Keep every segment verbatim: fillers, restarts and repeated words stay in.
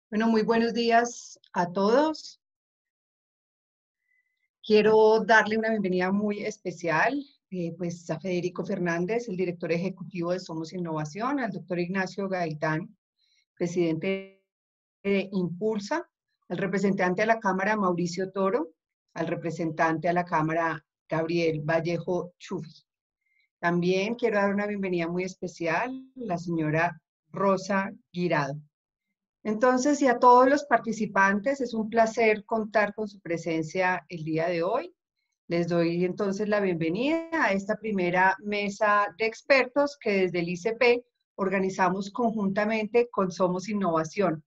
Bueno, muy buenos días a todos. Quiero darle una bienvenida muy especial eh, pues a Federico Fernández, el director ejecutivo de Somos Innovación, al doctor Ignacio Gaitán, presidente de Impulsa, al representante a la Cámara Mauricio Toro, al representante a la Cámara Gabriel Vallejo Chufi. También quiero dar una bienvenida muy especial a la señora Rosa Guirado. Entonces, y a todos los participantes, es un placer contar con su presencia el día de hoy. Les doy entonces la bienvenida a esta primera mesa de expertos que desde el I C P organizamos conjuntamente con Somos Innovación.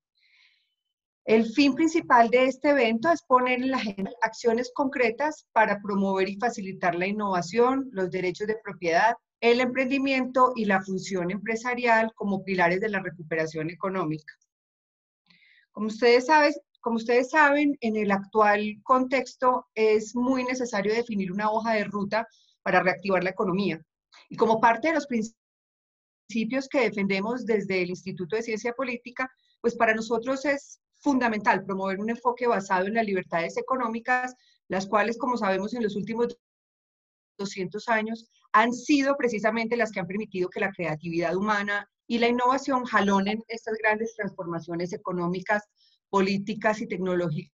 El fin principal de este evento es poner en la agenda acciones concretas para promover y facilitar la innovación, los derechos de propiedad, el emprendimiento y la función empresarial como pilares de la recuperación económica. Como ustedes, saben, como ustedes saben, en el actual contexto es muy necesario definir una hoja de ruta para reactivar la economía. Y como parte de los principios que defendemos desde el Instituto de Ciencia Política, pues para nosotros es fundamental promover un enfoque basado en las libertades económicas, las cuales, como sabemos, en los últimos doscientos años han sido precisamente las que han permitido que la creatividad humana y la innovación jalonen estas grandes transformaciones económicas, políticas y tecnológicas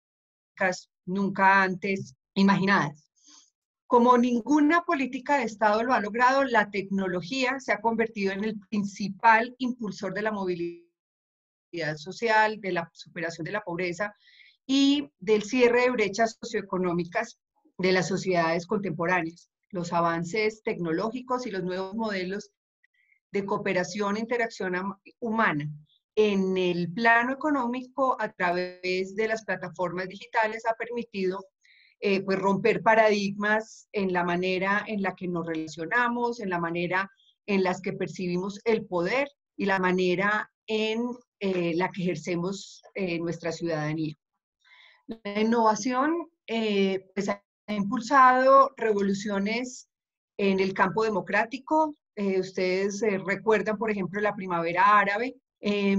nunca antes imaginadas. Como ninguna política de Estado lo ha logrado, la tecnología se ha convertido en el principal impulsor de la movilidad social, de la superación de la pobreza y del cierre de brechas socioeconómicas de las sociedades contemporáneas. Los avances tecnológicos y los nuevos modelos de cooperación e interacción humana en el plano económico a través de las plataformas digitales ha permitido eh, pues romper paradigmas en la manera en la que nos relacionamos, en la manera en las que percibimos el poder y la manera en eh, la que ejercemos eh, nuestra ciudadanía. La innovación eh, pues, ha impulsado revoluciones en el campo democrático. Eh, ustedes eh, recuerdan, por ejemplo, la primavera árabe, eh,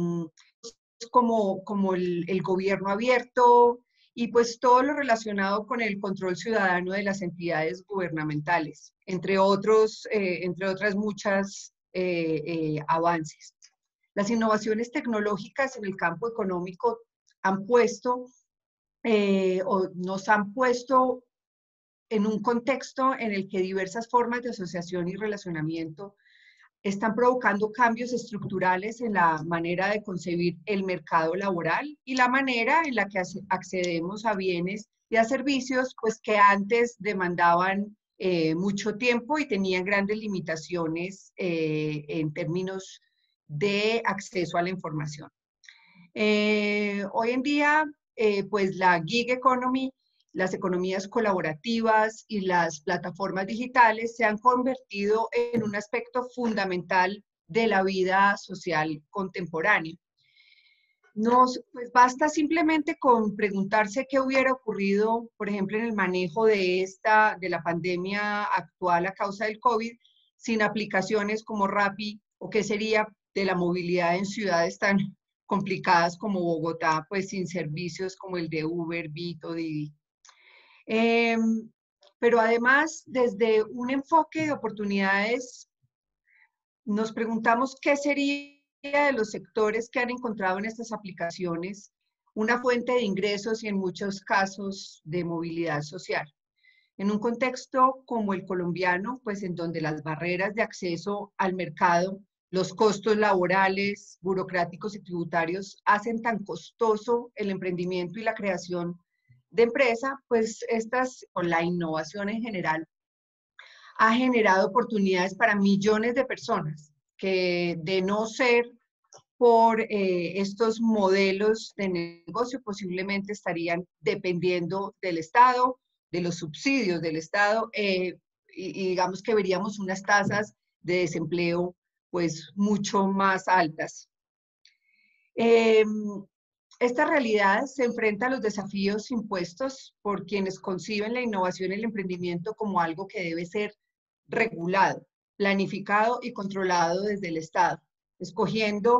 como, como el, el gobierno abierto y pues todo lo relacionado con el control ciudadano de las entidades gubernamentales, entre, otros, eh, entre otras muchas eh, eh, avances. Las innovaciones tecnológicas en el campo económico han puesto eh, o nos han puesto en un contexto en el que diversas formas de asociación y relacionamiento están provocando cambios estructurales en la manera de concebir el mercado laboral y la manera en la que accedemos a bienes y a servicios pues, que antes demandaban eh, mucho tiempo y tenían grandes limitaciones eh, en términos de acceso a la información. Eh, hoy en día, eh, pues la gig economy, las economías colaborativas y las plataformas digitales se han convertido en un aspecto fundamental de la vida social contemporánea. Nos, pues basta simplemente con preguntarse qué hubiera ocurrido, por ejemplo, en el manejo de, esta, de la pandemia actual a causa del COVID, sin aplicaciones como Rappi, o qué sería de la movilidad en ciudades tan complicadas como Bogotá, pues sin servicios como el de Uber, Bit o Didi. Eh, pero además, desde un enfoque de oportunidades, nos preguntamos qué sería de los sectores que han encontrado en estas aplicaciones una fuente de ingresos y en muchos casos de movilidad social. En un contexto como el colombiano, pues en donde las barreras de acceso al mercado, los costos laborales, burocráticos y tributarios hacen tan costoso el emprendimiento y la creación de empresa, pues estas, o la innovación en general, ha generado oportunidades para millones de personas que de no ser por eh, estos modelos de negocio posiblemente estarían dependiendo del Estado, de los subsidios del Estado, eh, y, y digamos que veríamos unas tasas de desempleo pues mucho más altas. Eh, esta realidad se enfrenta a los desafíos impuestos por quienes conciben la innovación y el emprendimiento como algo que debe ser regulado, planificado y controlado desde el Estado, escogiendo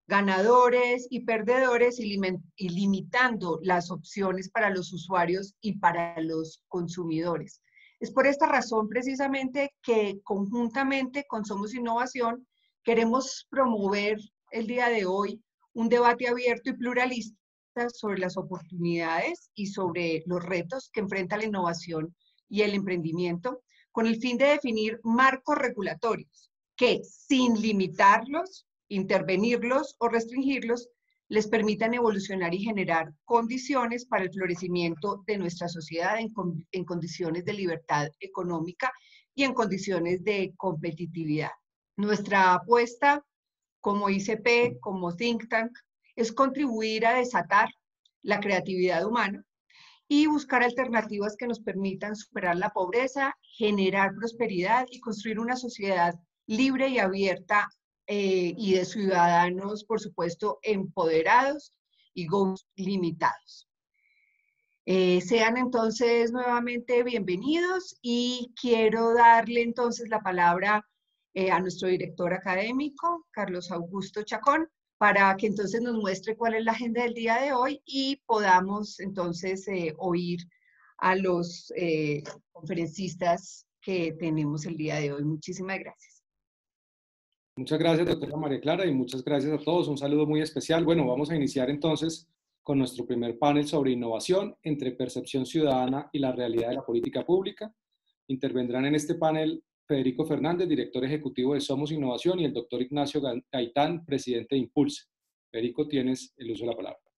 ganadores y perdedores y, y limitando las opciones para los usuarios y para los consumidores. Es por esta razón precisamente que conjuntamente con Somos Innovación queremos promover el día de hoy un debate abierto y pluralista sobre las oportunidades y sobre los retos que enfrenta la innovación y el emprendimiento, con el fin de definir marcos regulatorios que, sin limitarlos, intervenirlos o restringirlos, les permitan evolucionar y generar condiciones para el florecimiento de nuestra sociedad en, en condiciones de libertad económica y en condiciones de competitividad. Nuestra apuesta como I C P, como think tank, es contribuir a desatar la creatividad humana y buscar alternativas que nos permitan superar la pobreza, generar prosperidad y construir una sociedad libre y abierta eh, y de ciudadanos, por supuesto, empoderados y goals limitados. Eh, sean entonces nuevamente bienvenidos y quiero darle entonces la palabra eh, a nuestro director académico, Carlos Augusto Chacón, para que entonces nos muestre cuál es la agenda del día de hoy y podamos entonces eh, oír a los eh, conferencistas que tenemos el día de hoy. Muchísimas gracias. Muchas gracias, doctora María Clara, y muchas gracias a todos. Un saludo muy especial. Bueno, vamos a iniciar entonces con nuestro primer panel sobre innovación entre percepción ciudadana y la realidad de la política pública. Intervendrán en este panel Federico Fernández, director ejecutivo de Somos Innovación, y el doctor Ignacio Gaitán, presidente de Impulse. Federico, tienes el uso de la palabra.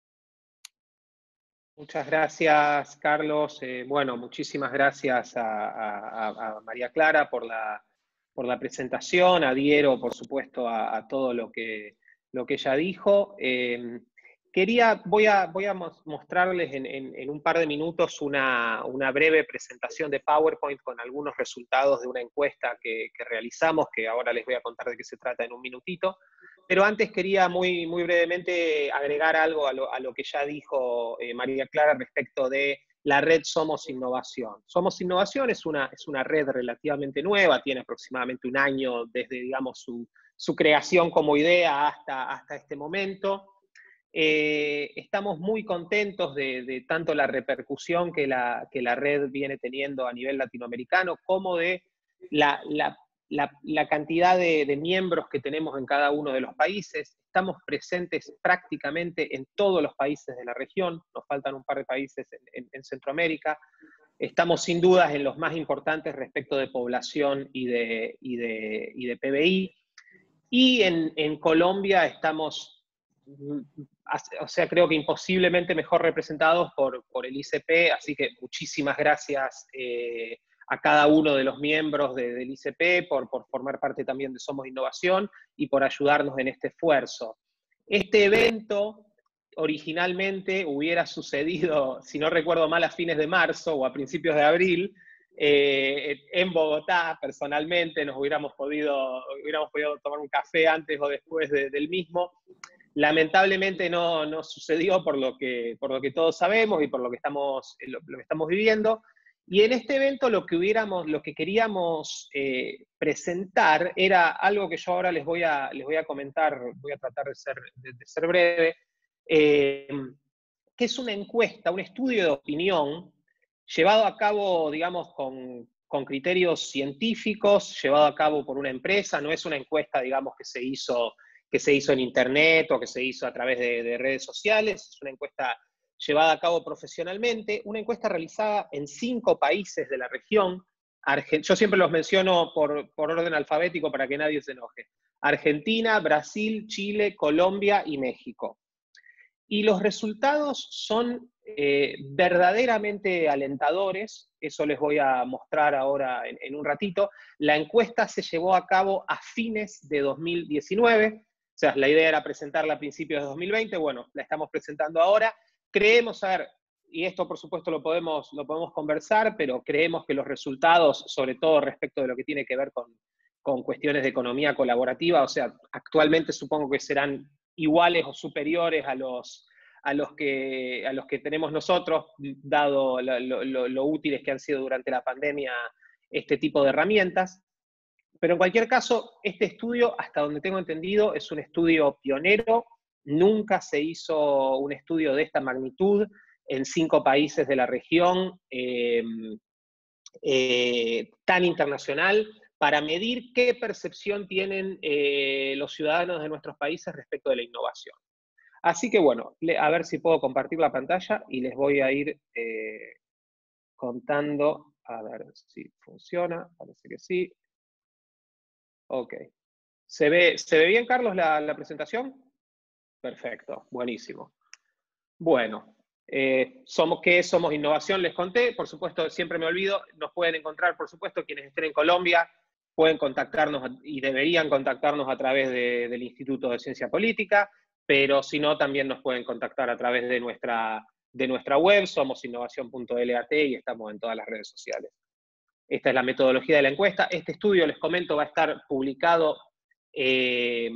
Muchas gracias, Carlos. Eh, bueno, muchísimas gracias a, a, a María Clara por la, por la presentación. Adhiero, por supuesto, a, a todo lo que, lo que ella dijo. Eh, quería, voy a, voy a mostrarles en, en, en un par de minutos una, una breve presentación de PowerPoint con algunos resultados de una encuesta que, que realizamos, que ahora les voy a contar de qué se trata en un minutito. Pero antes quería muy, muy brevemente agregar algo a lo, a lo que ya dijo eh, María Clara respecto de la red Somos Innovación. Somos Innovación es una, es una red relativamente nueva, tiene aproximadamente un año desde, digamos, su, su creación como idea hasta, hasta este momento. Eh, estamos muy contentos de, de tanto la repercusión que la, que la red viene teniendo a nivel latinoamericano, como de la, la La, la cantidad de, de miembros que tenemos en cada uno de los países. Estamos presentes prácticamente en todos los países de la región, nos faltan un par de países en, en, en Centroamérica. Estamos sin dudas en los más importantes respecto de población y de, y de, y de P B I. Y en, en Colombia estamos, o sea, creo que imposiblemente mejor representados por, por el I C P, así que muchísimas gracias eh, a cada uno de los miembros de, del I C P por, por formar parte también de Somos Innovación y por ayudarnos en este esfuerzo. Este evento originalmente hubiera sucedido, si no recuerdo mal, a fines de marzo o a principios de abril, eh, en Bogotá. Personalmente nos hubiéramos podido, hubiéramos podido tomar un café antes o después de, del mismo. Lamentablemente no, no sucedió por lo, que, por lo que todos sabemos y por lo que estamos, lo, lo que estamos viviendo. Y en este evento lo que, hubiéramos, lo que queríamos eh, presentar era algo que yo ahora les voy a, les voy a comentar, voy a tratar de ser, de, de ser breve, eh, que es una encuesta, un estudio de opinión llevado a cabo, digamos, con, con criterios científicos, llevado a cabo por una empresa. No es una encuesta, digamos, que se hizo, que se hizo en internet o que se hizo a través de, de redes sociales. Es una encuesta llevada a cabo profesionalmente, una encuesta realizada en cinco países de la región. Argent- Yo siempre los menciono por, por orden alfabético para que nadie se enoje. Argentina, Brasil, Chile, Colombia y México. Y los resultados son eh, verdaderamente alentadores. Eso les voy a mostrar ahora en, en un ratito. La encuesta se llevó a cabo a fines de dos mil diecinueve. O sea, la idea era presentarla a principios de dos mil veinte. Bueno, la estamos presentando ahora. Creemos, a ver, y esto por supuesto lo podemos, lo podemos conversar, pero creemos que los resultados, sobre todo respecto de lo que tiene que ver con, con cuestiones de economía colaborativa, o sea, actualmente supongo que serán iguales o superiores a los, a los, que, a los que tenemos nosotros, dado lo, lo, lo útiles que han sido durante la pandemia este tipo de herramientas. pero en cualquier caso, este estudio, hasta donde tengo entendido, es un estudio pionero. Nunca se hizo un estudio de esta magnitud en cinco países de la región, eh, eh, tan internacional, para medir qué percepción tienen eh, los ciudadanos de nuestros países respecto de la innovación. Así que bueno, a ver si puedo compartir la pantalla y les voy a ir eh, contando, a ver si funciona, parece que sí. Ok. ¿Se ve, ¿se ve bien, Carlos, la, la presentación? Perfecto, buenísimo. Bueno, eh, somos, ¿qué somos Innovación? Les conté, por supuesto, siempre me olvido, nos pueden encontrar, por supuesto, quienes estén en Colombia, pueden contactarnos y deberían contactarnos a través de, del Instituto de Ciencia Política, pero si no, también nos pueden contactar a través de nuestra, de nuestra web, somos innovación punto lat, y estamos en todas las redes sociales. Esta es la metodología de la encuesta. Este estudio, les comento, va a estar publicado, eh,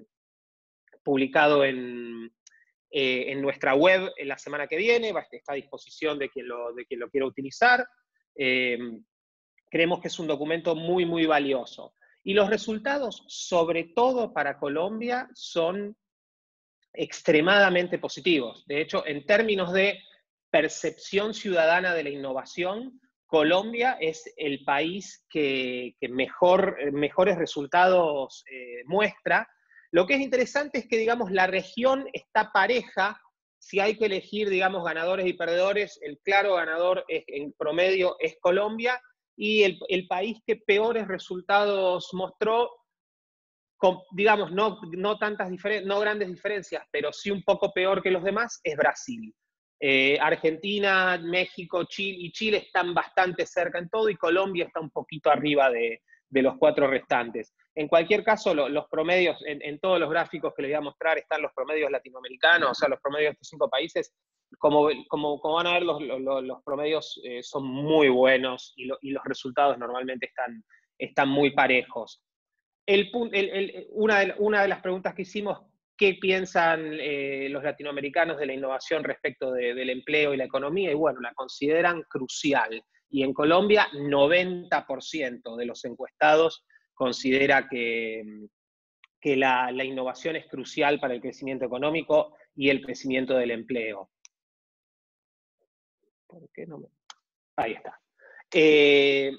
publicado en, eh, en nuestra web en la semana que viene, va a estar a disposición de quien lo, de quien lo quiera utilizar. Eh, creemos que es un documento muy, muy valioso. Y los resultados, sobre todo para Colombia, son extremadamente positivos. De hecho, en términos de percepción ciudadana de la innovación, Colombia es el país que, que mejor, mejores resultados eh, muestra. Lo que es interesante es que, digamos, la región está pareja. Si hay que elegir, digamos, ganadores y perdedores, el claro ganador es, en promedio es Colombia, y el, el país que peores resultados mostró, con, digamos, no, no, tantas diferen no grandes diferencias, pero sí un poco peor que los demás, es Brasil. Eh, Argentina, México, Chile y Chile están bastante cerca en todo, y Colombia está un poquito arriba de, de los cuatro restantes. En cualquier caso, lo, los promedios, en, en todos los gráficos que les voy a mostrar están los promedios latinoamericanos, o sea, los promedios de estos cinco países. Como, como, como van a ver, los, los, los promedios eh, son muy buenos, y, lo, y los resultados normalmente están, están muy parejos. El, el, el, una, de, una de las preguntas que hicimos, ¿qué piensan eh, los latinoamericanos de la innovación respecto de, del empleo y la economía? Y bueno, la consideran crucial. Y en Colombia, noventa por ciento de los encuestados considera que, que la, la innovación es crucial para el crecimiento económico y el crecimiento del empleo. ¿Por qué no me...? Ahí está. Eh,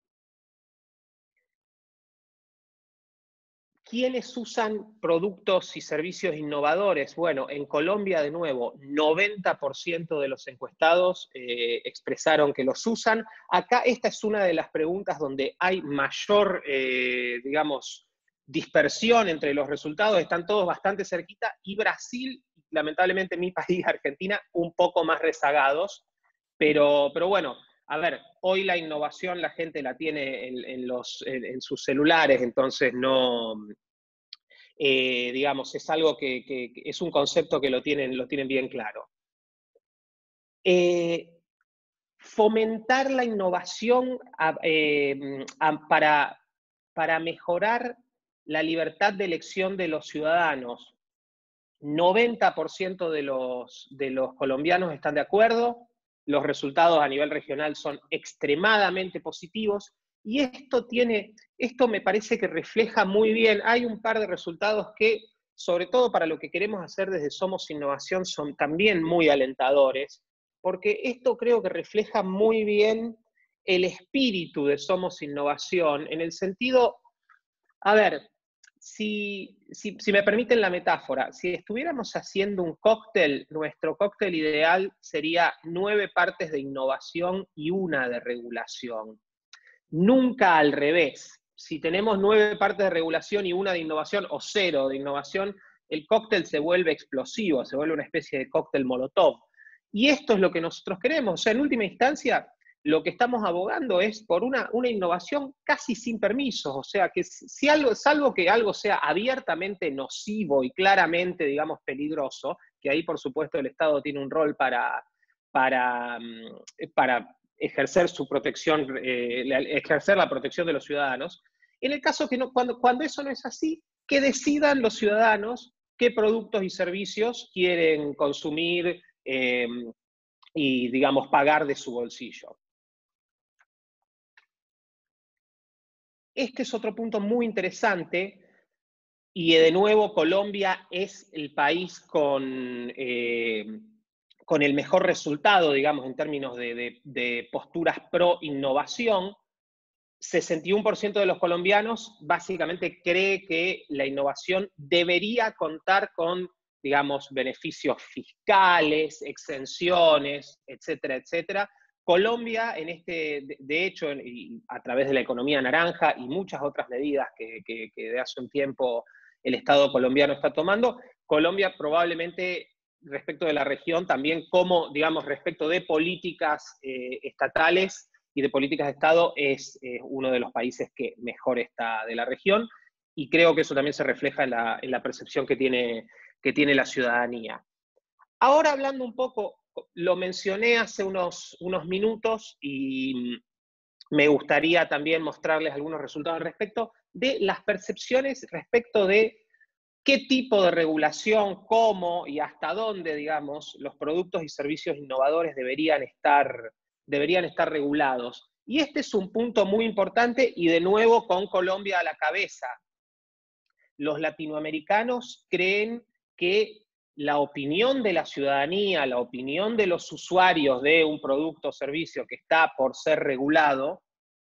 ¿Quiénes usan productos y servicios innovadores? Bueno, en Colombia, de nuevo, noventa por ciento de los encuestados eh, expresaron que los usan. Acá esta es una de las preguntas donde hay mayor, eh, digamos, dispersión entre los resultados. Están todos bastante cerquita, y Brasil, lamentablemente mi país, Argentina, un poco más rezagados. Pero, pero bueno, a ver, hoy la innovación la gente la tiene en, en, los, en, en sus celulares, entonces no, eh, digamos, es algo que, que, que, es un concepto que lo tienen, lo tienen bien claro. Eh, fomentar la innovación a, eh, a, para, para mejorar la libertad de elección de los ciudadanos. noventa por ciento de los, de los colombianos están de acuerdo. Los resultados a nivel regional son extremadamente positivos, y esto tiene, esto me parece que refleja muy bien. Hay un par de resultados que, sobre todo para lo que queremos hacer desde Somos Innovación, son también muy alentadores, porque esto creo que refleja muy bien el espíritu de Somos Innovación, en el sentido, a ver, Si, si, si me permiten la metáfora, si estuviéramos haciendo un cóctel, nuestro cóctel ideal sería nueve partes de innovación y una de regulación. Nunca al revés. Si tenemos nueve partes de regulación y una de innovación, o cero de innovación, el cóctel se vuelve explosivo, se vuelve una especie de cóctel molotov. Y esto es lo que nosotros queremos. O sea, en última instancia, lo que estamos abogando es por una, una innovación casi sin permisos. O sea, que si algo, salvo que algo sea abiertamente nocivo y claramente, digamos, peligroso, que ahí, por supuesto, el Estado tiene un rol para, para, para ejercer su protección, eh, ejercer la protección de los ciudadanos. En el caso que no, cuando, cuando eso no es así, que decidan los ciudadanos qué productos y servicios quieren consumir eh, y, digamos, pagar de su bolsillo. este es otro punto muy interesante, y de nuevo Colombia es el país con, eh, con el mejor resultado, digamos, en términos de, de, de posturas pro innovación. sesenta y uno por ciento de los colombianos básicamente cree que la innovación debería contar con, digamos, beneficios fiscales, exenciones, etcétera, etcétera. Colombia, en este, de, de hecho, en, a través de la economía naranja y muchas otras medidas que, que, que de hace un tiempo el Estado colombiano está tomando, Colombia probablemente, respecto de la región, también como, digamos, respecto de políticas eh, estatales y de políticas de Estado, es eh, uno de los países que mejor está de la región, y creo que eso también se refleja en la, en la percepción que tiene, que tiene la ciudadanía. Ahora hablando un poco, lo mencioné hace unos, unos minutos, y me gustaría también mostrarles algunos resultados al respecto de las percepciones respecto de qué tipo de regulación, cómo y hasta dónde, digamos, los productos y servicios innovadores deberían estar, deberían estar regulados. Y este es un punto muy importante, y de nuevo con Colombia a la cabeza. Los latinoamericanos creen que la opinión de la ciudadanía, la opinión de los usuarios de un producto o servicio que está por ser regulado,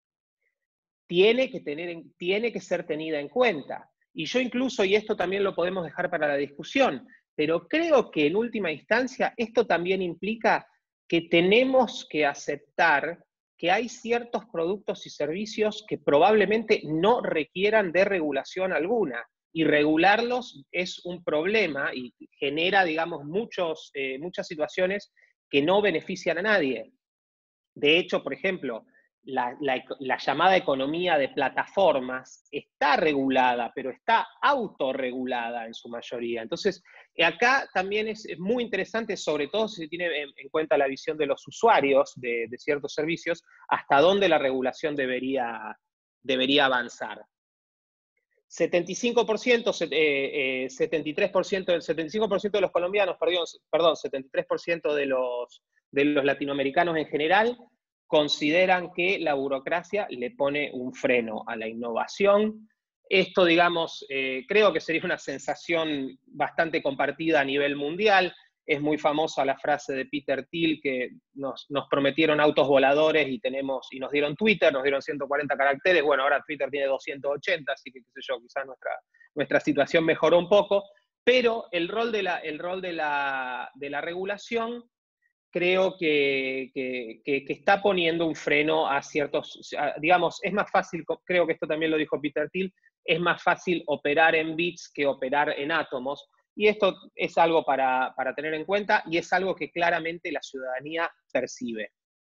tiene que, tener, tiene que ser tenida en cuenta. Y yo incluso, y esto también lo podemos dejar para la discusión, pero creo que en última instancia esto también implica que tenemos que aceptar que hay ciertos productos y servicios que probablemente no requieran de regulación alguna, y regularlos es un problema y genera, digamos, muchos, eh, muchas situaciones que no benefician a nadie. De hecho, por ejemplo, La, la, la llamada economía de plataformas está regulada, pero está autorregulada en su mayoría. Entonces, acá también es, es muy interesante, sobre todo si se tiene en, en cuenta la visión de los usuarios de, de ciertos servicios, hasta dónde la regulación debería, debería avanzar. setenta y cinco por ciento, eh, eh, setenta y tres por ciento, el setenta y cinco por ciento de los colombianos, perdón, perdón setenta y tres por ciento de los, de los latinoamericanos en general, consideran que la burocracia le pone un freno a la innovación. Esto, digamos, eh, creo que sería una sensación bastante compartida a nivel mundial. Es muy famosa la frase de Peter Thiel, que nos, nos prometieron autos voladores y, tenemos, y nos dieron Twitter, nos dieron ciento cuarenta caracteres. Bueno, ahora Twitter tiene doscientos ochenta, así que, qué sé yo, quizás nuestra, nuestra situación mejoró un poco. Pero el rol de la, el rol de la, de la regulación creo que, que, que, que está poniendo un freno a ciertos, a, digamos, es más fácil, creo que esto también lo dijo Peter Thiel, es más fácil operar en bits que operar en átomos, y esto es algo para, para tener en cuenta, y es algo que claramente la ciudadanía percibe.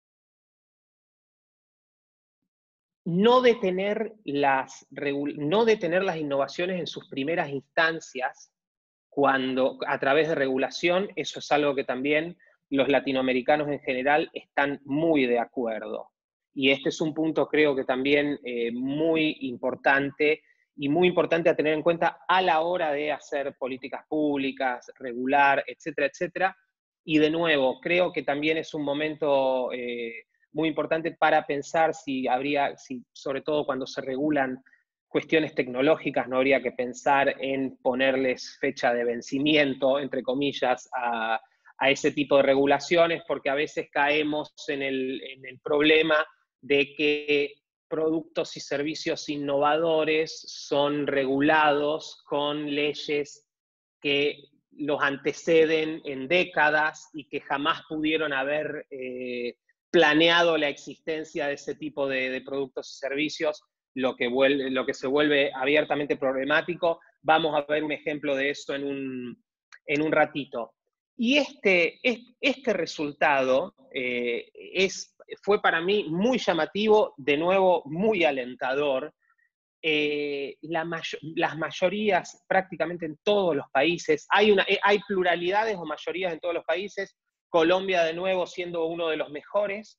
No detener las, no detener las innovaciones en sus primeras instancias, cuando, a través de regulación, eso es algo que también los latinoamericanos en general están muy de acuerdo. Y este es un punto, creo que también eh, muy importante, y muy importante a tener en cuenta a la hora de hacer políticas públicas, regular, etcétera, etcétera. Y de nuevo, creo que también es un momento eh, muy importante para pensar si habría, si, sobre todo cuando se regulan cuestiones tecnológicas, no habría que pensar en ponerles fecha de vencimiento, entre comillas, a, a ese tipo de regulaciones, porque a veces caemos en el, en el problema de que productos y servicios innovadores son regulados con leyes que los anteceden en décadas y que jamás pudieron haber eh, planeado la existencia de ese tipo de, de productos y servicios, lo que, vuelve, lo que se vuelve abiertamente problemático. Vamos a ver un ejemplo de eso en un, en un ratito. Y este, este resultado eh, es, fue para mí muy llamativo, de nuevo muy alentador. Eh, la mayo, las mayorías prácticamente en todos los países, hay, una, hay pluralidades o mayorías en todos los países, Colombia de nuevo siendo uno de los mejores.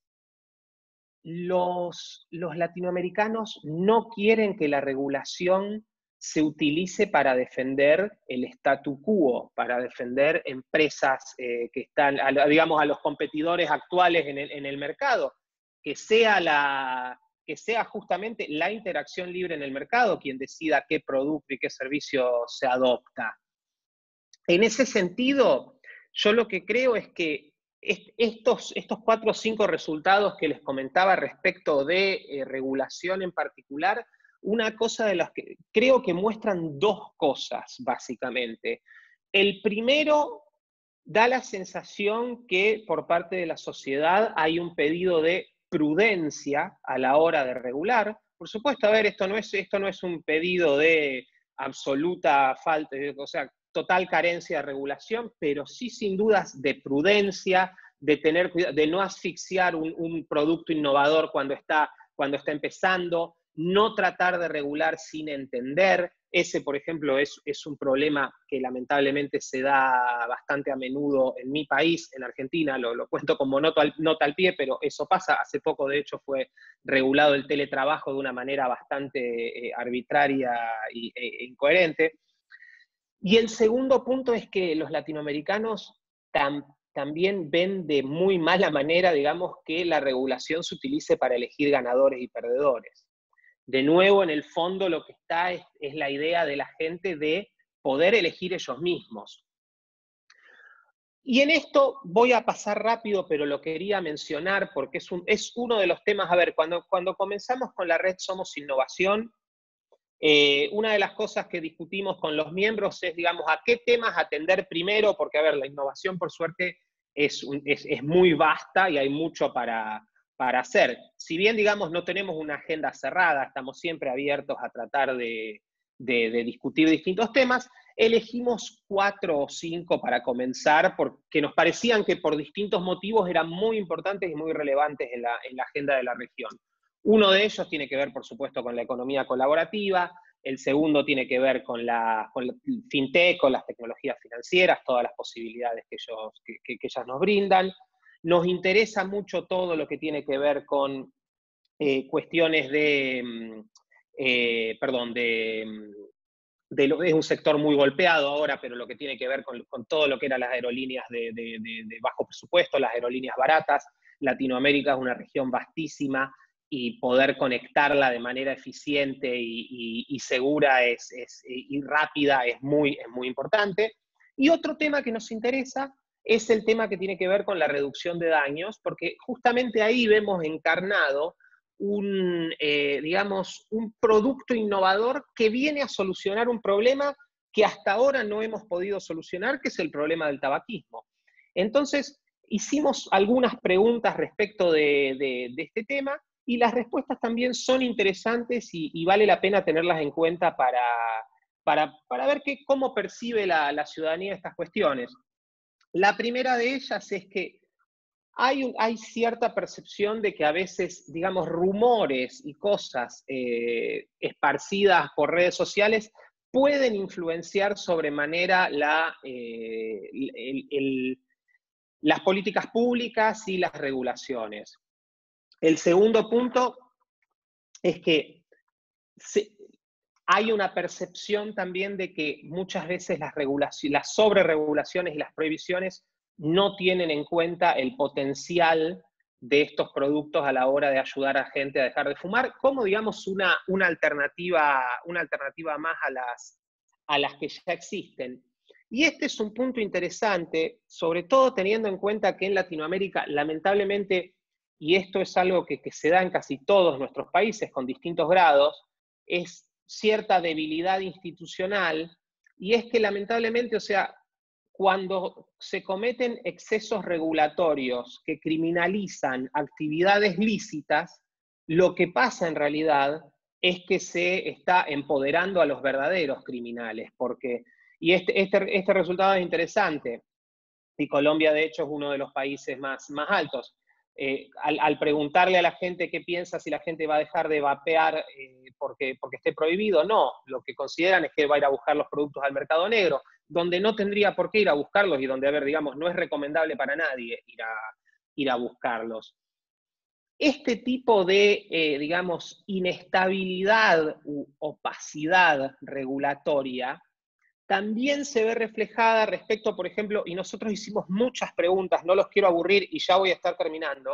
Los, los latinoamericanos no quieren que la regulación se utilice para defender el statu quo, para defender empresas eh, que están, a, digamos, a los competidores actuales en el, en el mercado, que sea la, que sea justamente la interacción libre en el mercado quien decida qué producto y qué servicio se adopta. En ese sentido, yo lo que creo es que estos, estos cuatro o cinco resultados que les comentaba respecto de eh, regulación en particular, una cosa de las que creo que muestran dos cosas, básicamente. El primero, da la sensación que por parte de la sociedad hay un pedido de prudencia a la hora de regular. Por supuesto, a ver, esto no es, esto no es un pedido de absoluta falta, o sea, total carencia de regulación, pero sí sin dudas de prudencia, de tener cuidado, de no asfixiar un, un producto innovador cuando está, cuando está empezando, no tratar de regular sin entender. Ese, por ejemplo, es, es un problema que lamentablemente se da bastante a menudo en mi país, en Argentina, lo, lo cuento como nota al, nota al pie, pero eso pasa. Hace poco, de hecho, fue regulado el teletrabajo de una manera bastante eh, arbitraria y, e incoherente. Y el segundo punto es que los latinoamericanos tam, también ven de muy mala manera, digamos, que la regulación se utilice para elegir ganadores y perdedores. De nuevo, en el fondo lo que está es, es la idea de la gente de poder elegir ellos mismos. Y en esto voy a pasar rápido, pero lo quería mencionar porque es, un, es uno de los temas. A ver, cuando, cuando comenzamos con la red Somos Innovación, eh, una de las cosas que discutimos con los miembros es, digamos, a qué temas atender primero, porque, a ver, la innovación, por suerte, es, es, es muy vasta y hay mucho para, para hacer. Si bien, digamos, no tenemos una agenda cerrada, estamos siempre abiertos a tratar de, de, de discutir distintos temas, elegimos cuatro o cinco para comenzar, porque nos parecían que por distintos motivos eran muy importantes y muy relevantes en la, en la agenda de la región. Uno de ellos tiene que ver, por supuesto, con la economía colaborativa, el segundo tiene que ver con la, con la fintech, con las tecnologías financieras, todas las posibilidades que, ellos, que, que, que ellas nos brindan. Nos interesa mucho todo lo que tiene que ver con eh, cuestiones de, eh, perdón, de, de lo, es un sector muy golpeado ahora, pero lo que tiene que ver con, con todo lo que eran las aerolíneas de, de, de, de bajo presupuesto, las aerolíneas baratas. Latinoamérica es una región vastísima, y poder conectarla de manera eficiente y, y, y segura es, es, y rápida es muy, es muy importante. Y otro tema que nos interesa es el tema que tiene que ver con la reducción de daños, porque justamente ahí vemos encarnado un, eh, digamos, un producto innovador que viene a solucionar un problema que hasta ahora no hemos podido solucionar, que es el problema del tabaquismo. Entonces, hicimos algunas preguntas respecto de, de, de este tema, y las respuestas también son interesantes y, y vale la pena tenerlas en cuenta para, para, para ver que, cómo percibe la, la ciudadanía estas cuestiones. La primera de ellas es que hay, un, hay cierta percepción de que a veces, digamos, rumores y cosas eh, esparcidas por redes sociales pueden influenciar sobremanera la, eh, el, el, las políticas públicas y las regulaciones. El segundo punto es que se, hay una percepción también de que muchas veces las, las sobreregulaciones y las prohibiciones no tienen en cuenta el potencial de estos productos a la hora de ayudar a gente a dejar de fumar, como, digamos, una, una, alternativa, una alternativa más a las, a las que ya existen. Y este es un punto interesante, sobre todo teniendo en cuenta que en Latinoamérica, lamentablemente, y esto es algo que, que se da en casi todos nuestros países con distintos grados, es cierta debilidad institucional, y es que lamentablemente, o sea, cuando se cometen excesos regulatorios que criminalizan actividades lícitas, lo que pasa en realidad es que se está empoderando a los verdaderos criminales, porque, y este, este, este resultado es interesante, y Colombia de hecho es uno de los países más, más altos. Eh, al, al preguntarle a la gente qué piensa si la gente va a dejar de vapear eh, porque, porque esté prohibido, no, lo que consideran es que va a ir a buscar los productos al mercado negro, donde no tendría por qué ir a buscarlos y donde, a ver, digamos, no es recomendable para nadie ir a, ir a buscarlos. Este tipo de, eh, digamos, inestabilidad u opacidad regulatoria también se ve reflejada respecto, por ejemplo, y nosotros hicimos muchas preguntas, no los quiero aburrir y ya voy a estar terminando,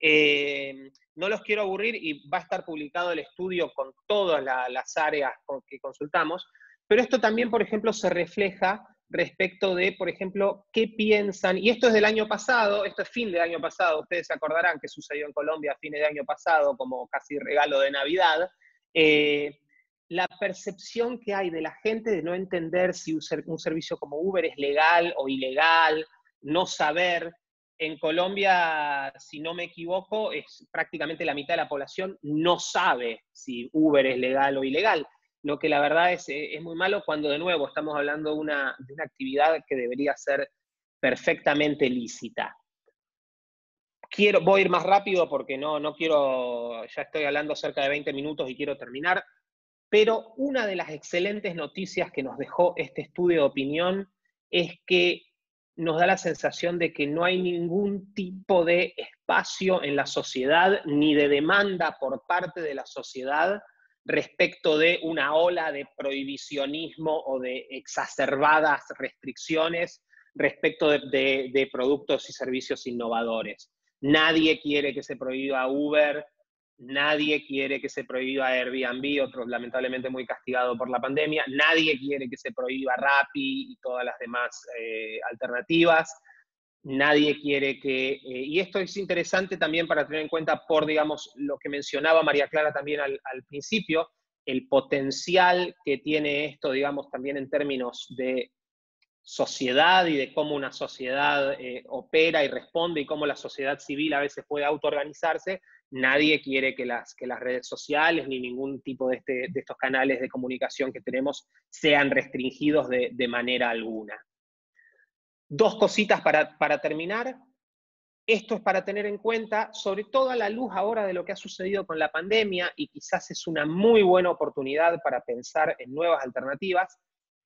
Eh, no los quiero aburrir y va a estar publicado el estudio con todas la, las áreas con que consultamos, pero esto también, por ejemplo, se refleja respecto de, por ejemplo, qué piensan, y esto es del año pasado, esto es fin del año pasado, ustedes se acordarán que sucedió en Colombia a fines del año pasado como casi regalo de Navidad, eh, la percepción que hay de la gente de no entender si un, ser, un servicio como Uber es legal o ilegal, no saber. En Colombia, si no me equivoco, es prácticamente la mitad de la población no sabe si Uber es legal o ilegal, lo que la verdad es, es muy malo cuando de nuevo estamos hablando de una, de una actividad que debería ser perfectamente lícita. Quiero, voy a ir más rápido porque no, no quiero, ya estoy hablando cerca de veinte minutos y quiero terminar, pero una de las excelentes noticias que nos dejó este estudio de opinión es que nos da la sensación de que no hay ningún tipo de espacio en la sociedad ni de demanda por parte de la sociedad respecto de una ola de prohibicionismo o de exacerbadas restricciones respecto de, de, de productos y servicios innovadores. Nadie quiere que se prohíba Uber, nadie quiere que se prohíba Airbnb, otro lamentablemente muy castigado por la pandemia, nadie quiere que se prohíba Rappi y todas las demás eh, alternativas, nadie quiere que, eh, y esto es interesante también para tener en cuenta por, digamos, lo que mencionaba María Clara también al, al principio, el potencial que tiene esto, digamos, también en términos de sociedad y de cómo una sociedad eh, opera y responde y cómo la sociedad civil a veces puede autoorganizarse. Nadie quiere que las, que las redes sociales ni ningún tipo de, este, de estos canales de comunicación que tenemos sean restringidos de, de manera alguna. Dos cositas para, para terminar. Esto es para tener en cuenta, sobre todo a la luz ahora de lo que ha sucedido con la pandemia, y quizás es una muy buena oportunidad para pensar en nuevas alternativas.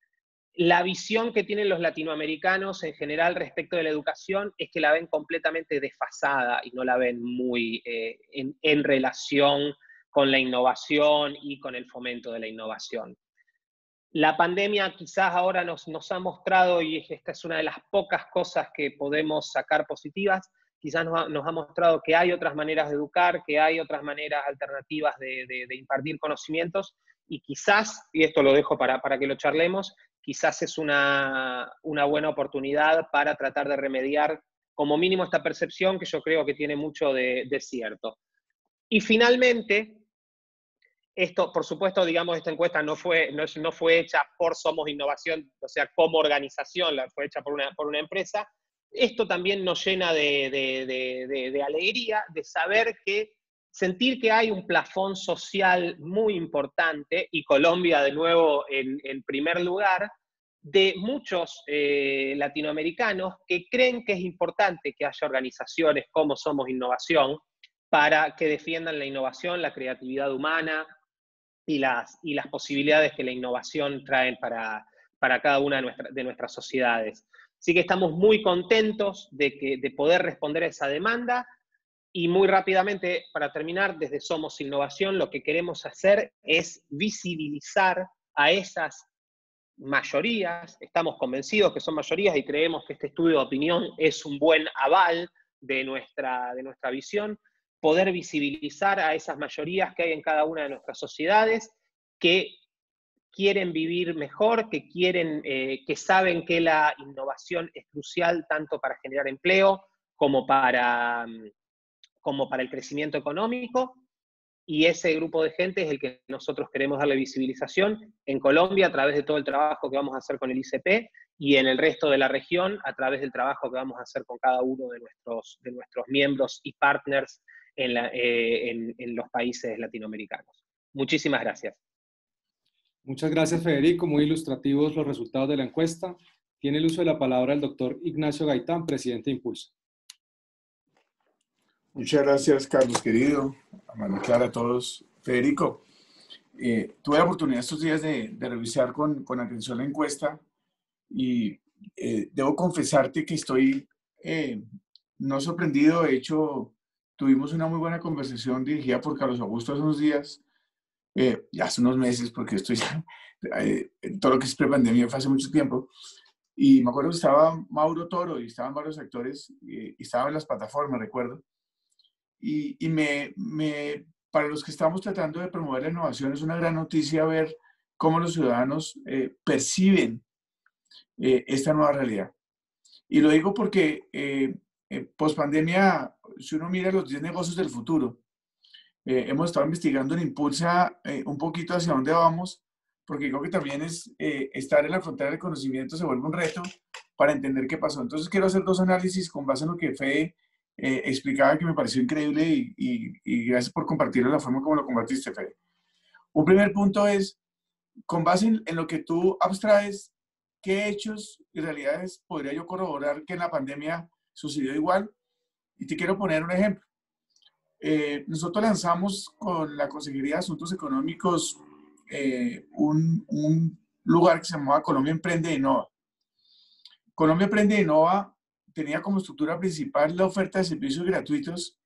La visión que tienen los latinoamericanos en general respecto de la educación es que la ven completamente desfasada y no la ven muy eh, en, en relación con la innovación y con el fomento de la innovación. La pandemia quizás ahora nos, nos ha mostrado, y esta es una de las pocas cosas que podemos sacar positivas, quizás nos ha, nos ha mostrado que hay otras maneras de educar, que hay otras maneras alternativas de, de, de impartir conocimientos, y quizás, y esto lo dejo para, para que lo charlemos, quizás es una, una buena oportunidad para tratar de remediar como mínimo esta percepción que yo creo que tiene mucho de, de cierto. Y finalmente, esto, por supuesto, digamos, esta encuesta no fue, no, no fue hecha por Somos Innovación, o sea, como organización, la fue hecha por una, por una empresa. Esto también nos llena de, de, de, de, de alegría, de saber que, sentir que hay un plafón social muy importante, y Colombia de nuevo en, en primer lugar, de muchos eh, latinoamericanos que creen que es importante que haya organizaciones como Somos Innovación para que defiendan la innovación, la creatividad humana, Y las, y las posibilidades que la innovación trae para, para cada una de, nuestra, de nuestras sociedades. Así que estamos muy contentos de, que, de poder responder a esa demanda, y muy rápidamente, para terminar, desde Somos Innovación lo que queremos hacer es visibilizar a esas mayorías. Estamos convencidos que son mayorías y creemos que este estudio de opinión es un buen aval de nuestra, de nuestra visión, poder visibilizar a esas mayorías que hay en cada una de nuestras sociedades, que quieren vivir mejor, que, quieren, eh, que saben que la innovación es crucial tanto para generar empleo como para, como para el crecimiento económico, y ese grupo de gente es el que nosotros queremos darle visibilización en Colombia a través de todo el trabajo que vamos a hacer con el I C P, y en el resto de la región a través del trabajo que vamos a hacer con cada uno de nuestros, de nuestros miembros y partners en, la, eh, en, en los países latinoamericanos. Muchísimas gracias. Muchas gracias, Federico. Muy ilustrativos los resultados de la encuesta. Tiene el uso de la palabra el doctor Ignacio Gaitán, presidente de Impulsa. Muchas gracias, Carlos, querido. A María Clara, a todos. Federico, eh, tuve la oportunidad estos días de, de revisar con, con atención la encuesta, y eh, debo confesarte que estoy eh, no sorprendido. De hecho, tuvimos una muy buena conversación dirigida por Carlos Augusto hace unos días, eh, ya hace unos meses, porque estoy eh, todo lo que es prepandemia fue hace mucho tiempo. Y me acuerdo que estaba Mauro Toro y estaban varios actores, y, y estaban en las plataformas, recuerdo. y, y me, me, para los que estamos tratando de promover la innovación es una gran noticia ver cómo los ciudadanos eh, perciben eh, esta nueva realidad. Y lo digo porque eh, eh, post pandemia, si uno mira los diez negocios del futuro, eh, hemos estado investigando en Impulsa eh, un poquito hacia dónde vamos, porque creo que también es eh, estar en la frontera del conocimiento se vuelve un reto para entender qué pasó. Entonces quiero hacer dos análisis con base en lo que Fede eh, explicaba, que me pareció increíble y, y, y gracias por compartirlo de la forma como lo compartiste, Fede. Un primer punto es, con base en, en lo que tú abstraes, ¿qué hechos y realidades podría yo corroborar que en la pandemia sucedió igual? Y te quiero poner un ejemplo. Eh, nosotros lanzamos con la Consejería de Asuntos Económicos eh, un, un lugar que se llamaba Colombia Emprende e Innova. Colombia Emprende e Innova tenía como estructura principal la oferta de servicios gratuitos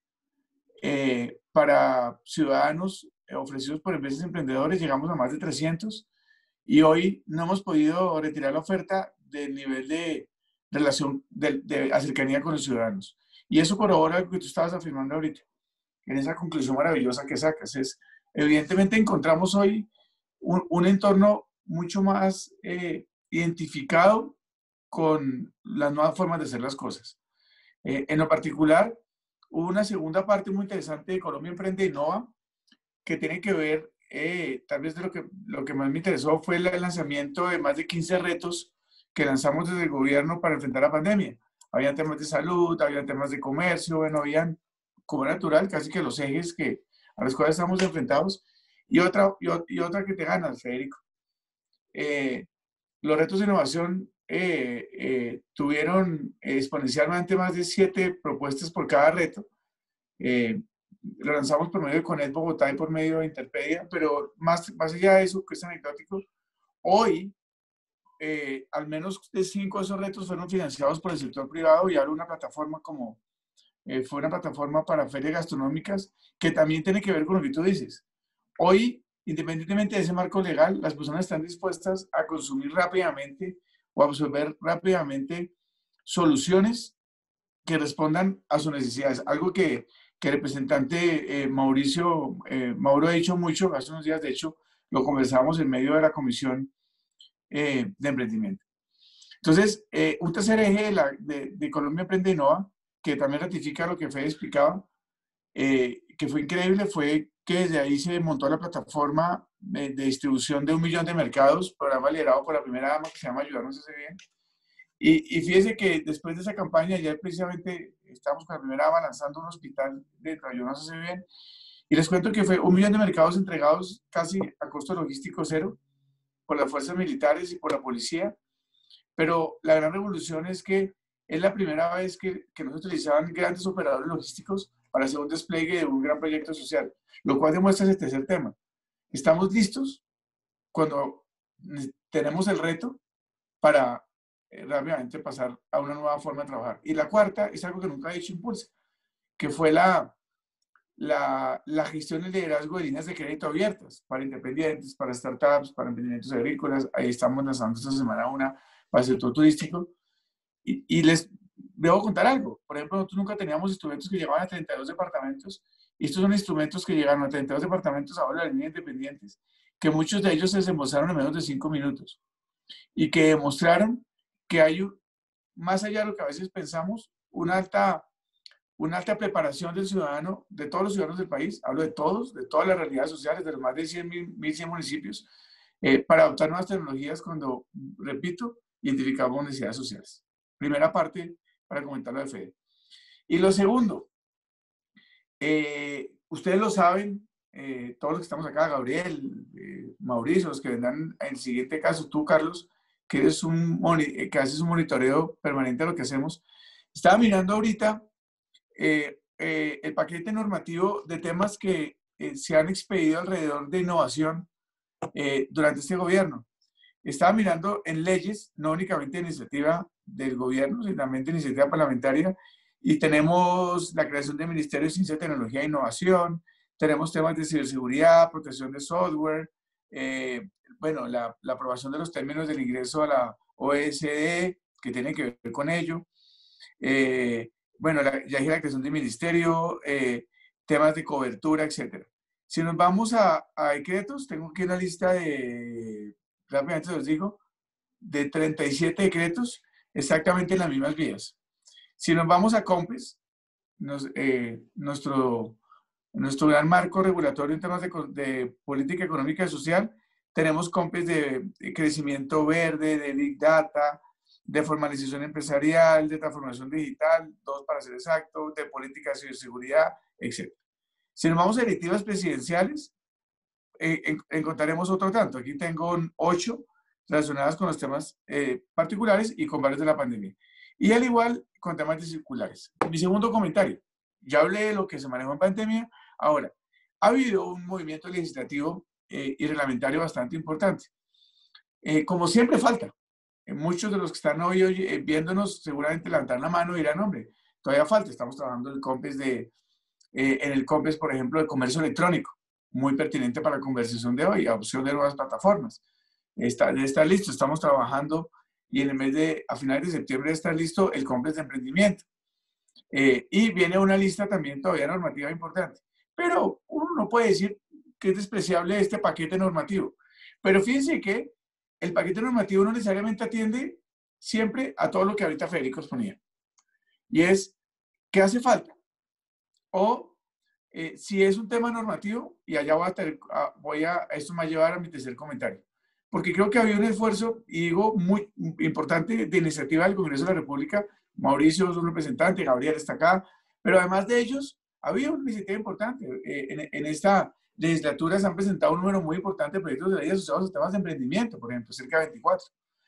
eh, para ciudadanos eh, ofrecidos por empresas emprendedores. Llegamos a más de trescientos y hoy no hemos podido retirar la oferta del nivel de relación, de, de cercanía con los ciudadanos. Y eso corrobora lo que tú estabas afirmando ahorita, en esa conclusión maravillosa que sacas. Es, evidentemente encontramos hoy un, un entorno mucho más eh, identificado con las nuevas formas de hacer las cosas. Eh, en lo particular, hubo una segunda parte muy interesante de Colombia Emprende e Innova, que tiene que ver, eh, tal vez de lo que, lo que más me interesó fue el lanzamiento de más de quince retos que lanzamos desde el gobierno para enfrentar la pandemia. Habían temas de salud, habían temas de comercio, bueno, habían, como natural, casi que los ejes que, a los cuales estamos enfrentados. Y otra, y, y otra que te ganas, Federico. Eh, los retos de innovación eh, eh, tuvieron exponencialmente más de siete propuestas por cada reto. Eh, lo lanzamos por medio de Conet Bogotá y por medio de Interpedia, pero más, más allá de eso, que es anecdótico, hoy eh, al menos de cinco de esos retos fueron financiados por el sector privado y ahora una plataforma como eh, fue una plataforma para ferias gastronómicas que también tiene que ver con lo que tú dices. Hoy, independientemente de ese marco legal, las personas están dispuestas a consumir rápidamente o absorber rápidamente soluciones que respondan a sus necesidades. Algo que, que el representante eh, Mauricio, eh, Mauro ha dicho mucho, hace unos días de hecho, lo conversamos en medio de la comisión eh, de emprendimiento. Entonces, eh, un tercer eje de, la, de, de Colombia Emprende e Innova, que también ratifica lo que Fede explicaba, eh, que fue increíble, fue que desde ahí se montó la plataforma de, de distribución de un millón de mercados, programa liderado por la primera dama que se llama Ayudarnos a hacer bien. Y, y fíjese que después de esa campaña, ya precisamente estamos con la primera dama lanzando un hospital de Ayudarnos a hacer bien. Y les cuento que fue un millón de mercados entregados casi a costo logístico cero por las fuerzas militares y por la policía. Pero la gran revolución es que es la primera vez que, que no se utilizaban grandes operadores logísticos para hacer un despliegue de un gran proyecto social, lo cual demuestra ese tercer tema. Estamos listos cuando tenemos el reto para eh, rápidamente pasar a una nueva forma de trabajar. Y la cuarta es algo que nunca ha dicho Impulsa, que fue la, la, la gestión y el liderazgo de líneas de crédito abiertas para independientes, para startups, para emprendimientos agrícolas. Ahí estamos lanzando esta semana una para el sector turístico. Y, y les debo contar algo. Por ejemplo, nosotros nunca teníamos instrumentos que llegaban a treinta y dos departamentos. Y estos son instrumentos que llegaron a treinta y dos departamentos ahora de líneas independientes, que muchos de ellos se desembolsaron en menos de cinco minutos. Y que demostraron que hay, más allá de lo que a veces pensamos, una alta, una alta preparación del ciudadano, de todos los ciudadanos del país, hablo de todos, de todas las realidades sociales, de los más de cien mil cien municipios, eh, para adoptar nuevas tecnologías cuando, repito, identificamos necesidades sociales. Primera parte para comentar lo de Fede. Y lo segundo, eh, ustedes lo saben, eh, todos los que estamos acá, Gabriel, eh, Mauricio, los que vendrán en el siguiente caso, tú, Carlos, que, eres un, que haces un monitoreo permanente de lo que hacemos. Estaba mirando ahorita eh, eh, el paquete normativo de temas que eh, se han expedido alrededor de innovación eh, durante este gobierno. Estaba mirando en leyes, no únicamente de iniciativa del gobierno, sino también de iniciativa parlamentaria, y tenemos la creación del Ministerio de Ciencia, Tecnología e Innovación, tenemos temas de ciberseguridad, protección de software, eh, bueno, la, la aprobación de los términos del ingreso a la O E C D, que tiene que ver con ello, eh, bueno, la, ya dije la creación del ministerio, eh, temas de cobertura, etcétera. Si nos vamos a, a decretos, tengo aquí una lista de, rápidamente se los digo, de treinta y siete decretos exactamente en las mismas vías. Si nos vamos a COMPES, nos, eh, nuestro, nuestro gran marco regulatorio en temas de, de política económica y social, tenemos COMPES de, de crecimiento verde, de Big Data, de formalización empresarial, de transformación digital, dos para ser exacto, de política de seguridad, etcétera. Si nos vamos a directivas presidenciales, eh, en, encontraremos otro tanto. Aquí tengo ocho relacionadas con los temas eh, particulares y con varios de la pandemia. Y al igual con temas de circulares. Mi segundo comentario, ya hablé de lo que se manejó en pandemia. Ahora, ha habido un movimiento legislativo eh, y reglamentario bastante importante. Eh, como siempre falta. Eh, muchos de los que están hoy, hoy eh, viéndonos seguramente levantarán la mano y dirán, hombre, todavía falta. Estamos trabajando en el COMPES, de, eh, en el COMPES, por ejemplo, de comercio electrónico, muy pertinente para la conversación de hoy, adopción de nuevas plataformas. Está, de estar listo, estamos trabajando y en el mes de, a finales de septiembre está listo el COMPES de emprendimiento. Eh, y viene una lista también todavía normativa importante. Pero uno no puede decir que es despreciable este paquete normativo. Pero fíjense que el paquete normativo no necesariamente atiende siempre a todo lo que ahorita Federico exponía. Y es, ¿qué hace falta? O eh, si es un tema normativo, y allá voy a, tener, voy a, esto me va a llevar a mi tercer comentario. Porque creo que había un esfuerzo, y digo, muy importante de iniciativa del Congreso de la República. Mauricio es un representante, Gabriel está acá, pero además de ellos, había una iniciativa importante. Eh, en, en esta legislatura se han presentado un número muy importante de proyectos de ley asociados a temas de emprendimiento, por ejemplo, cerca de veinticuatro.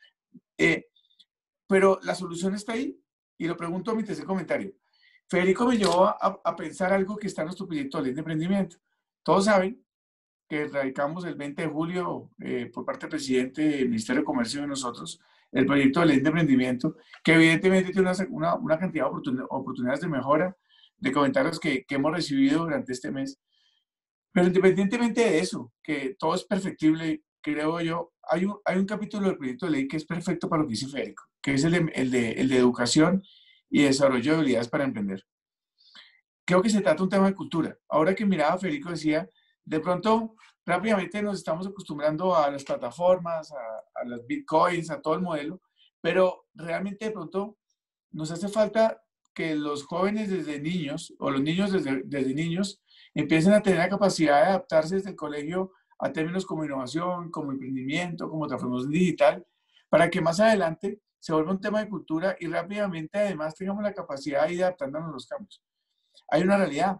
Eh, pero la solución está ahí, y lo pregunto en mi tercer comentario. Federico me llevó a, a pensar algo que está en nuestro proyecto de ley de emprendimiento. Todos saben que radicamos el veinte de julio eh, por parte del presidente del Ministerio de Comercio de nosotros, el proyecto de ley de emprendimiento, que evidentemente tiene una, una, una cantidad de oportun oportunidades de mejora, de comentarios que, que hemos recibido durante este mes. Pero independientemente de eso, que todo es perfectible, creo yo, hay un, hay un capítulo del proyecto de ley que es perfecto para lo que dice Federico, que es el de, el de, el de educación y desarrollo de habilidades para emprender. Creo que se trata de un tema de cultura. Ahora que miraba, Federico decía, de pronto, rápidamente nos estamos acostumbrando a las plataformas, a, a las bitcoins, a todo el modelo, pero realmente de pronto nos hace falta que los jóvenes desde niños, o los niños desde, desde niños, empiecen a tener la capacidad de adaptarse desde el colegio a términos como innovación, como emprendimiento, como transformación digital, para que más adelante se vuelva un tema de cultura y rápidamente además tengamos la capacidad de ir adaptándonos a los cambios. Hay una realidad.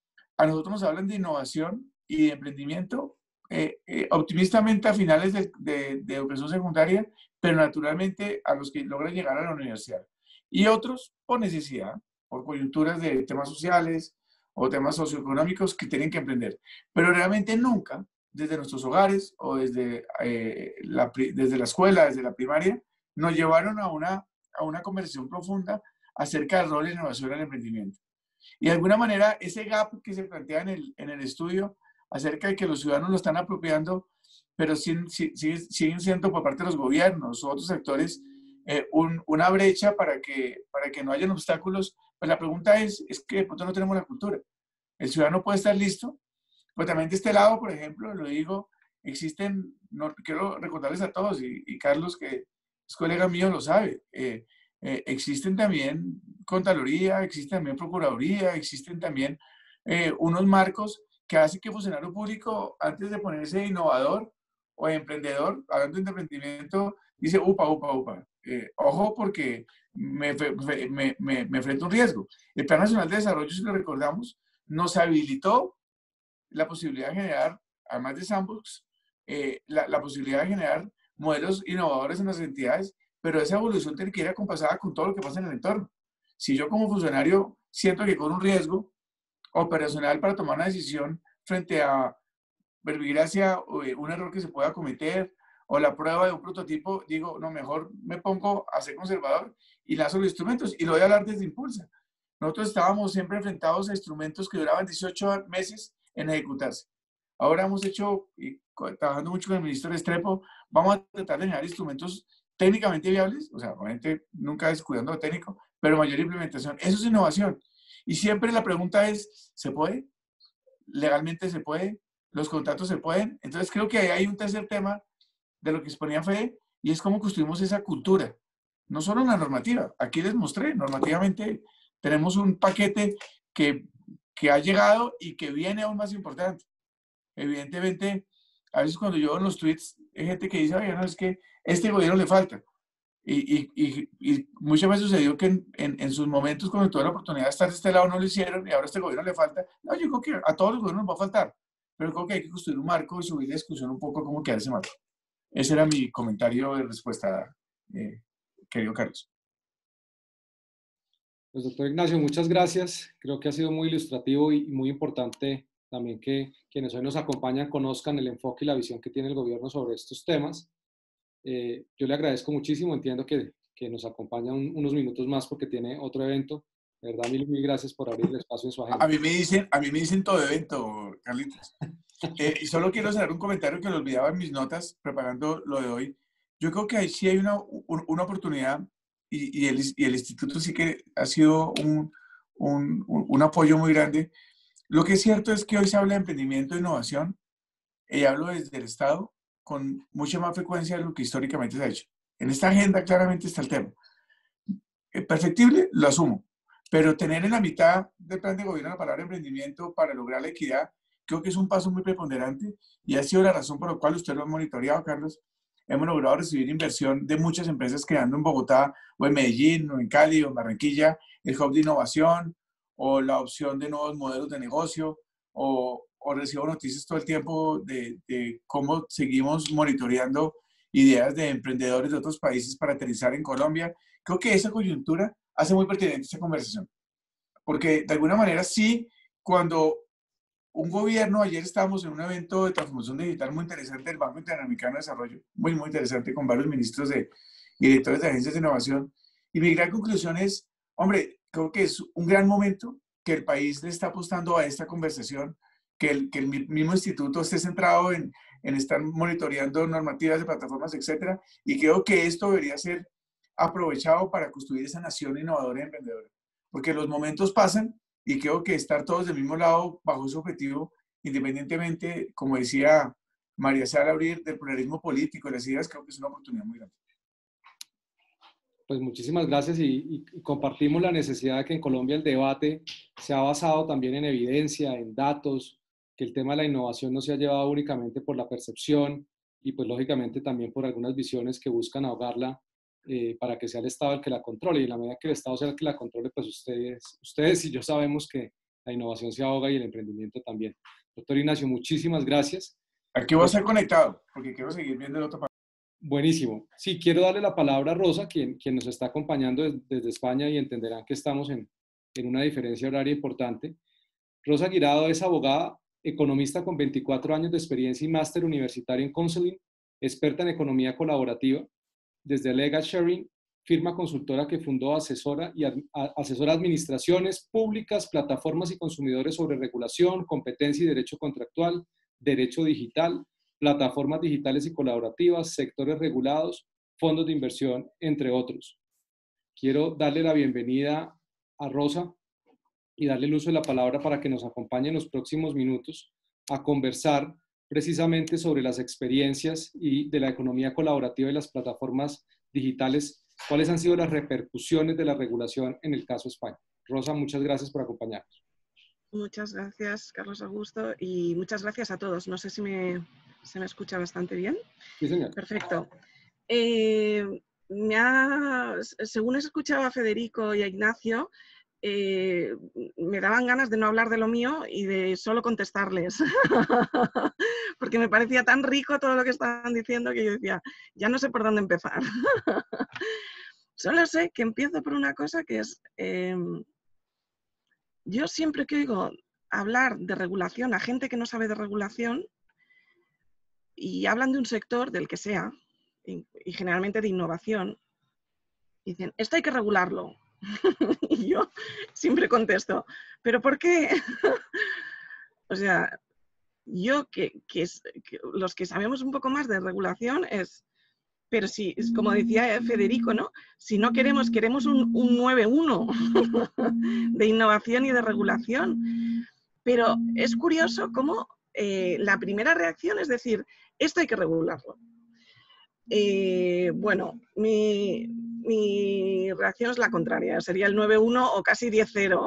A nosotros nos hablan de innovación y de emprendimiento eh, eh, optimistamente a finales de, de, de educación secundaria, pero naturalmente a los que logran llegar a la universidad. Y otros por necesidad, por coyunturas de temas sociales o temas socioeconómicos que tienen que emprender. Pero realmente nunca, desde nuestros hogares o desde, eh, la, desde la escuela, desde la primaria, nos llevaron a una, a una conversación profunda acerca del rol de la innovación en el emprendimiento. Y de alguna manera, ese gap que se plantea en el, en el estudio acerca de que los ciudadanos lo están apropiando, pero siguen, siguen, siguen siendo por parte de los gobiernos o otros sectores eh, un, una brecha para que, para que no hayan obstáculos, pues la pregunta es, es que de pronto no tenemos la cultura. El ciudadano puede estar listo, pero también de este lado, por ejemplo, lo digo, existen, no, quiero recordarles a todos, y, y Carlos, que es colega mío, lo sabe, eh, Eh, existen también Contraloría, existen también Procuraduría, existen también eh, unos marcos que hacen que el funcionario público, antes de ponerse innovador o emprendedor, hablando de emprendimiento, dice, upa, upa, upa, eh, ojo porque me, me, me, me enfrento a un riesgo. El Plan Nacional de Desarrollo, si lo recordamos, nos habilitó la posibilidad de generar, además de Sandbox, eh, la, la posibilidad de generar modelos innovadores en las entidades, pero esa evolución tiene que ir acompasada con todo lo que pasa en el entorno. Si yo como funcionario siento que corro un riesgo operacional para tomar una decisión frente a verbigracia o un error que se pueda cometer o la prueba de un prototipo, digo, no, mejor me pongo a ser conservador y lanzo los instrumentos y lo voy a hablar desde Impulsa. Nosotros estábamos siempre enfrentados a instrumentos que duraban dieciocho meses en ejecutarse. Ahora hemos hecho, y trabajando mucho con el ministro Restrepo, vamos a tratar de generar instrumentos técnicamente viables, o sea, obviamente nunca descuidando lo técnico, pero mayor implementación. Eso es innovación. Y siempre la pregunta es, ¿se puede? legalmente se puede, los contratos se pueden. Entonces creo que hay un tercer tema de lo que exponía Fede, y es cómo construimos esa cultura. No solo la normativa, aquí les mostré, normativamente tenemos un paquete que, que ha llegado y que viene aún más importante. Evidentemente, a veces cuando yo veo en los tweets, hay gente que dice, oye, no, es que este gobierno le falta. Y, y, y, y muchas veces sucedió que en, en, en sus momentos, cuando tuve la oportunidad de estar de este lado, no lo hicieron y ahora a este gobierno le falta. No, yo creo que a todos los gobiernos nos va a faltar, pero creo que hay que construir un marco y subir la discusión un poco cómo quedar ese marco. Ese era mi comentario de respuesta, eh, querido Carlos. Pues doctor Ignacio, muchas gracias. Creo que ha sido muy ilustrativo y muy importante también que quienes hoy nos acompañan conozcan el enfoque y la visión que tiene el gobierno sobre estos temas. Eh, yo le agradezco muchísimo, entiendo que, que nos acompaña un, unos minutos más porque tiene otro evento. De verdad, mil, mil gracias por abrir el espacio en su agenda. A mí me dicen, a mí me dicen todo evento, Carlitos. Eh, y solo quiero hacer un comentario que lo olvidaba en mis notas preparando lo de hoy. Yo creo que ahí sí hay una, una oportunidad y, y, el, y el instituto sí que ha sido un, un, un apoyo muy grande. Lo que es cierto es que hoy se habla de emprendimiento e innovación y hablo desde el Estado con mucha más frecuencia de lo que históricamente se ha hecho. En esta agenda claramente está el tema. Perfectible, lo asumo, pero tener en la mitad del plan de gobierno la palabra emprendimiento para lograr la equidad, creo que es un paso muy preponderante y ha sido la razón por la cual usted lo ha monitoreado, Carlos. Hemos logrado recibir inversión de muchas empresas creando en Bogotá o en Medellín o en Cali o en Barranquilla el hub de innovación o la opción de nuevos modelos de negocio o, o recibo noticias todo el tiempo de, de cómo seguimos monitoreando ideas de emprendedores de otros países para aterrizar en Colombia. Creo que esa coyuntura hace muy pertinente esta conversación, porque de alguna manera sí, cuando un gobierno, ayer estábamos en un evento de transformación digital muy interesante del Banco Interamericano de Desarrollo, muy, muy interesante, con varios ministros de, y directores de agencias de innovación, y mi gran conclusión es, hombre, creo que es un gran momento que el país le está apostando a esta conversación, que el, que el mismo instituto esté centrado en, en estar monitoreando normativas de plataformas, etcétera, y creo que esto debería ser aprovechado para construir esa nación innovadora y emprendedora, porque los momentos pasan y creo que estar todos del mismo lado bajo ese objetivo, independientemente, como decía María Sara Abril, del pluralismo político y las ideas, creo que es una oportunidad muy grande. Pues muchísimas gracias y, y compartimos la necesidad de que en Colombia el debate se ha basado también en evidencia, en datos, que el tema de la innovación no se ha llevado únicamente por la percepción y pues lógicamente también por algunas visiones que buscan ahogarla eh, para que sea el Estado el que la controle, y en la medida que el Estado sea el que la controle, pues ustedes, ustedes y yo sabemos que la innovación se ahoga y el emprendimiento también. Doctor Ignacio, muchísimas gracias. Aquí voy a estar conectado porque quiero seguir viendo el otro parte. Buenísimo. Sí, quiero darle la palabra a Rosa, quien, quien nos está acompañando desde, desde España, y entenderán que estamos en, en una diferencia horaria importante. Rosa Guirado es abogada, economista con veinticuatro años de experiencia y máster universitario en counseling, experta en economía colaborativa. Desde Legal Sharing, firma consultora que fundó, asesora y ad, a, asesora administraciones públicas, plataformas y consumidores sobre regulación, competencia y derecho contractual, derecho digital, plataformas digitales y colaborativas, sectores regulados, fondos de inversión, entre otros. Quiero darle la bienvenida a Rosa y darle el uso de la palabra para que nos acompañe en los próximos minutos a conversar precisamente sobre las experiencias y de la economía colaborativa y las plataformas digitales, cuáles han sido las repercusiones de la regulación en el caso España. Rosa, muchas gracias por acompañarnos. Muchas gracias, Carlos Augusto, y muchas gracias a todos. No sé si me, se me escucha bastante bien. Sí, señor. Perfecto. Eh, me ha, según escuchaba a Federico y a Ignacio, Eh, me daban ganas de no hablar de lo mío y de solo contestarles, porque me parecía tan rico todo lo que estaban diciendo que yo decía, ya no sé por dónde empezar. Solo sé que empiezo por una cosa que es, eh, yo siempre que oigo hablar de regulación a gente que no sabe de regulación y hablan de un sector del que sea, y, y generalmente de innovación, dicen, esto hay que regularlo. Y yo siempre contesto, ¿pero por qué? O sea, yo que, que, es, que los que sabemos un poco más de regulación es, pero si, como decía Federico, ¿no? Si no queremos, queremos un, un nueve uno de innovación y de regulación. Pero es curioso cómo eh, la primera reacción es decir, esto hay que regularlo. Eh, bueno, mi, mi reacción es la contraria, sería el nueve uno o casi diez cero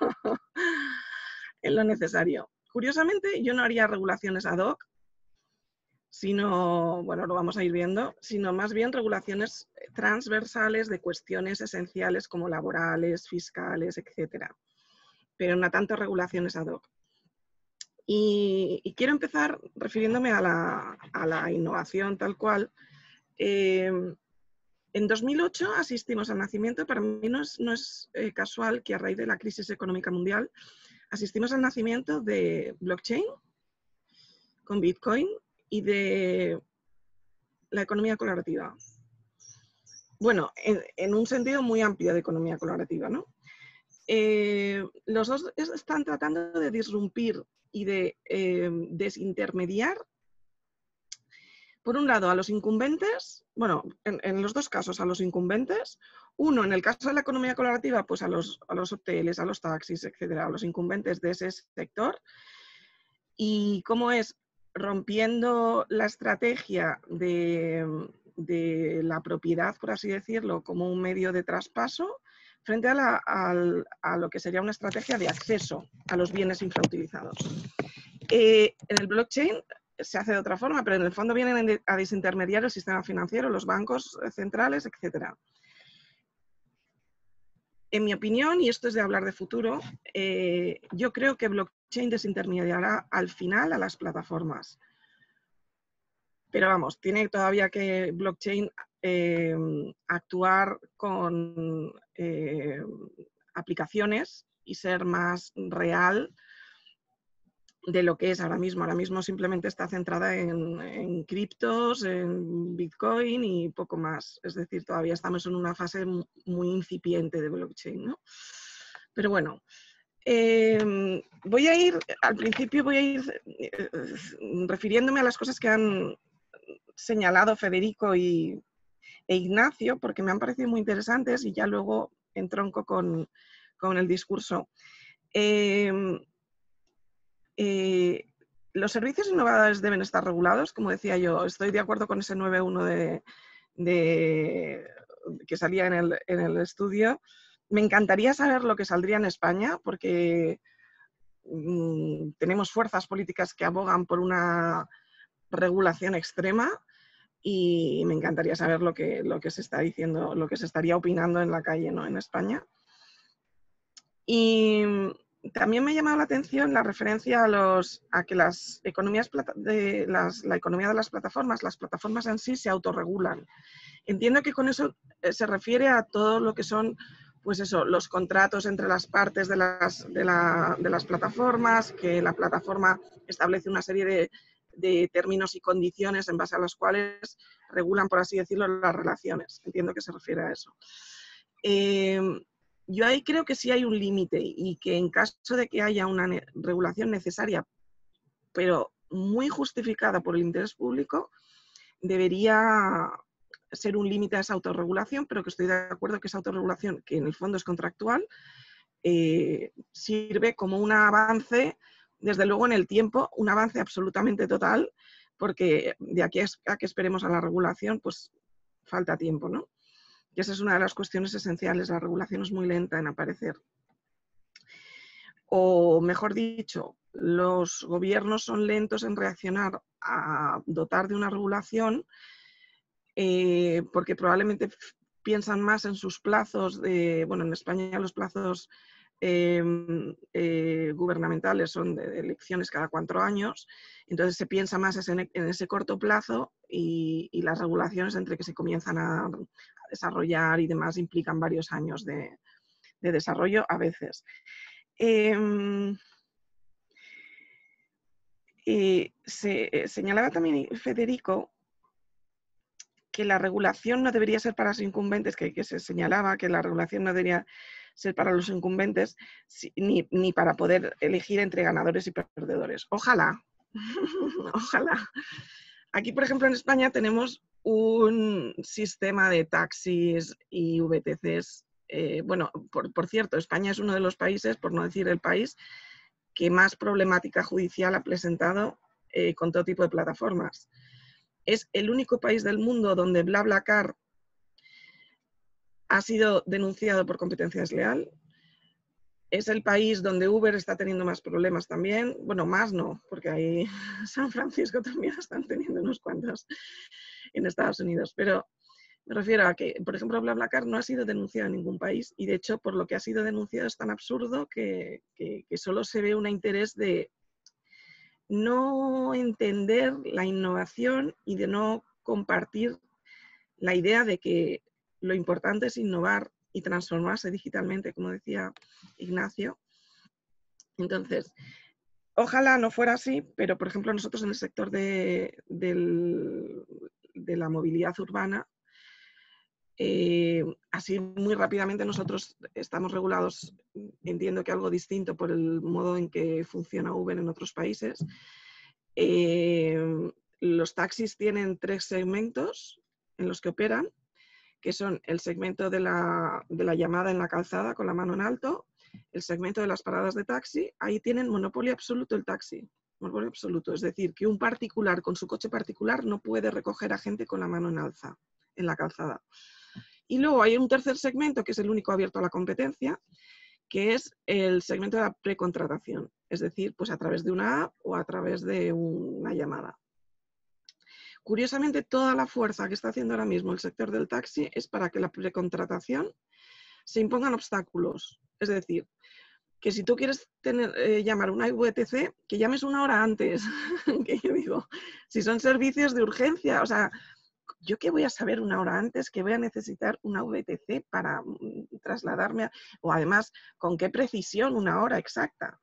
en lo necesario. Curiosamente, yo no haría regulaciones ad hoc, sino, bueno, lo vamos a ir viendo, sino más bien regulaciones transversales de cuestiones esenciales como laborales, fiscales, etcétera. Pero no tanto regulaciones ad hoc. Y, y quiero empezar refiriéndome a la, a la innovación tal cual. Eh, en dos mil ocho asistimos al nacimiento, para mí no es, no es eh, casual que a raíz de la crisis económica mundial asistimos al nacimiento de blockchain con Bitcoin y de la economía colaborativa. Bueno, en, en un sentido muy amplio de economía colaborativa, ¿no? Eh, los dos están tratando de disrumpir y de eh, desintermediar, por un lado, a los incumbentes, bueno, en, en los dos casos a los incumbentes, uno, en el caso de la economía colaborativa, pues a los, a los hoteles, a los taxis, etcétera, a los incumbentes de ese sector, y cómo es rompiendo la estrategia de, de la propiedad, por así decirlo, como un medio de traspaso, frente a, la, a, a lo que sería una estrategia de acceso a los bienes infrautilizados. Eh, en el blockchain se hace de otra forma, pero en el fondo vienen a desintermediar el sistema financiero, los bancos centrales, etcétera. En mi opinión, y esto es de hablar de futuro, eh, yo creo que blockchain desintermediará al final a las plataformas. Pero vamos, tiene todavía que blockchain eh, actuar con eh, aplicaciones y ser más real de lo que es ahora mismo. Ahora mismo simplemente está centrada en, en criptos, en Bitcoin y poco más. Es decir, todavía estamos en una fase muy incipiente de blockchain, ¿no? Pero bueno, eh, voy a ir, al principio voy a ir eh, refiriéndome a las cosas que han señalado Federico y, e Ignacio, porque me han parecido muy interesantes y ya luego entronco con, con el discurso. Eh, Eh, los servicios innovadores deben estar regulados, como decía yo, estoy de acuerdo con ese nueve uno de, de, que salía en el, en el estudio. Me encantaría saber lo que saldría en España, porque mmm, tenemos fuerzas políticas que abogan por una regulación extrema y me encantaría saber lo que, lo que se está diciendo, lo que se estaría opinando en la calle, ¿no?, en España. Y también me ha llamado la atención la referencia a, los, a que las economías de las, la economía de las plataformas, las plataformas en sí se autorregulan. Entiendo que con eso se refiere a todo lo que son, pues eso, los contratos entre las partes de las, de, la, de las plataformas, que la plataforma establece una serie de, de términos y condiciones en base a los cuales regulan, por así decirlo, las relaciones. Entiendo que se refiere a eso. Eh, Yo ahí creo que sí hay un límite y que en caso de que haya una ne- regulación necesaria, pero muy justificada por el interés público, debería ser un límite a esa autorregulación, pero que estoy de acuerdo que esa autorregulación, que en el fondo es contractual, eh, sirve como un avance, desde luego en el tiempo, un avance absolutamente total, porque de aquí a que esperemos a la regulación, pues falta tiempo, ¿no? Y esa es una de las cuestiones esenciales. La regulación es muy lenta en aparecer. O, mejor dicho, los gobiernos son lentos en reaccionar a dotar de una regulación eh, porque probablemente piensan más en sus plazos de, bueno, en España los plazos eh, eh, gubernamentales son de, de elecciones cada cuatro años, entonces se piensa más en, en ese corto plazo y, y las regulaciones entre que se comienzan a desarrollar y demás implican varios años de, de desarrollo a veces. Eh, eh, se eh, señalaba también Federico que la regulación no debería ser para los incumbentes, que, que se señalaba que la regulación no debería ser para los incumbentes, si, ni, ni para poder elegir entre ganadores y perdedores. Ojalá, ojalá. Aquí, por ejemplo, en España tenemos un sistema de taxis y V T Cs. Eh, bueno, por, por cierto, España es uno de los países, por no decir el país, que más problemática judicial ha presentado eh, con todo tipo de plataformas. Es el único país del mundo donde BlaBlaCar ha sido denunciado por competencia desleal. Es el país donde Uber está teniendo más problemas también. Bueno, más no, porque ahí San Francisco también están teniendo unos cuantos en Estados Unidos. Pero me refiero a que, por ejemplo, BlaBlaCar no ha sido denunciado en ningún país y, de hecho, por lo que ha sido denunciado es tan absurdo que, que, que solo se ve un interés de no entender la innovación y de no compartir la idea de que lo importante es innovar y transformarse digitalmente, como decía Ignacio. Entonces, ojalá no fuera así, pero, por ejemplo, nosotros en el sector de, del, de la movilidad urbana, Eh, así muy rápidamente nosotros estamos regulados, entiendo que algo distinto por el modo en que funciona Uber en otros países. Eh, los taxis tienen tres segmentos en los que operan, que son el segmento de la, de la llamada en la calzada con la mano en alto, el segmento de las paradas de taxi. Ahí tienen monopolio absoluto el taxi, monopolio absoluto, es decir, que un particular con su coche particular no puede recoger a gente con la mano en alza en la calzada. Y luego hay un tercer segmento, que es el único abierto a la competencia, que es el segmento de la precontratación, es decir, pues a través de una app o a través de una llamada. Curiosamente, toda la fuerza que está haciendo ahora mismo el sector del taxi es para que la precontratación se impongan obstáculos. Es decir, que si tú quieres tener, eh, llamar una V T C, que llames una hora antes, que yo digo, si son servicios de urgencia, o sea, ¿yo qué voy a saber una hora antes que voy a necesitar una V T C para trasladarme? A, o además, ¿con qué precisión una hora exacta?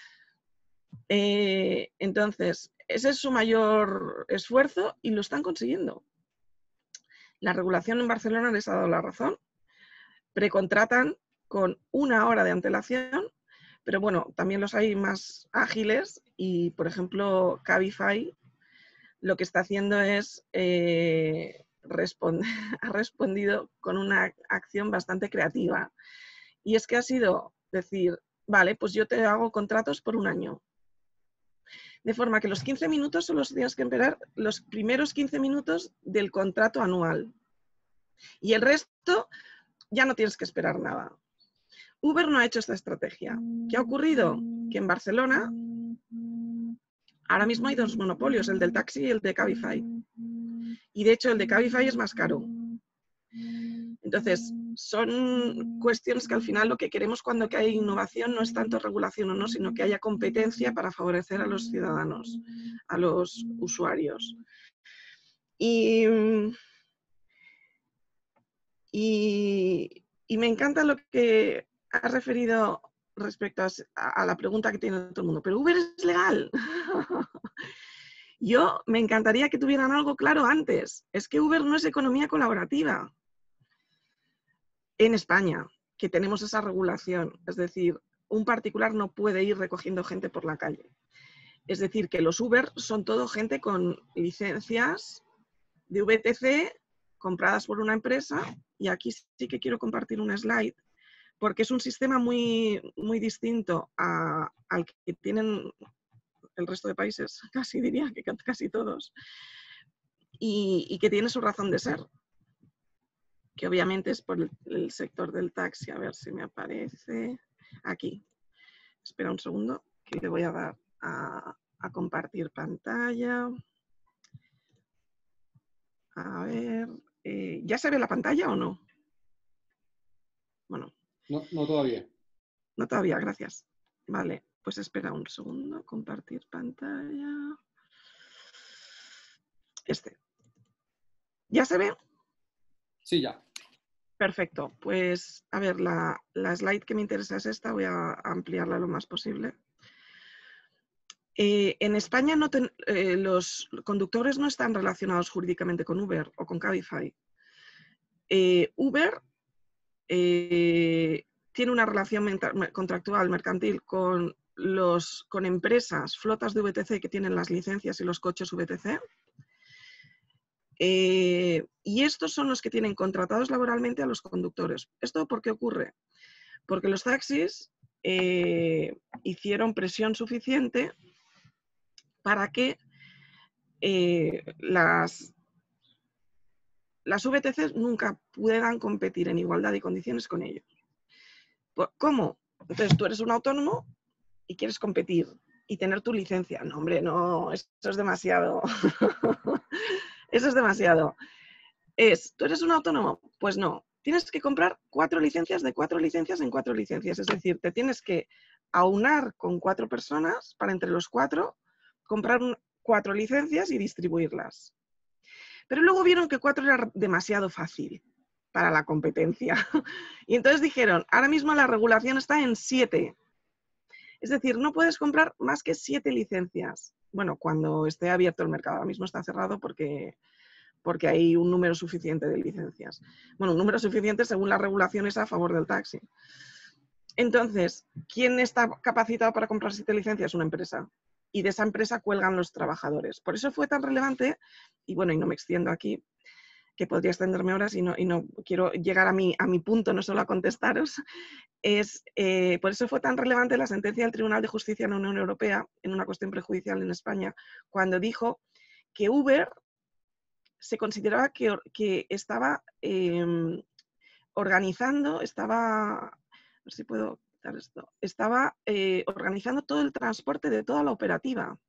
Eh, entonces, ese es su mayor esfuerzo y lo están consiguiendo. La regulación en Barcelona les ha dado la razón. Precontratan con una hora de antelación, pero bueno, también los hay más ágiles y, por ejemplo, Cabify lo que está haciendo es, eh, responde, ha respondido con una acción bastante creativa. Y es que ha sido decir, vale, pues yo te hago contratos por un año. De forma que los quince minutos solo tienes que esperar los primeros quince minutos del contrato anual. Y el resto ya no tienes que esperar nada. Uber no ha hecho esta estrategia. ¿Qué ha ocurrido? Que en Barcelona ahora mismo hay dos monopolios, el del taxi y el de Cabify. Y de hecho el de Cabify es más caro. Entonces, son cuestiones que al final lo que queremos cuando hay innovación no es tanto regulación o no, sino que haya competencia para favorecer a los ciudadanos, a los usuarios. Y, y, y me encanta lo que has referido respecto a, a la pregunta que tiene todo el mundo. ¿Pero Uber es legal? Yo me encantaría que tuvieran algo claro antes. Es que Uber no es economía colaborativa. En España, que tenemos esa regulación, es decir, un particular no puede ir recogiendo gente por la calle. Es decir, que los Uber son todo gente con licencias de V T C compradas por una empresa, y aquí sí que quiero compartir un slide, porque es un sistema muy, muy distinto a, al que tienen el resto de países, casi diría que casi todos, y, y que tiene su razón de ser, que obviamente es por el, el sector del taxi. A ver si me aparece aquí. Espera un segundo, que le voy a dar a, a compartir pantalla. A ver, eh, ¿ya se ve la pantalla o no? Bueno. No, no todavía. No todavía, gracias. Vale, pues espera un segundo, compartir pantalla. Este. ¿Ya se ve? Sí, ya. Perfecto, pues a ver, la, la slide que me interesa es esta, voy a ampliarla lo más posible. Eh, en España no ten, eh, los conductores no están relacionados jurídicamente con Uber o con Cabify. Eh, Uber eh, tiene una relación contractual mercantil con, los, con empresas, flotas de V T C que tienen las licencias y los coches V T C. Eh, y estos son los que tienen contratados laboralmente a los conductores. ¿Esto por qué ocurre? Porque los taxis eh, hicieron presión suficiente para que eh, las, las V T Cs nunca puedan competir en igualdad de condiciones con ellos. ¿Cómo? Entonces tú eres un autónomo y quieres competir y tener tu licencia. No, hombre, no, eso es demasiado. Eso es demasiado. Es, ¿tú eres un autónomo? Pues no. Tienes que comprar cuatro licencias de cuatro licencias en cuatro licencias. Es decir, te tienes que aunar con cuatro personas para entre los cuatro comprar un, cuatro licencias y distribuirlas. Pero luego vieron que cuatro era demasiado fácil para la competencia. Y entonces dijeron, ahora mismo la regulación está en siete. Es decir, no puedes comprar más que siete licencias. Bueno, cuando esté abierto el mercado. Ahora mismo está cerrado porque, porque hay un número suficiente de licencias. Bueno, un número suficiente según las regulaciones a favor del taxi. Entonces, ¿quién está capacitado para comprar siete licencias? Una empresa. Y de esa empresa cuelgan los trabajadores. Por eso fue tan relevante, y bueno, y no me extiendo aquí, que podría extenderme horas y no, y no quiero llegar a mi, a mi punto, no solo a contestaros, es, eh, por eso fue tan relevante la sentencia del Tribunal de Justicia en la Unión Europea, en una cuestión prejudicial en España, cuando dijo que Uber se consideraba que, que estaba eh, organizando, estaba, a ver si puedo quitar esto, estaba eh, organizando todo el transporte de toda la operativa.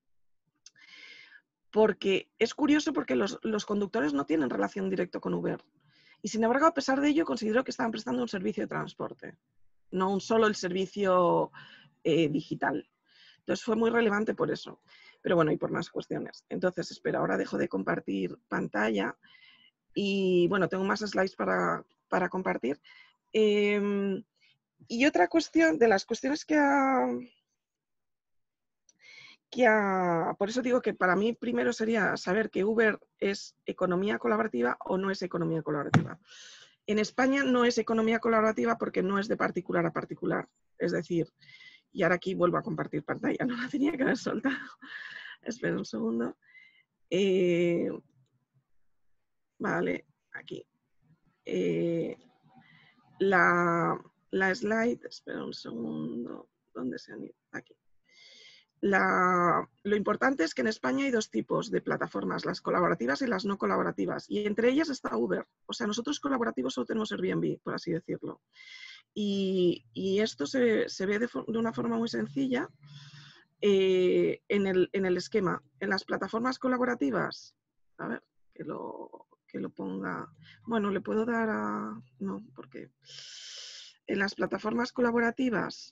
Porque es curioso porque los, los conductores no tienen relación directa con Uber. Y sin embargo, a pesar de ello, considero que estaban prestando un servicio de transporte, no un solo el servicio eh, digital. Entonces fue muy relevante por eso. Pero bueno, y por más cuestiones. Entonces, espera, ahora dejo de compartir pantalla. Y bueno, tengo más slides para, para compartir. Eh, y otra cuestión, de las cuestiones que ha... Que a, por eso digo que para mí primero sería saber que Uber es economía colaborativa o no es economía colaborativa. En España no es economía colaborativa porque no es de particular a particular. Es decir, y ahora aquí vuelvo a compartir pantalla, no la tenía que haber soltado. Espera un segundo. Eh, vale, aquí. Eh, la, la slide, espera un segundo. ¿Dónde se han ido? Aquí. La, lo importante es que en España hay dos tipos de plataformas, las colaborativas y las no colaborativas, y entre ellas está Uber. O sea, nosotros colaborativos solo tenemos Airbnb, por así decirlo. Y, y esto se, se ve de, de una forma muy sencilla eh, en, el, en el esquema. En las plataformas colaborativas, a ver, que lo, que lo ponga... Bueno, le puedo dar a... No, porque en las plataformas colaborativas...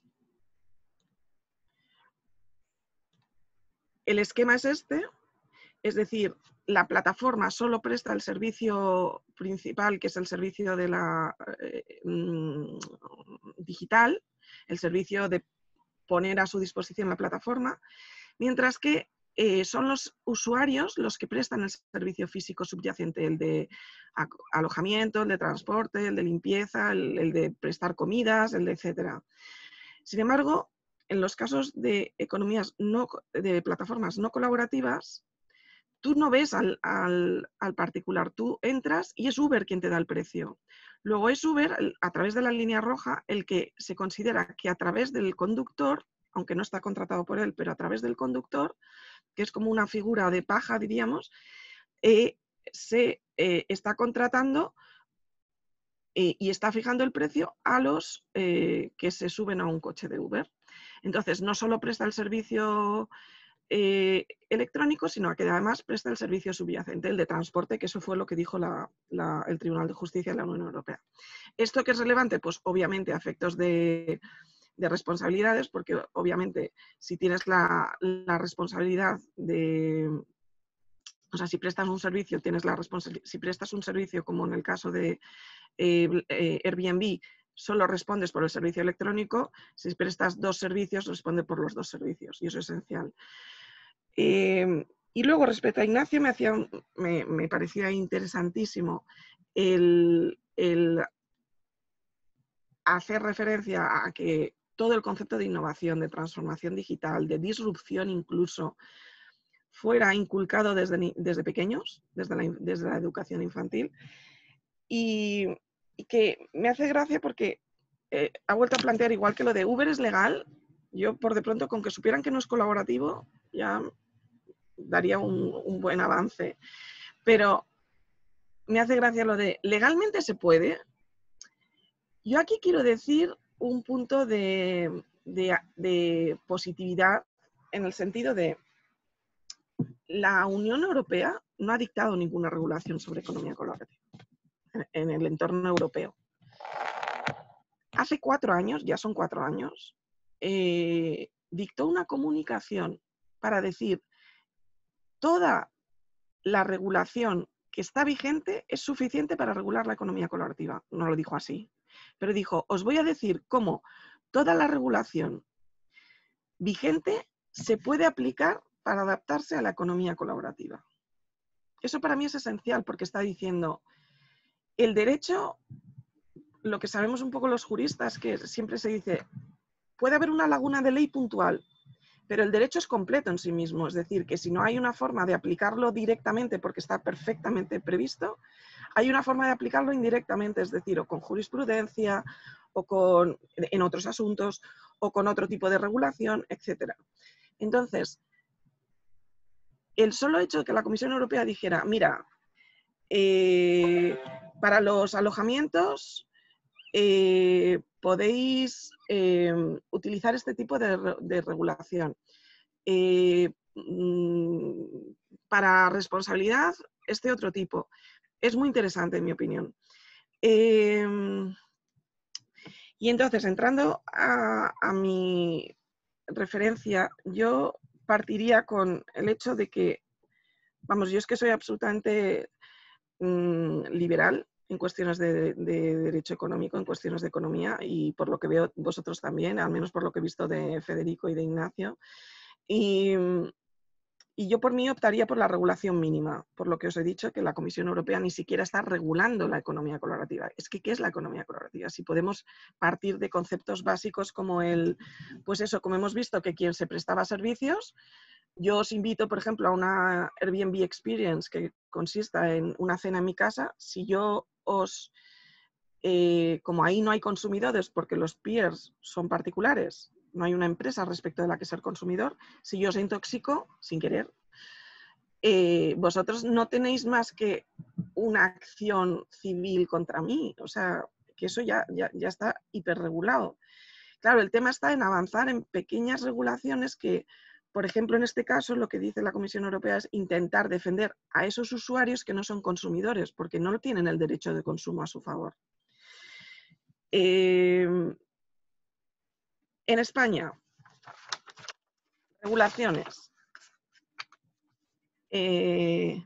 El esquema es este, es decir, la plataforma solo presta el servicio principal, que es el servicio de la eh, digital, el servicio de poner a su disposición la plataforma, mientras que eh, son los usuarios los que prestan el servicio físico subyacente, el de alojamiento, el de transporte, el de limpieza, el, el de prestar comidas, el de etcétera. Sin embargo, en los casos de economías no, de plataformas no colaborativas, tú no ves al, al, al particular, tú entras y es Uber quien te da el precio. Luego es Uber, a través de la línea roja, el que se considera que a través del conductor, aunque no está contratado por él, pero a través del conductor, que es como una figura de paja, diríamos, eh, se eh, está contratando eh, y está fijando el precio a los eh, que se suben a un coche de Uber. Entonces, no solo presta el servicio eh, electrónico, sino que además presta el servicio subyacente, el de transporte, que eso fue lo que dijo la, la, el Tribunal de Justicia de la Unión Europea. ¿Esto qué es relevante? Pues obviamente a efectos de, de responsabilidades, porque obviamente si tienes la, la responsabilidad de... O sea, si prestas un servicio, tienes la responsabilidad. Si prestas un servicio, como en el caso de eh, eh, Airbnb, solo respondes por el servicio electrónico. Si prestas dos servicios, responde por los dos servicios. Y eso es esencial. Eh, y luego, respecto a Ignacio, me, hacía, me, me parecía interesantísimo el, el hacer referencia a que todo el concepto de innovación, de transformación digital, de disrupción incluso, fuera inculcado desde, desde pequeños, desde la, desde la educación infantil. Y, y que me hace gracia porque eh, ha vuelto a plantear igual que lo de Uber es legal. Yo, por de pronto, con que supieran que no es colaborativo, ya daría un, un buen avance. Pero me hace gracia lo de legalmente se puede. Yo aquí quiero decir un punto de, de, de positividad en el sentido de la Unión Europea no ha dictado ninguna regulación sobre economía colaborativa en, en el entorno europeo. Hace cuatro años, ya son cuatro años, eh, dictó una comunicación para decir toda la regulación que está vigente es suficiente para regular la economía colaborativa. No lo dijo así, pero dijo, os voy a decir cómo toda la regulación vigente se puede aplicar para adaptarse a la economía colaborativa. Eso para mí es esencial porque está diciendo, el derecho, lo que sabemos un poco los juristas, que siempre se dice, puede haber una laguna de ley puntual, pero el derecho es completo en sí mismo, es decir, que si no hay una forma de aplicarlo directamente porque está perfectamente previsto, hay una forma de aplicarlo indirectamente, es decir, o con jurisprudencia, o con, en otros asuntos, o con otro tipo de regulación, etcétera. Entonces, el solo hecho de que la Comisión Europea dijera, mira, eh, para los alojamientos eh, podéis eh, utilizar este tipo de, de regulación. Eh, para responsabilidad, este otro tipo. Es muy interesante, en mi opinión. Eh, y entonces, entrando a, a mi referencia, yo partiría con el hecho de que, vamos, yo es que soy absolutamente mmm, liberal en cuestiones de, de derecho económico, en cuestiones de economía, y por lo que veo vosotros también, al menos por lo que he visto de Federico y de Ignacio. Y, y yo por mí optaría por la regulación mínima, por lo que os he dicho, que la Comisión Europea ni siquiera está regulando la economía colaborativa. Es que, ¿qué es la economía colaborativa? Si podemos partir de conceptos básicos como el, pues eso, como hemos visto, que quien se prestaba servicios, yo os invito, por ejemplo, a una Airbnb Experience que consista en una cena en mi casa. Si yo os, eh, como ahí no hay consumidores porque los peers son particulares, no hay una empresa respecto de la que ser consumidor, si yo os intoxico sin querer, eh, vosotros no tenéis más que una acción civil contra mí. O sea, que eso ya, ya, ya está hiperregulado. Claro, el tema está en avanzar en pequeñas regulaciones que, por ejemplo, en este caso, lo que dice la Comisión Europea es intentar defender a esos usuarios que no son consumidores, porque no tienen el derecho de consumo a su favor. Eh, en España, regulaciones. Eh,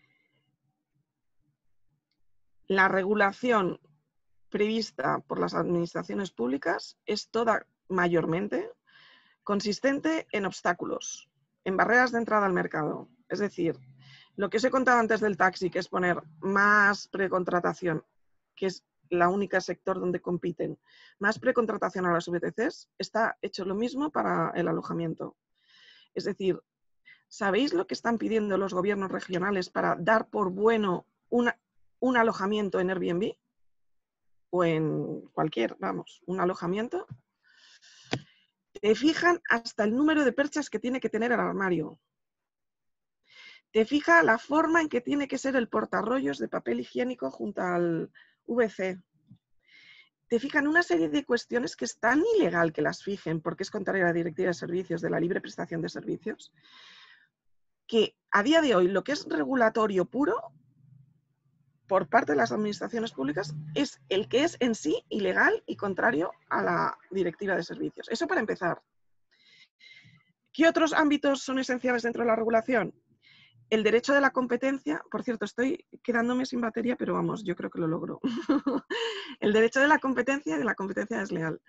la regulación prevista por las administraciones públicas es toda mayormente consistente en obstáculos, en barreras de entrada al mercado. Es decir, lo que os he contado antes del taxi, que es poner más precontratación, que es la única sector donde compiten, más precontratación a las V T Cs, está hecho lo mismo para el alojamiento. Es decir, ¿sabéis lo que están pidiendo los gobiernos regionales para dar por bueno una, un alojamiento en Airbnb? O en cualquier, vamos, un alojamiento. Te fijan hasta el número de perchas que tiene que tener el armario. Te fija la forma en que tiene que ser el portarrollos de papel higiénico junto al V C. Te fijan una serie de cuestiones que es tan ilegal que las fijen, porque es contraria a la Directiva de Servicios, de la libre prestación de servicios, que a día de hoy lo que es regulatorio puro por parte de las administraciones públicas es el que es en sí ilegal y contrario a la Directiva de Servicios. Eso para empezar. ¿Qué otros ámbitos son esenciales dentro de la regulación? El derecho de la competencia. Por cierto, estoy quedándome sin batería, pero vamos, yo creo que lo logro. El derecho de la competencia y de la competencia desleal.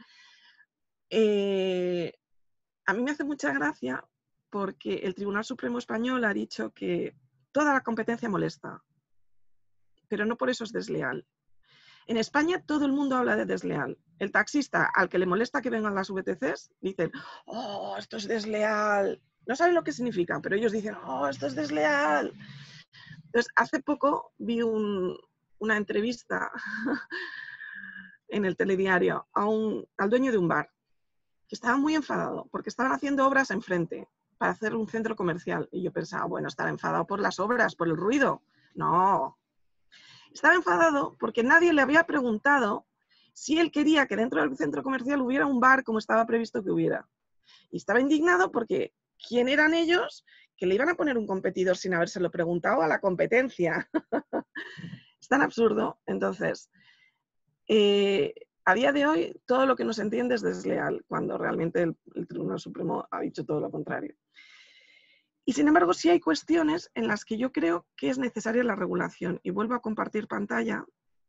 Eh, a mí me hace mucha gracia porque el Tribunal Supremo Español ha dicho que toda la competencia molesta, pero no por eso es desleal. En España todo el mundo habla de desleal. El taxista al que le molesta que vengan las V T Cs, dicen, oh, esto es desleal. No saben lo que significa, pero ellos dicen, oh, esto es desleal. Entonces, hace poco vi un, una entrevista en el telediario a un, al dueño de un bar, que estaba muy enfadado porque estaban haciendo obras enfrente para hacer un centro comercial. Y yo pensaba, bueno, estará enfadado por las obras, por el ruido. No. Estaba enfadado porque nadie le había preguntado si él quería que dentro del centro comercial hubiera un bar como estaba previsto que hubiera. Y estaba indignado porque ¿quién eran ellos que le iban a poner un competidor sin habérselo preguntado a la competencia? Es tan absurdo. Entonces, eh, a día de hoy, todo lo que nos entiende es desleal, cuando realmente el, el Tribunal Supremo ha dicho todo lo contrario. Y sin embargo, sí hay cuestiones en las que yo creo que es necesaria la regulación. Y vuelvo a compartir pantalla.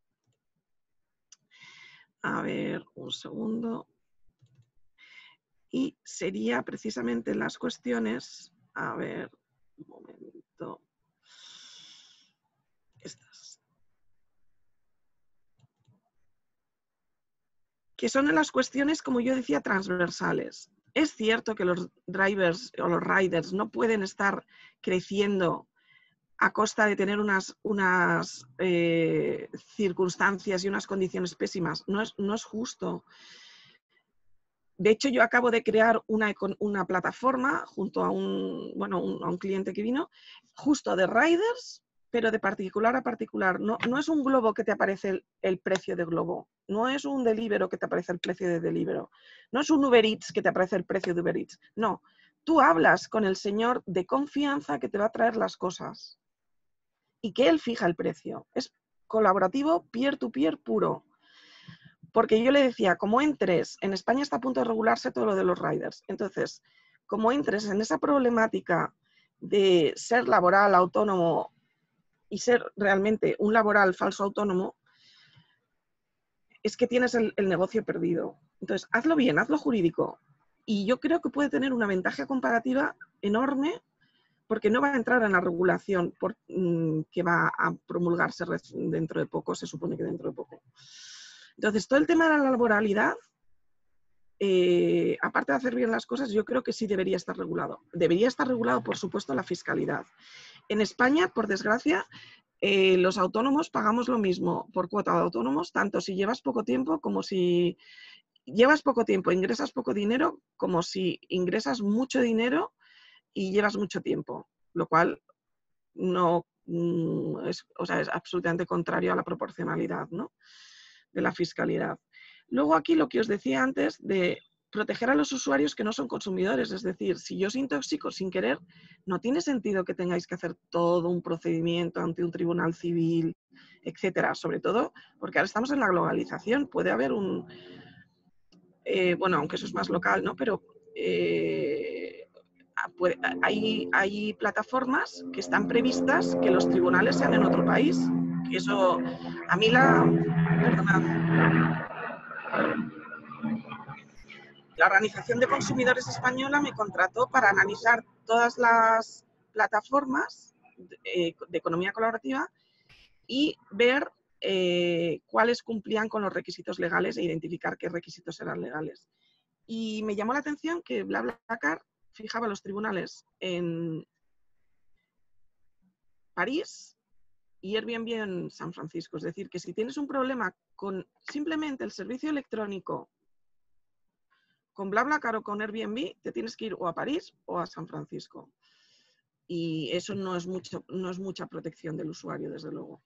A ver, un segundo. Y sería precisamente las cuestiones, a ver, un momento. Estas. Que son en las cuestiones, como yo decía, transversales. Es cierto que los drivers o los riders no pueden estar creciendo a costa de tener unas, unas eh, circunstancias y unas condiciones pésimas. No es, no es justo. De hecho, yo acabo de crear una, una plataforma junto a un, bueno, un, a un cliente que vino, justo de riders, pero de particular a particular. No, no es un Globo que te aparece el, el precio de Globo, no es un Deliveroo que te aparece el precio de Deliveroo, no es un Uber Eats que te aparece el precio de Uber Eats. No, tú hablas con el señor de confianza que te va a traer las cosas y que él fija el precio. Es colaborativo, peer-to-peer puro. Porque yo le decía, como entres, en España está a punto de regularse todo lo de los riders. Entonces, como entres en esa problemática de ser laboral autónomo y ser realmente un laboral falso autónomo, es que tienes el, el negocio perdido. Entonces, hazlo bien, hazlo jurídico. Y yo creo que puede tener una ventaja comparativa enorme porque no va a entrar en la regulación por, mmm, que va a promulgarse dentro de poco, se supone que dentro de poco. Entonces, todo el tema de la laboralidad, eh, aparte de hacer bien las cosas, yo creo que sí debería estar regulado. Debería estar regulado, por supuesto, la fiscalidad. En España, por desgracia, eh, los autónomos pagamos lo mismo por cuota de autónomos, tanto si llevas poco tiempo como si llevas poco tiempo, ingresas poco dinero, como si ingresas mucho dinero y llevas mucho tiempo, lo cual no mm, es, o sea, es absolutamente contrario a la proporcionalidad, ¿no?, de la fiscalidad. Luego aquí lo que os decía antes de proteger a los usuarios que no son consumidores, es decir, si yo os intoxico sin querer, no tiene sentido que tengáis que hacer todo un procedimiento ante un tribunal civil, etcétera, sobre todo porque ahora estamos en la globalización, puede haber un, eh, bueno, aunque eso es más local, ¿no?, pero eh, puede, hay, hay plataformas que están previstas que los tribunales sean en otro país. Eso, a mí la, perdonad, la Organización de Consumidores Española me contrató para analizar todas las plataformas de, de economía colaborativa y ver eh, cuáles cumplían con los requisitos legales e identificar qué requisitos eran legales. Y me llamó la atención que BlaBlaCar fijaba los tribunales en París y Airbnb en San Francisco. Es decir, que si tienes un problema con simplemente el servicio electrónico, con BlaBlaCar o con Airbnb, te tienes que ir o a París o a San Francisco. Y eso no es, mucho, no es mucha protección del usuario, desde luego.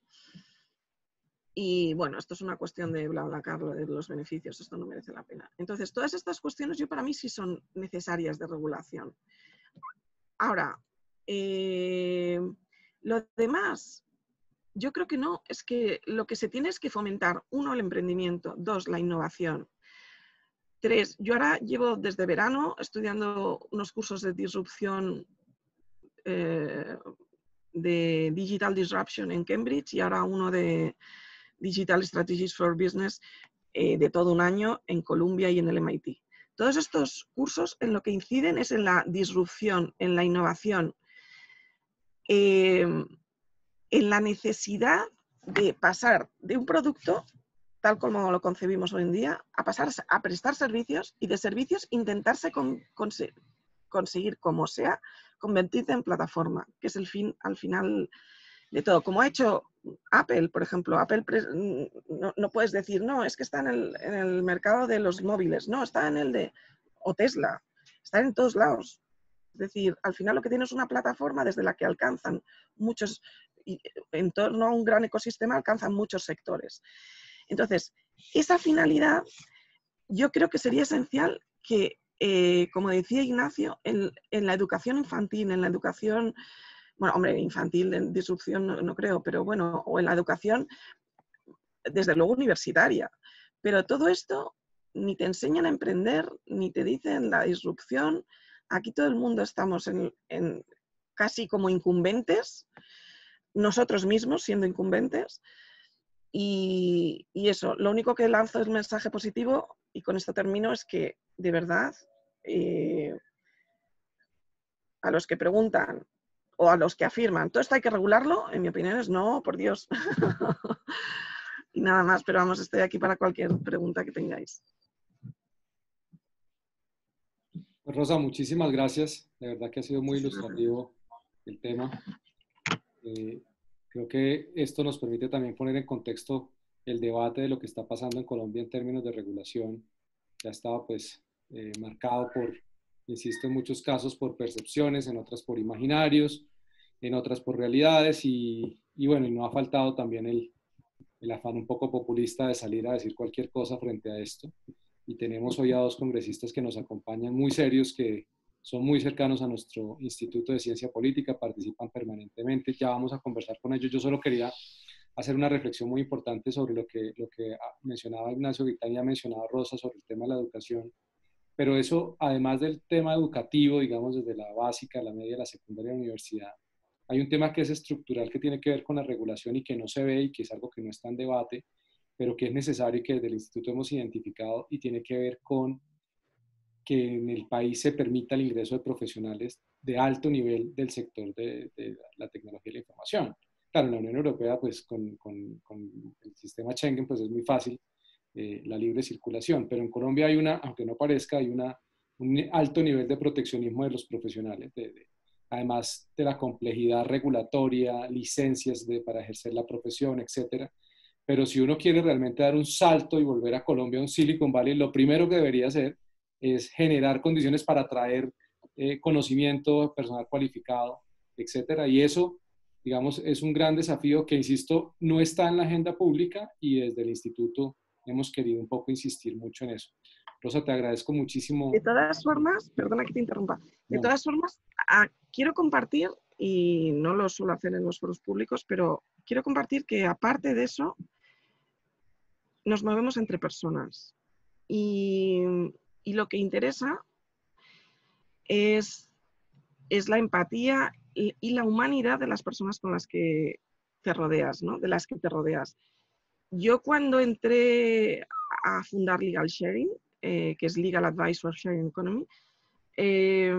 Y bueno, esto es una cuestión de BlaBlaCar, lo de los beneficios, esto no merece la pena. Entonces, todas estas cuestiones yo para mí sí son necesarias de regulación. Ahora, eh, lo demás, yo creo que no, es que lo que se tiene es que fomentar, uno, el emprendimiento, dos, la innovación. Tres, yo ahora llevo desde verano estudiando unos cursos de disrupción eh, de Digital Disruption en Cambridge y ahora uno de Digital Strategies for Business eh, de todo un año en Columbia y en el M I T. Todos estos cursos en lo que inciden es en la disrupción, en la innovación, eh, en la necesidad de pasar de un producto tal como lo concebimos hoy en día, a pasar a prestar servicios y de servicios intentarse con, con, conseguir, como sea, convertirse en plataforma, que es el fin, al final de todo. Como ha hecho Apple, por ejemplo. Apple no, no puedes decir, no, es que está en el, en el mercado de los móviles. No, está en el de... O Tesla. Está en todos lados. Es decir, al final lo que tiene es una plataforma desde la que alcanzan muchos, y en torno a un gran ecosistema alcanzan muchos sectores. Entonces, esa finalidad yo creo que sería esencial que, eh, como decía Ignacio, en, en la educación infantil, en la educación, bueno, hombre, infantil, en disrupción no, no creo, pero bueno, o en la educación, desde luego universitaria. Pero todo esto ni te enseñan a emprender, ni te dicen la disrupción. Aquí todo el mundo estamos en, en casi como incumbentes, nosotros mismos siendo incumbentes, y, y eso, lo único que lanzo es mensaje positivo, y con esto termino, es que de verdad eh, a los que preguntan o a los que afirman, todo esto hay que regularlo, en mi opinión es no, por Dios. Y nada más, pero vamos, estoy aquí para cualquier pregunta que tengáis. Pues Rosa, muchísimas gracias. De verdad que ha sido muy ilustrativo el tema. Eh, creo que esto nos permite también poner en contexto el debate de lo que está pasando en Colombia en términos de regulación. Ya estaba pues eh, marcado por, insisto, en muchos casos por percepciones, en otras por imaginarios, en otras por realidades y, y bueno, y no ha faltado también el, el afán un poco populista de salir a decir cualquier cosa frente a esto. Y tenemos hoy a dos congresistas que nos acompañan muy serios, que son muy cercanos a nuestro Instituto de Ciencia Política, participan permanentemente, ya vamos a conversar con ellos. Yo solo quería hacer una reflexión muy importante sobre lo que, lo que mencionaba Ignacio Gaitán y ha mencionado Rosa sobre el tema de la educación, pero eso, además del tema educativo, digamos, desde la básica, la media, la secundaria, la universidad, hay un tema que es estructural, que tiene que ver con la regulación y que no se ve y que es algo que no está en debate, pero que es necesario y que desde el Instituto hemos identificado, y tiene que ver con que en el país se permita el ingreso de profesionales de alto nivel del sector de, de la tecnología y la información. Claro, en la Unión Europea, pues con, con, con el sistema Schengen, pues es muy fácil eh, la libre circulación, pero en Colombia hay una, aunque no parezca, hay una, un alto nivel de proteccionismo de los profesionales, de, de, además de la complejidad regulatoria, licencias de, para ejercer la profesión, etcétera. Pero si uno quiere realmente dar un salto y volver a Colombia, un Silicon Valley, lo primero que debería hacer es generar condiciones para atraer eh, conocimiento, personal cualificado, etcétera. Y eso, digamos, es un gran desafío que, insisto, no está en la agenda pública y desde el instituto hemos querido un poco insistir mucho en eso. Rosa, te agradezco muchísimo. De todas formas, perdona que te interrumpa, de todas formas, a, quiero compartir, y no lo suelo hacer en los foros públicos, pero quiero compartir que aparte de eso, nos movemos entre personas. Y, y lo que interesa es, es la empatía y, y la humanidad de las personas con las que te rodeas, ¿no? De las que te rodeas. Yo cuando entré a fundar Legal Sharing, eh, que es Legal Advice for Sharing Economy, eh,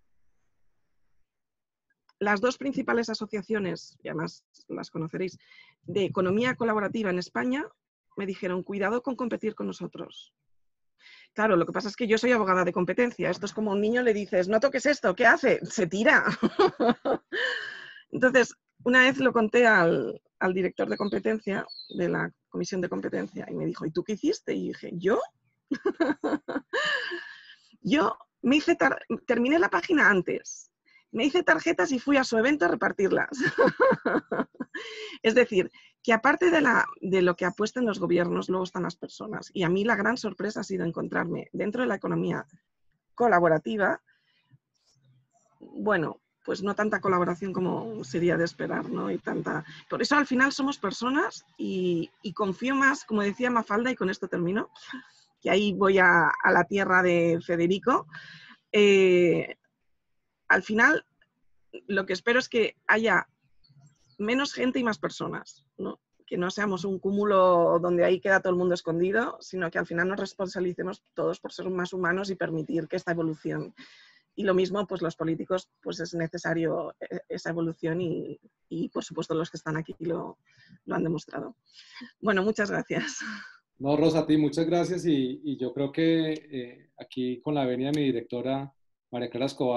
las dos principales asociaciones, y además las conoceréis, de economía colaborativa en España, me dijeron, cuidado con competir con nosotros. Claro, lo que pasa es que yo soy abogada de competencia. Esto es como a un niño le dices, no toques esto, ¿qué hace? Se tira. Entonces, una vez lo conté al, al director de competencia, de la comisión de competencia, y me dijo, ¿y tú qué hiciste? Y dije, ¿yo? Yo me hice terminé la página antes, me hice tarjetas y fui a su evento a repartirlas. Es decir, que aparte de, la, de lo que apuestan los gobiernos, luego están las personas. Y a mí la gran sorpresa ha sido encontrarme dentro de la economía colaborativa, bueno, pues no tanta colaboración como sería de esperar, ¿no? Y tanta... Por eso al final somos personas y, y confío más, como decía Mafalda, y con esto termino, que ahí voy a, a la tierra de Federico. Eh, al final, lo que espero es que haya menos gente y más personas, ¿no? Que no seamos un cúmulo donde ahí queda todo el mundo escondido, sino que al final nos responsabilicemos todos por ser más humanos y permitir que esta evolución. Y lo mismo, pues los políticos, pues es necesario esa evolución y, y por supuesto los que están aquí lo, lo han demostrado. Bueno, muchas gracias. No, Rosa, a ti muchas gracias y, y yo creo que eh, aquí con la venia de mi directora María Clara Escobar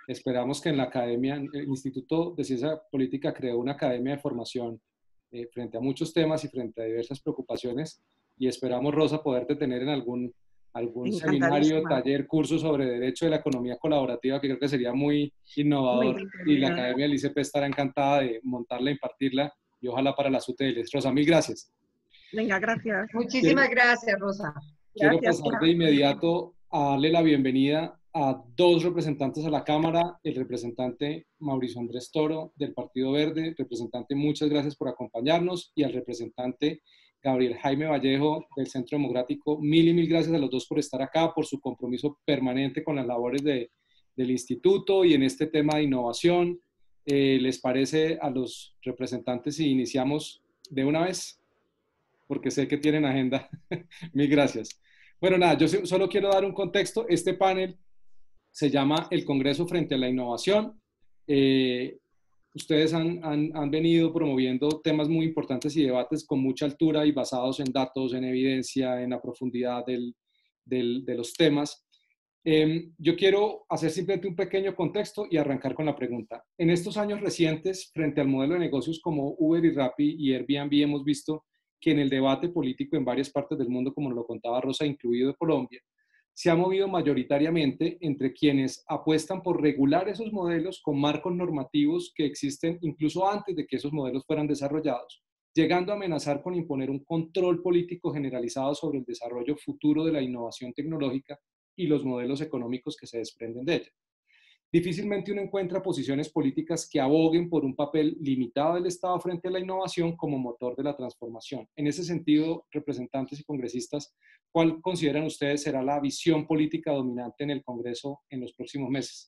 Esperamos que en la academia, el Instituto de Ciencia Política creó una academia de formación eh, frente a muchos temas y frente a diversas preocupaciones, y esperamos, Rosa, poderte tener en algún, algún seminario, taller, curso sobre derecho de la economía colaborativa, que creo que sería muy innovador, muy y la academia del I C P estará encantada de montarla, impartirla, y ojalá para las U T Ls. Rosa, mil gracias. Venga, gracias. Muchísimas quiero, gracias, Rosa. Quiero Gracias, pasar claro. de inmediato a darle la bienvenida a dos representantes a la Cámara, el representante Mauricio Andrés Toro del Partido Verde. Representante, muchas gracias por acompañarnos, y al representante Gabriel Jaime Vallejo del Centro Democrático, mil y mil gracias a los dos por estar acá, por su compromiso permanente con las labores de, del instituto y en este tema de innovación. Eh, ¿Les parece a los representantes si iniciamos de una vez? Porque sé que tienen agenda. Mil gracias. Bueno, nada, yo solo quiero dar un contexto. Este panel se llama El Congreso frente a la Innovación. Eh, ustedes han, han, han venido promoviendo temas muy importantes y debates con mucha altura y basados en datos, en evidencia, en la profundidad del, del, de los temas. Eh, yo quiero hacer simplemente un pequeño contexto y arrancar con la pregunta. En estos años recientes, frente al modelo de negocios como Uber y Rappi y Airbnb, hemos visto que en el debate político en varias partes del mundo, como nos lo contaba Rosa, incluido Colombia, se ha movido mayoritariamente entre quienes apuestan por regular esos modelos con marcos normativos que existen incluso antes de que esos modelos fueran desarrollados, llegando a amenazar con imponer un control político generalizado sobre el desarrollo futuro de la innovación tecnológica y los modelos económicos que se desprenden de ella. Difícilmente uno encuentra posiciones políticas que aboguen por un papel limitado del Estado frente a la innovación como motor de la transformación. En ese sentido, representantes y congresistas, ¿cuál consideran ustedes será la visión política dominante en el Congreso en los próximos meses?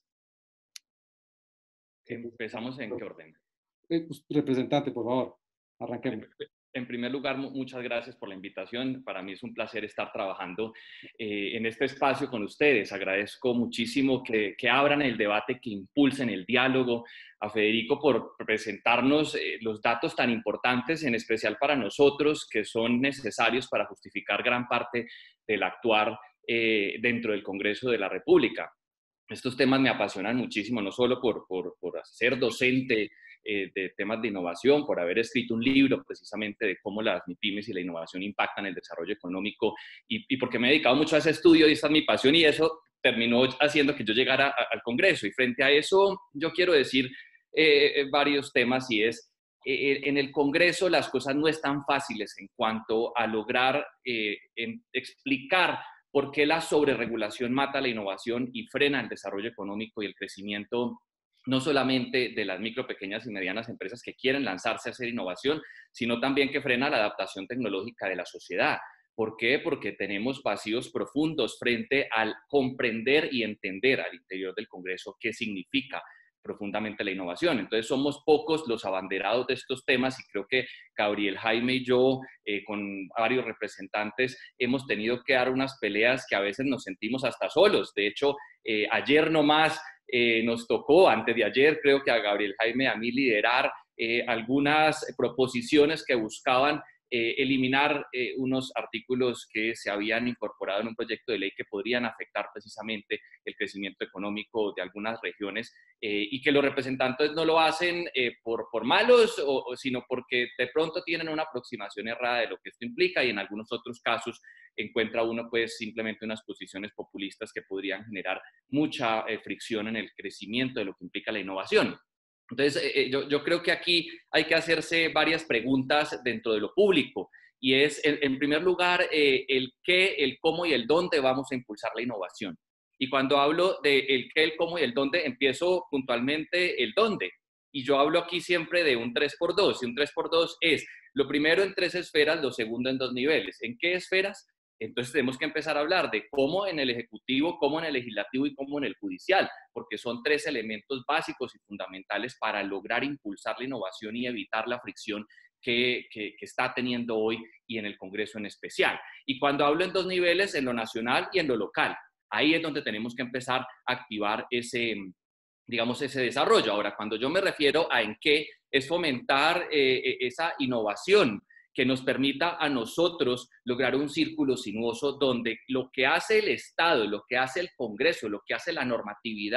¿Empezamos en qué orden? Eh, representante, por favor, arranquemos. En primer lugar, muchas gracias por la invitación. Para mí es un placer estar trabajando eh, en este espacio con ustedes. Agradezco muchísimo que, que abran el debate, que impulsen el diálogo. A Federico por presentarnos eh, los datos tan importantes, en especial para nosotros, que son necesarios para justificar gran parte del actuar eh, dentro del Congreso de la República. Estos temas me apasionan muchísimo, no solo por, por, por ser docente eh, de temas de innovación, por haber escrito un libro precisamente de cómo las MIPYMES y la innovación impactan el desarrollo económico, y, y porque me he dedicado mucho a ese estudio y esa es mi pasión, y eso terminó haciendo que yo llegara a, al Congreso. Y frente a eso yo quiero decir eh, varios temas, y es, eh, en el Congreso las cosas no están fáciles en cuanto a lograr eh, en, explicar por qué la sobreregulación mata la innovación y frena el desarrollo económico y el crecimiento, no solamente de las micro, pequeñas y medianas empresas que quieren lanzarse a hacer innovación, sino también que frena la adaptación tecnológica de la sociedad. ¿Por qué? Porque tenemos vacíos profundos frente al comprender y entender al interior del Congreso qué significa profundamente la innovación. Entonces somos pocos los abanderados de estos temas, y creo que Gabriel Jaime y yo, eh, con varios representantes, hemos tenido que dar unas peleas que a veces nos sentimos hasta solos. De hecho, eh, ayer nomás eh, nos tocó, antes de ayer, creo que a Gabriel Jaime y a mí, liderar eh, algunas proposiciones que buscaban Eh, eliminar eh, unos artículos que se habían incorporado en un proyecto de ley que podrían afectar precisamente el crecimiento económico de algunas regiones, eh, y que los representantes no lo hacen eh, por, por malos, o, o, sino porque de pronto tienen una aproximación errada de lo que esto implica, y en algunos otros casos encuentra uno pues simplemente unas posiciones populistas que podrían generar mucha eh, fricción en el crecimiento de lo que implica la innovación. Entonces, eh, yo, yo creo que aquí hay que hacerse varias preguntas dentro de lo público, y es, en, en primer lugar, eh, el qué, el cómo y el dónde vamos a impulsar la innovación. Y cuando hablo de el qué, el cómo y el dónde, empiezo puntualmente el dónde. Y yo hablo aquí siempre de un tres por dos, y un tres por dos es lo primero en tres esferas, lo segundo en dos niveles. ¿En qué esferas? Entonces tenemos que empezar a hablar de cómo en el Ejecutivo, cómo en el Legislativo y cómo en el Judicial, porque son tres elementos básicos y fundamentales para lograr impulsar la innovación y evitar la fricción que, que, que está teniendo hoy, y en el Congreso en especial. Y cuando hablo en dos niveles, en lo nacional y en lo local, ahí es donde tenemos que empezar a activar ese, digamos, ese desarrollo. Ahora, cuando yo me refiero a en qué, es fomentar eh, esa innovación que nos permita a nosotros lograr un círculo sinuoso donde lo que hace el Estado, lo que hace el Congreso, lo que hace la normatividad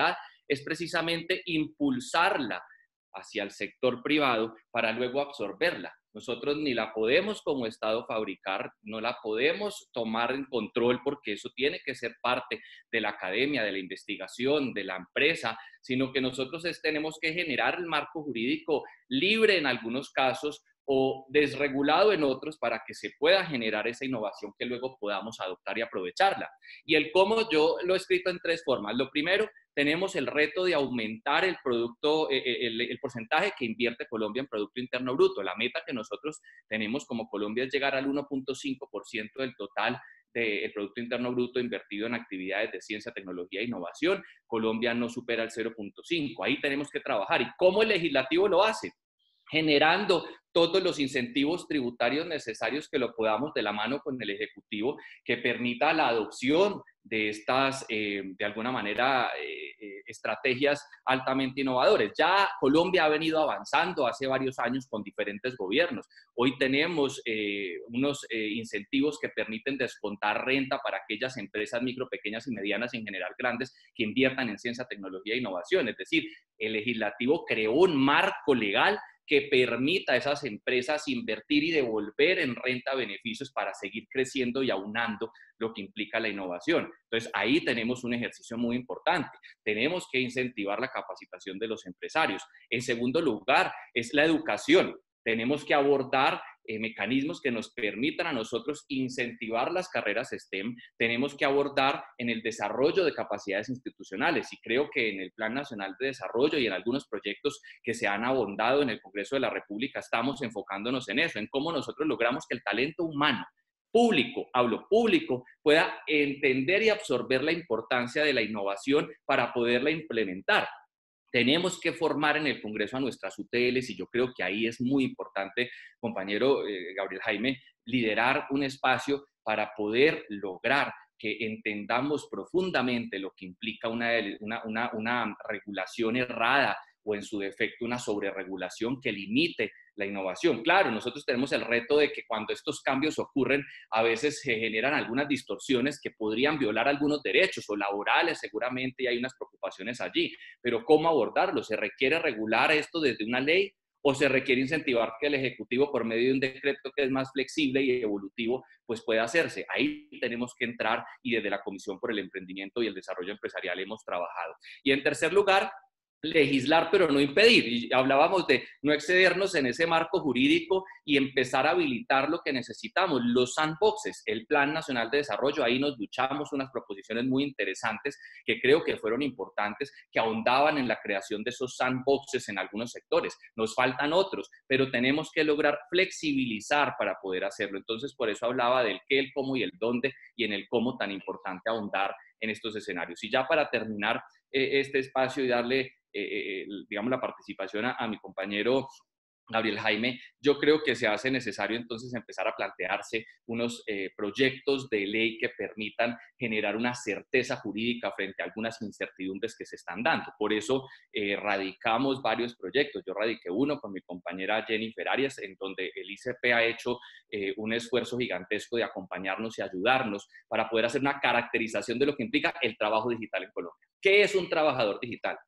es precisamente impulsarla hacia el sector privado para luego absorberla. Nosotros ni la podemos como Estado fabricar, no la podemos tomar en control porque eso tiene que ser parte de la academia, de la investigación, de la empresa, sino que nosotros es, tenemos que generar el marco jurídico libre en algunos casos o desregulado en otros para que se pueda generar esa innovación que luego podamos adoptar y aprovecharla. Y el cómo yo lo he escrito en tres formas. Lo primero, tenemos el reto de aumentar el producto, el, el porcentaje que invierte Colombia en Producto Interno Bruto. La meta que nosotros tenemos como Colombia es llegar al uno punto cinco por ciento del total del Producto Interno Bruto invertido en actividades de ciencia, tecnología e innovación. Colombia no supera el cero punto cinco. Ahí tenemos que trabajar. ¿Y cómo el legislativo lo hace? Generando todos los incentivos tributarios necesarios que lo podamos de la mano con el Ejecutivo, que permita la adopción de estas, eh, de alguna manera, eh, eh, estrategias altamente innovadoras. Ya Colombia ha venido avanzando hace varios años con diferentes gobiernos. Hoy tenemos eh, unos eh, incentivos que permiten descontar renta para aquellas empresas micro, pequeñas y medianas, en general grandes, que inviertan en ciencia, tecnología e innovación. Es decir, el legislativo creó un marco legal que permita a esas empresas invertir y devolver en renta beneficios para seguir creciendo y aunando lo que implica la innovación. Entonces, ahí tenemos un ejercicio muy importante. Tenemos que incentivar la capacitación de los empresarios. En segundo lugar, es la educación. Tenemos que abordar eh, mecanismos que nos permitan a nosotros incentivar las carreras STEM. Tenemos que abordar en el desarrollo de capacidades institucionales, y creo que en el Plan Nacional de Desarrollo y en algunos proyectos que se han abondado en el Congreso de la República estamos enfocándonos en eso, en cómo nosotros logramos que el talento humano público, hablo público, pueda entender y absorber la importancia de la innovación para poderla implementar. Tenemos que formar en el Congreso a nuestras U T Ls, y yo creo que ahí es muy importante, compañero eh, Gabriel Jaime, liderar un espacio para poder lograr que entendamos profundamente lo que implica una, una, una, una regulación errada o, en su defecto, una sobreregulación que limite la innovación. Claro, nosotros tenemos el reto de que cuando estos cambios ocurren, a veces se generan algunas distorsiones que podrían violar algunos derechos o laborales, seguramente, y hay unas preocupaciones allí. Pero ¿cómo abordarlo? ¿Se requiere regular esto desde una ley o se requiere incentivar que el Ejecutivo, por medio de un decreto que es más flexible y evolutivo, pues pueda hacerse? Ahí tenemos que entrar, y desde la Comisión por el Emprendimiento y el Desarrollo Empresarial hemos trabajado. Y en tercer lugar, legislar pero no impedir, y hablábamos de no excedernos en ese marco jurídico y empezar a habilitar lo que necesitamos, los sandboxes, el Plan Nacional de Desarrollo. Ahí nos luchamos unas proposiciones muy interesantes que creo que fueron importantes, que ahondaban en la creación de esos sandboxes en algunos sectores. Nos faltan otros, pero tenemos que lograr flexibilizar para poder hacerlo. Entonces, por eso hablaba del qué, el cómo y el dónde, y en el cómo tan importante ahondar en estos escenarios. Y ya para terminar eh, este espacio y darle Eh, eh, digamos, la participación a, a mi compañero Gabriel Jaime, yo creo que se hace necesario entonces empezar a plantearse unos eh, proyectos de ley que permitan generar una certeza jurídica frente a algunas incertidumbres que se están dando. Por eso eh, radicamos varios proyectos. Yo radiqué uno con mi compañera Jennifer Arias, en donde el I C P ha hecho eh, un esfuerzo gigantesco de acompañarnos y ayudarnos para poder hacer una caracterización de lo que implica el trabajo digital en Colombia. ¿Qué es un trabajador digital?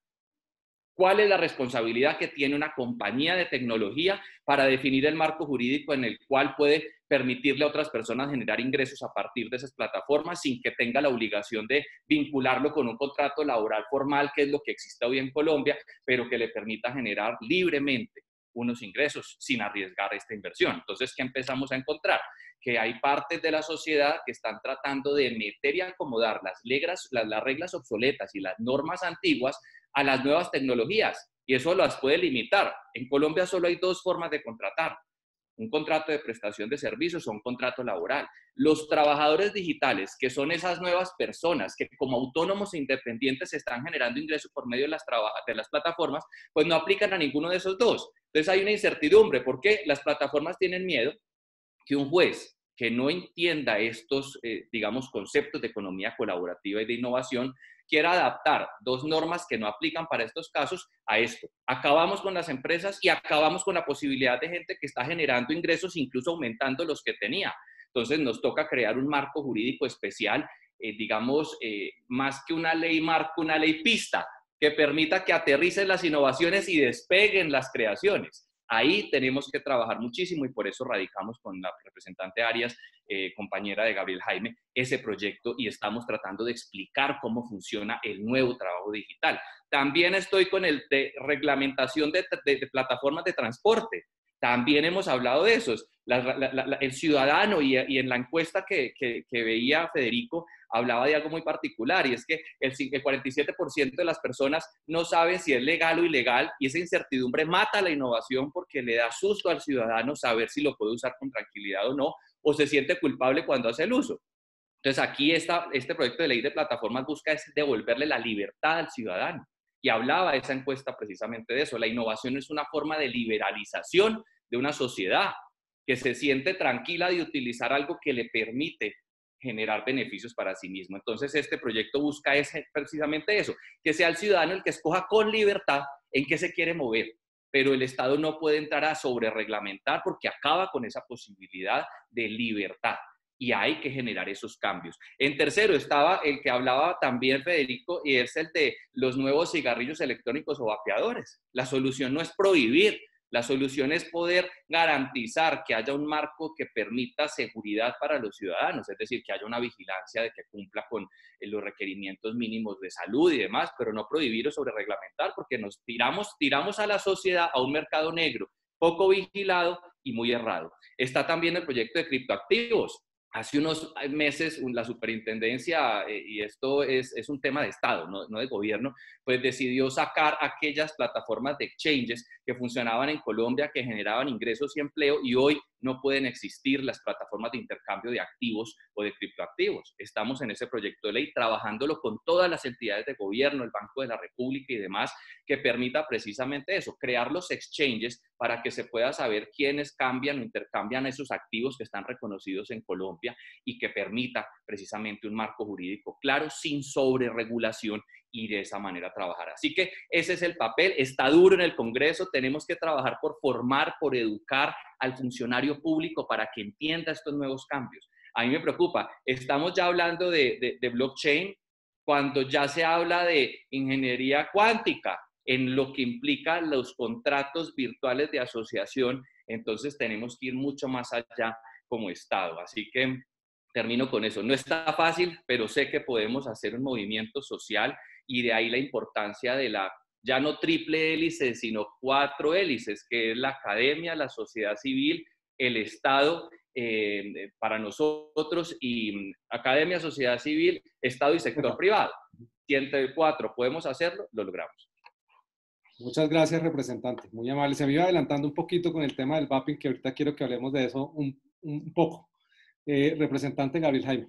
¿Cuál es la responsabilidad que tiene una compañía de tecnología para definir el marco jurídico en el cual puede permitirle a otras personas generar ingresos a partir de esas plataformas sin que tenga la obligación de vincularlo con un contrato laboral formal, que es lo que existe hoy en Colombia, pero que le permita generar libremente unos ingresos sin arriesgar esta inversión? Entonces, ¿qué empezamos a encontrar? Que hay partes de la sociedad que están tratando de meter y acomodar las reglas, las, las reglas obsoletas y las normas antiguas a las nuevas tecnologías, y eso las puede limitar. En Colombia solo hay dos formas de contratar: un contrato de prestación de servicios o un contrato laboral. Los trabajadores digitales, que son esas nuevas personas que como autónomos e independientes están generando ingresos por medio de las, de las plataformas, pues no aplican a ninguno de esos dos. Entonces hay una incertidumbre, porque las plataformas tienen miedo que un juez que no entienda estos, eh, digamos, conceptos de economía colaborativa y de innovación quiera adaptar dos normas que no aplican para estos casos a esto. Acabamos con las empresas y acabamos con la posibilidad de gente que está generando ingresos, incluso aumentando los que tenía. Entonces nos toca crear un marco jurídico especial, eh, digamos, eh, más que una ley marco, una ley pista, que permita que aterricen las innovaciones y despeguen las creaciones. Ahí tenemos que trabajar muchísimo y por eso radicamos con la representante Arias, eh, compañera de Gabriel Jaime, ese proyecto y estamos tratando de explicar cómo funciona el nuevo trabajo digital. También estoy con el de reglamentación de, de, de plataformas de transporte. También hemos hablado de eso. La, la, la, el ciudadano y, y en la encuesta que, que, que veía Federico hablaba de algo muy particular y es que el, el cuarenta y siete por ciento de las personas no saben si es legal o ilegal y esa incertidumbre mata la innovación porque le da susto al ciudadano saber si lo puede usar con tranquilidad o no, o se siente culpable cuando hace el uso. Entonces aquí esta, este proyecto de ley de plataformas busca es devolverle la libertad al ciudadano. Y hablaba esa encuesta precisamente de eso. La innovación es una forma de liberalización de una sociedad que se siente tranquila de utilizar algo que le permite generar beneficios para sí mismo. Entonces, este proyecto busca es precisamente eso, que sea el ciudadano el que escoja con libertad en qué se quiere mover. Pero el Estado no puede entrar a sobrereglamentar porque acaba con esa posibilidad de libertad. Y hay que generar esos cambios. En tercero estaba el que hablaba también Federico, y es el de los nuevos cigarrillos electrónicos o vapeadores. La solución no es prohibir, la solución es poder garantizar que haya un marco que permita seguridad para los ciudadanos, es decir, que haya una vigilancia de que cumpla con los requerimientos mínimos de salud y demás, pero no prohibir o sobrereglamentar, porque nos tiramos, tiramos a la sociedad a un mercado negro, poco vigilado y muy errado. Está también el proyecto de criptoactivos. Hace unos meses la superintendencia, eh, y esto es, es un tema de Estado, no, no de gobierno, pues decidió sacar aquellas plataformas de exchanges que funcionaban en Colombia, que generaban ingresos y empleo, y hoy no pueden existir las plataformas de intercambio de activos o de criptoactivos. Estamos en ese proyecto de ley trabajándolo con todas las entidades de gobierno, el Banco de la República y demás, que permita precisamente eso, crear los exchanges para que se pueda saber quiénes cambian o intercambian esos activos que están reconocidos en Colombia y que permita precisamente un marco jurídico claro, sin sobreregulación y de esa manera trabajar. Así que ese es el papel, está duro en el Congreso, tenemos que trabajar por formar, por educar al funcionario público para que entienda estos nuevos cambios. A mí me preocupa, estamos ya hablando de, de, de blockchain cuando ya se habla de ingeniería cuántica, en lo que implica los contratos virtuales de asociación, entonces tenemos que ir mucho más allá como Estado. Así que termino con eso. No está fácil, pero sé que podemos hacer un movimiento social y de ahí la importancia de la, ya no triple hélice, sino cuatro hélices, que es la academia, la sociedad civil, el Estado, eh, para nosotros, y academia, sociedad civil, Estado y sector privado. Si entre cuatro podemos hacerlo, lo logramos. Muchas gracias, representante. Muy amable. Se me iba adelantando un poquito con el tema del vaping, que ahorita quiero que hablemos de eso un, un poco. Eh, representante Gabriel Jaime.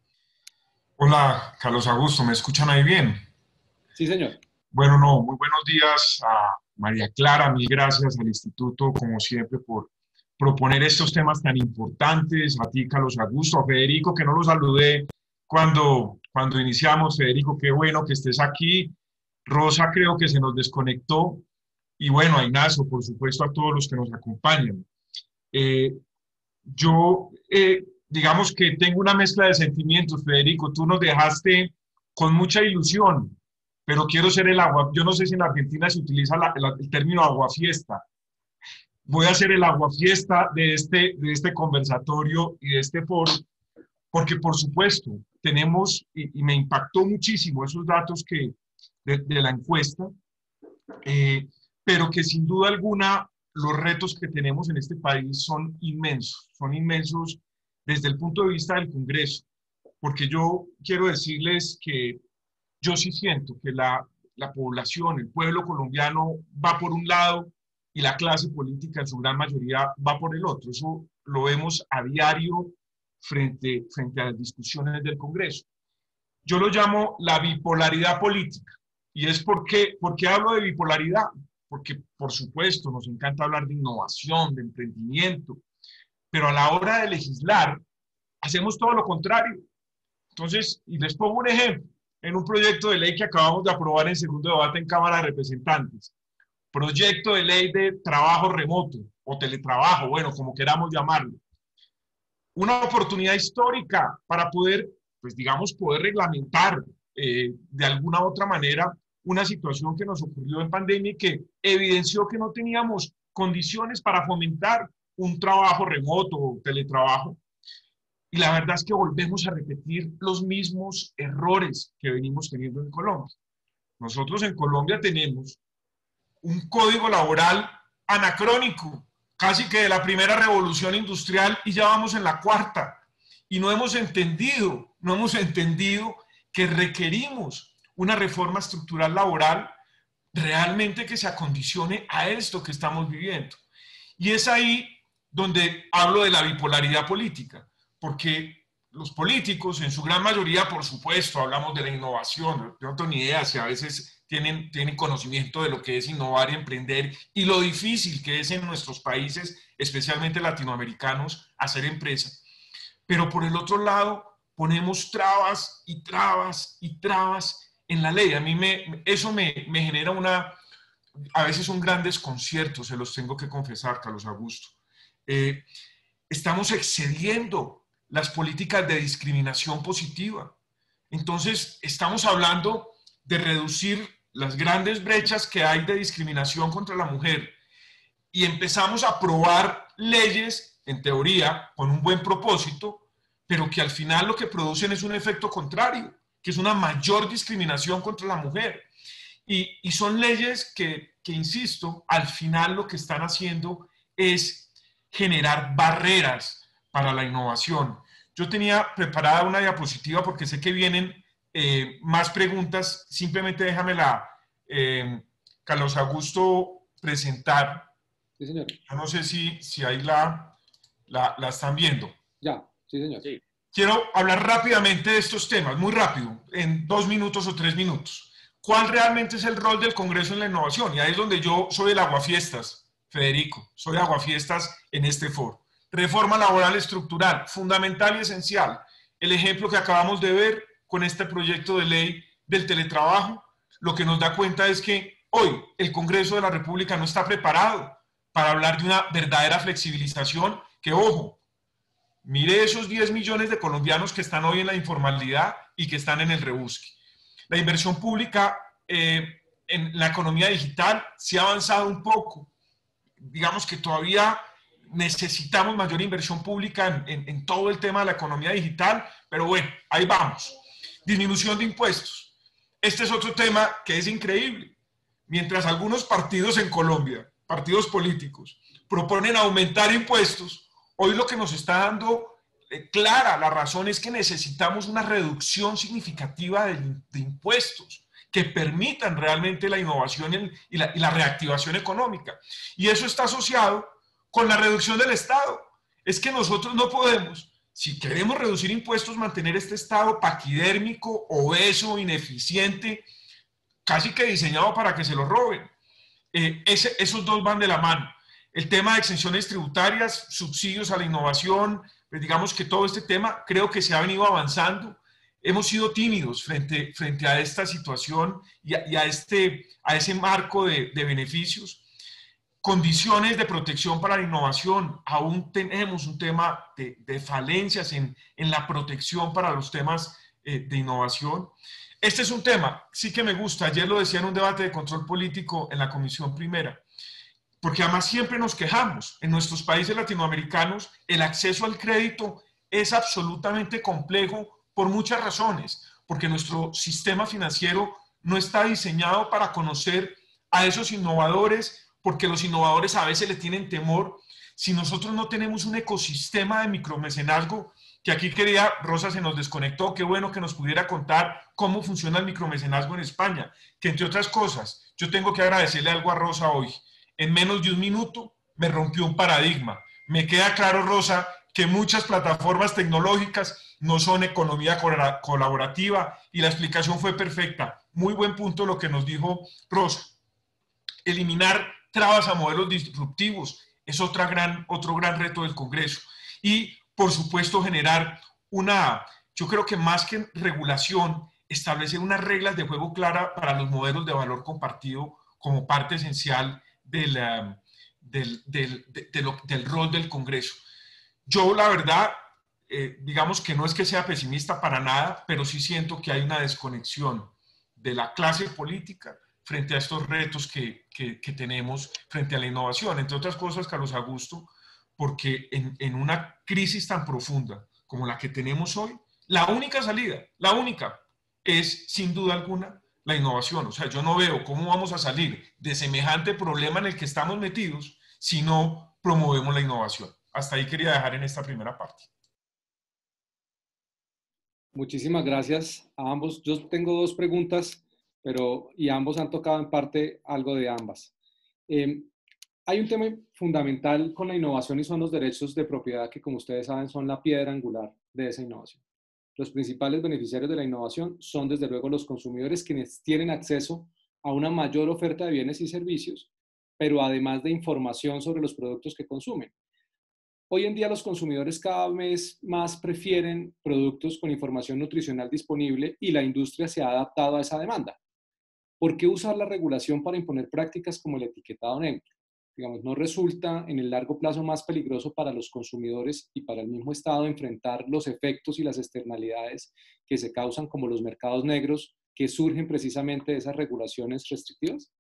Hola, Carlos Augusto. ¿Me escuchan ahí bien? Sí, señor. Bueno, no, muy buenos días a María Clara. Mil gracias al Instituto, como siempre, por proponer estos temas tan importantes. A ti, Carlos Augusto, a Federico, que no lo saludé cuando, cuando iniciamos. Federico, qué bueno que estés aquí. Rosa creo que se nos desconectó, y bueno, a Ignacio, por supuesto, a todos los que nos acompañan. Eh, yo, eh, digamos que tengo una mezcla de sentimientos, Federico, tú nos dejaste con mucha ilusión, pero quiero ser el agua, yo no sé si en Argentina se utiliza la, la, el término aguafiesta. Voy a ser el aguafiesta de este, de este conversatorio y de este foro, porque por supuesto tenemos, y, y me impactó muchísimo esos datos que De, de la encuesta, eh, pero que sin duda alguna los retos que tenemos en este país son inmensos, son inmensos desde el punto de vista del Congreso, porque yo quiero decirles que yo sí siento que la, la población, el pueblo colombiano va por un lado y la clase política en su gran mayoría va por el otro. Eso lo vemos a diario frente, frente a las discusiones del Congreso. Yo lo llamo la bipolaridad política. Y es porque, porque hablo de bipolaridad, porque por supuesto nos encanta hablar de innovación, de emprendimiento, pero a la hora de legislar hacemos todo lo contrario. Entonces, y les pongo un ejemplo, en un proyecto de ley que acabamos de aprobar en segundo debate en Cámara de Representantes, proyecto de ley de trabajo remoto o teletrabajo, bueno, como queramos llamarlo, una oportunidad histórica para poder, pues digamos, poder reglamentar Eh, de alguna otra manera una situación que nos ocurrió en pandemia y que evidenció que no teníamos condiciones para fomentar un trabajo remoto o teletrabajo. Y la verdad es que volvemos a repetir los mismos errores que venimos teniendo en Colombia. Nosotros en Colombia tenemos un código laboral anacrónico, casi que de la primera revolución industrial, y ya vamos en la cuarta. Y no hemos entendido, no hemos entendido que requerimos una reforma estructural laboral realmente que se acondicione a esto que estamos viviendo. Y es ahí donde hablo de la bipolaridad política, porque los políticos, en su gran mayoría, por supuesto, hablamos de la innovación. Yo no tengo ni idea si a veces tienen, tienen conocimiento de lo que es innovar y emprender y lo difícil que es en nuestros países, especialmente latinoamericanos, hacer empresa. Pero por el otro lado, ponemos trabas y trabas y trabas en la ley. A mí me, eso me, me genera una, a veces un gran desconcierto, se los tengo que confesar, Carlos Augusto. Eh, estamos excediendo las políticas de discriminación positiva. Entonces, estamos hablando de reducir las grandes brechas que hay de discriminación contra la mujer y empezamos a aprobar leyes, en teoría, con un buen propósito, pero que al final lo que producen es un efecto contrario, que es una mayor discriminación contra la mujer. Y, y son leyes que, que, insisto, al final lo que están haciendo es generar barreras para la innovación. Yo tenía preparada una diapositiva porque sé que vienen eh, más preguntas. Simplemente déjamela, eh, Carlos Augusto, presentar. Sí, señor. Yo no sé si, si ahí la, la, la están viendo. Ya, sí, señor. Sí. Quiero hablar rápidamente de estos temas, muy rápido, en dos minutos o tres minutos. ¿Cuál realmente es el rol del Congreso en la innovación? Y ahí es donde yo soy el aguafiestas, Federico, soy aguafiestas en este foro. Reforma laboral estructural, fundamental y esencial. El ejemplo que acabamos de ver con este proyecto de ley del teletrabajo, lo que nos da cuenta es que hoy el Congreso de la República no está preparado para hablar de una verdadera flexibilización que, ojo, mire esos diez millones de colombianos que están hoy en la informalidad y que están en el rebusque. La inversión pública eh, en la economía digital se ha avanzado un poco. Digamos que todavía necesitamos mayor inversión pública en, en, en todo el tema de la economía digital, pero bueno, ahí vamos. Disminución de impuestos. Este es otro tema que es increíble. Mientras algunos partidos en Colombia, partidos políticos, proponen aumentar impuestos, hoy lo que nos está dando eh, clara la razón es que necesitamos una reducción significativa de, de impuestos que permitan realmente la innovación y, y, la, y la reactivación económica. Y eso está asociado con la reducción del Estado. Es que nosotros no podemos, si queremos reducir impuestos, mantener este Estado paquidérmico, obeso, ineficiente, casi que diseñado para que se lo roben. Eh, ese, esos dos van de la mano. El tema de exenciones tributarias, subsidios a la innovación, pues digamos que todo este tema creo que se ha venido avanzando. Hemos sido tímidos frente, frente a esta situación y a, y a, este, a ese marco de, de beneficios. Condiciones de protección para la innovación. Aún tenemos un tema de, de falencias en, en la protección para los temas eh, de innovación. Este es un tema, sí que me gusta. Ayer lo decía en un debate de control político en la Comisión Primera. Porque además siempre nos quejamos. En nuestros países latinoamericanos el acceso al crédito es absolutamente complejo por muchas razones. Porque nuestro sistema financiero no está diseñado para conocer a esos innovadores, porque los innovadores a veces le tienen temor. Si nosotros no tenemos un ecosistema de micromecenazgo, que aquí quería, Rosa se nos desconectó, qué bueno que nos pudiera contar cómo funciona el micromecenazgo en España, que entre otras cosas, yo tengo que agradecerle algo a Rosa hoy. En menos de un minuto me rompió un paradigma. Me queda claro, Rosa, que muchas plataformas tecnológicas no son economía colaborativa y la explicación fue perfecta. Muy buen punto lo que nos dijo Rosa. Eliminar trabas a modelos disruptivos es otra gran, otro gran reto del Congreso. Y, por supuesto, generar una, yo creo que más que regulación, establecer unas reglas de juego claras para los modelos de valor compartido como parte esencial del, uh, del, del, de, de lo, del rol del Congreso. Yo, la verdad, eh, digamos que no es que sea pesimista para nada, pero sí siento que hay una desconexión de la clase política frente a estos retos que, que, que tenemos frente a la innovación. Entre otras cosas, Carlos Augusto, porque en, en una crisis tan profunda como la que tenemos hoy, la única salida, la única, es sin duda alguna la innovación. O sea, yo no veo cómo vamos a salir de semejante problema en el que estamos metidos si no promovemos la innovación. Hasta ahí quería dejar en esta primera parte. Muchísimas gracias a ambos. Yo tengo dos preguntas, pero y ambos han tocado en parte algo de ambas. Eh, hay un tema fundamental con la innovación y son los derechos de propiedad que, como ustedes saben, son la piedra angular de esa innovación. Los principales beneficiarios de la innovación son, desde luego, los consumidores, quienes tienen acceso a una mayor oferta de bienes y servicios, pero además de información sobre los productos que consumen. Hoy en día los consumidores cada vez más prefieren productos con información nutricional disponible y la industria se ha adaptado a esa demanda. ¿Por qué usar la regulación para imponer prácticas como el etiquetado neutro? Digamos, ¿no resulta en el largo plazo más peligroso para los consumidores y para el mismo Estado enfrentar los efectos y las externalidades que se causan, como los mercados negros, que surgen precisamente de esas regulaciones restrictivas?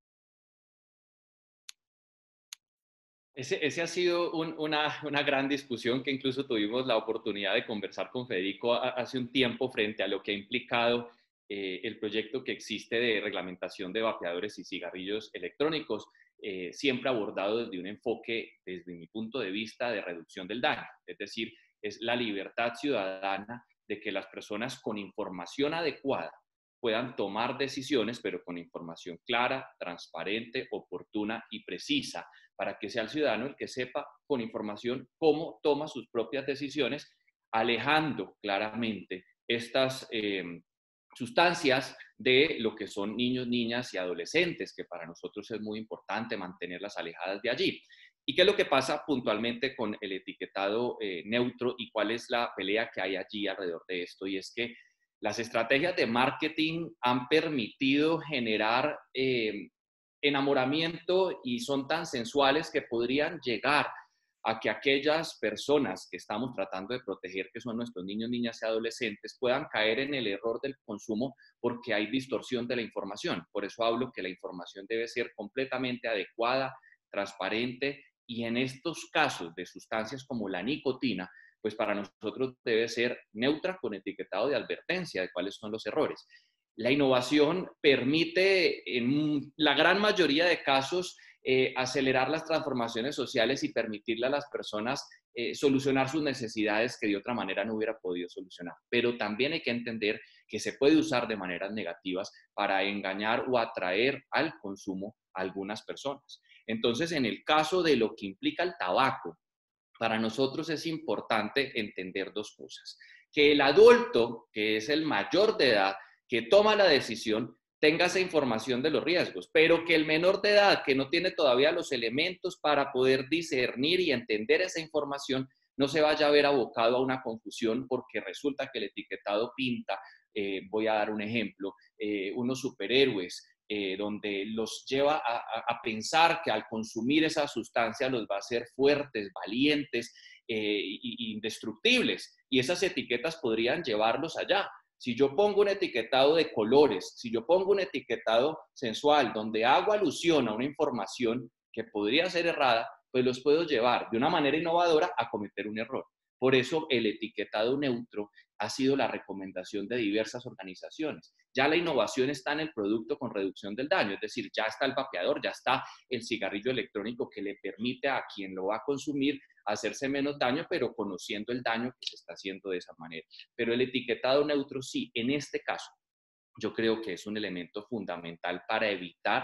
Ese, ese ha sido un, una, una gran discusión que incluso tuvimos la oportunidad de conversar con Federico a, hace un tiempo frente a lo que ha implicado eh, el proyecto que existe de reglamentación de vapeadores y cigarrillos electrónicos, eh, siempre abordado desde un enfoque, desde mi punto de vista, de reducción del daño. Es decir, es la libertad ciudadana de que las personas con información adecuada puedan tomar decisiones, pero con información clara, transparente, oportuna y precisa, para que sea el ciudadano el que sepa con información cómo toma sus propias decisiones, alejando claramente estas eh, sustancias de lo que son niños, niñas y adolescentes, que para nosotros es muy importante mantenerlas alejadas de allí. ¿Y qué es lo que pasa puntualmente con el etiquetado eh, neutro y cuál es la pelea que hay allí alrededor de esto? Y es que las estrategias de marketing han permitido generar eh, enamoramiento y son tan sensuales que podrían llegar a que aquellas personas que estamos tratando de proteger, que son nuestros niños, niñas y adolescentes, puedan caer en el error del consumo porque hay distorsión de la información. Por eso hablo que la información debe ser completamente adecuada, transparente, y en estos casos de sustancias como la nicotina, pues para nosotros debe ser neutra con etiquetado de advertencia de cuáles son los errores. La innovación permite en la gran mayoría de casos eh, acelerar las transformaciones sociales y permitirle a las personas eh, solucionar sus necesidades que de otra manera no hubiera podido solucionar. Pero también hay que entender que se puede usar de maneras negativas para engañar o atraer al consumo a algunas personas. Entonces, en el caso de lo que implica el tabaco, para nosotros es importante entender dos cosas. Que el adulto, que es el mayor de edad, que toma la decisión, tenga esa información de los riesgos, pero que el menor de edad, que no tiene todavía los elementos para poder discernir y entender esa información, no se vaya a ver abocado a una confusión porque resulta que el etiquetado pinta, eh, voy a dar un ejemplo, eh, unos superhéroes, Eh, donde los lleva a, a, a pensar que al consumir esa sustancia los va a hacer fuertes, valientes eh, y, indestructibles. Y esas etiquetas podrían llevarlos allá. Si yo pongo un etiquetado de colores, si yo pongo un etiquetado sensual, donde hago alusión a una información que podría ser errada, pues los puedo llevar de una manera innovadora a cometer un error. Por eso el etiquetado neutro ha sido la recomendación de diversas organizaciones. Ya la innovación está en el producto con reducción del daño, es decir, ya está el vapeador, ya está el cigarrillo electrónico que le permite a quien lo va a consumir hacerse menos daño, pero conociendo el daño que se está haciendo de esa manera. Pero el etiquetado neutro sí, en este caso, yo creo que es un elemento fundamental para evitar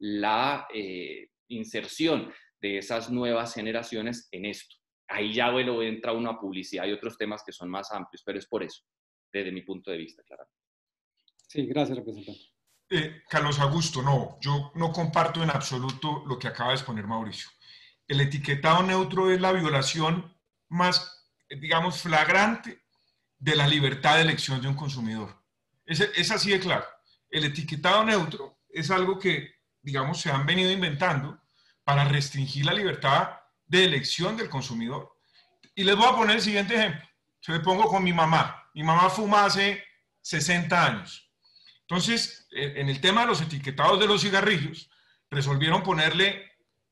la eh, inserción de esas nuevas generaciones en esto. Ahí ya, bueno, entra uno a publicidad y otros temas que son más amplios, pero es por eso, desde mi punto de vista, claramente. Sí, gracias, representante. Eh, Carlos Augusto, no, yo no comparto en absoluto lo que acaba de exponer Mauricio. El etiquetado neutro es la violación más, digamos, flagrante de la libertad de elección de un consumidor. Es, es así de claro. El etiquetado neutro es algo que, digamos, se han venido inventando para restringir la libertad de elección del consumidor. Y les voy a poner el siguiente ejemplo. Yo me pongo con mi mamá. Mi mamá fuma hace sesenta años. Entonces, en el tema de los etiquetados de los cigarrillos, resolvieron ponerle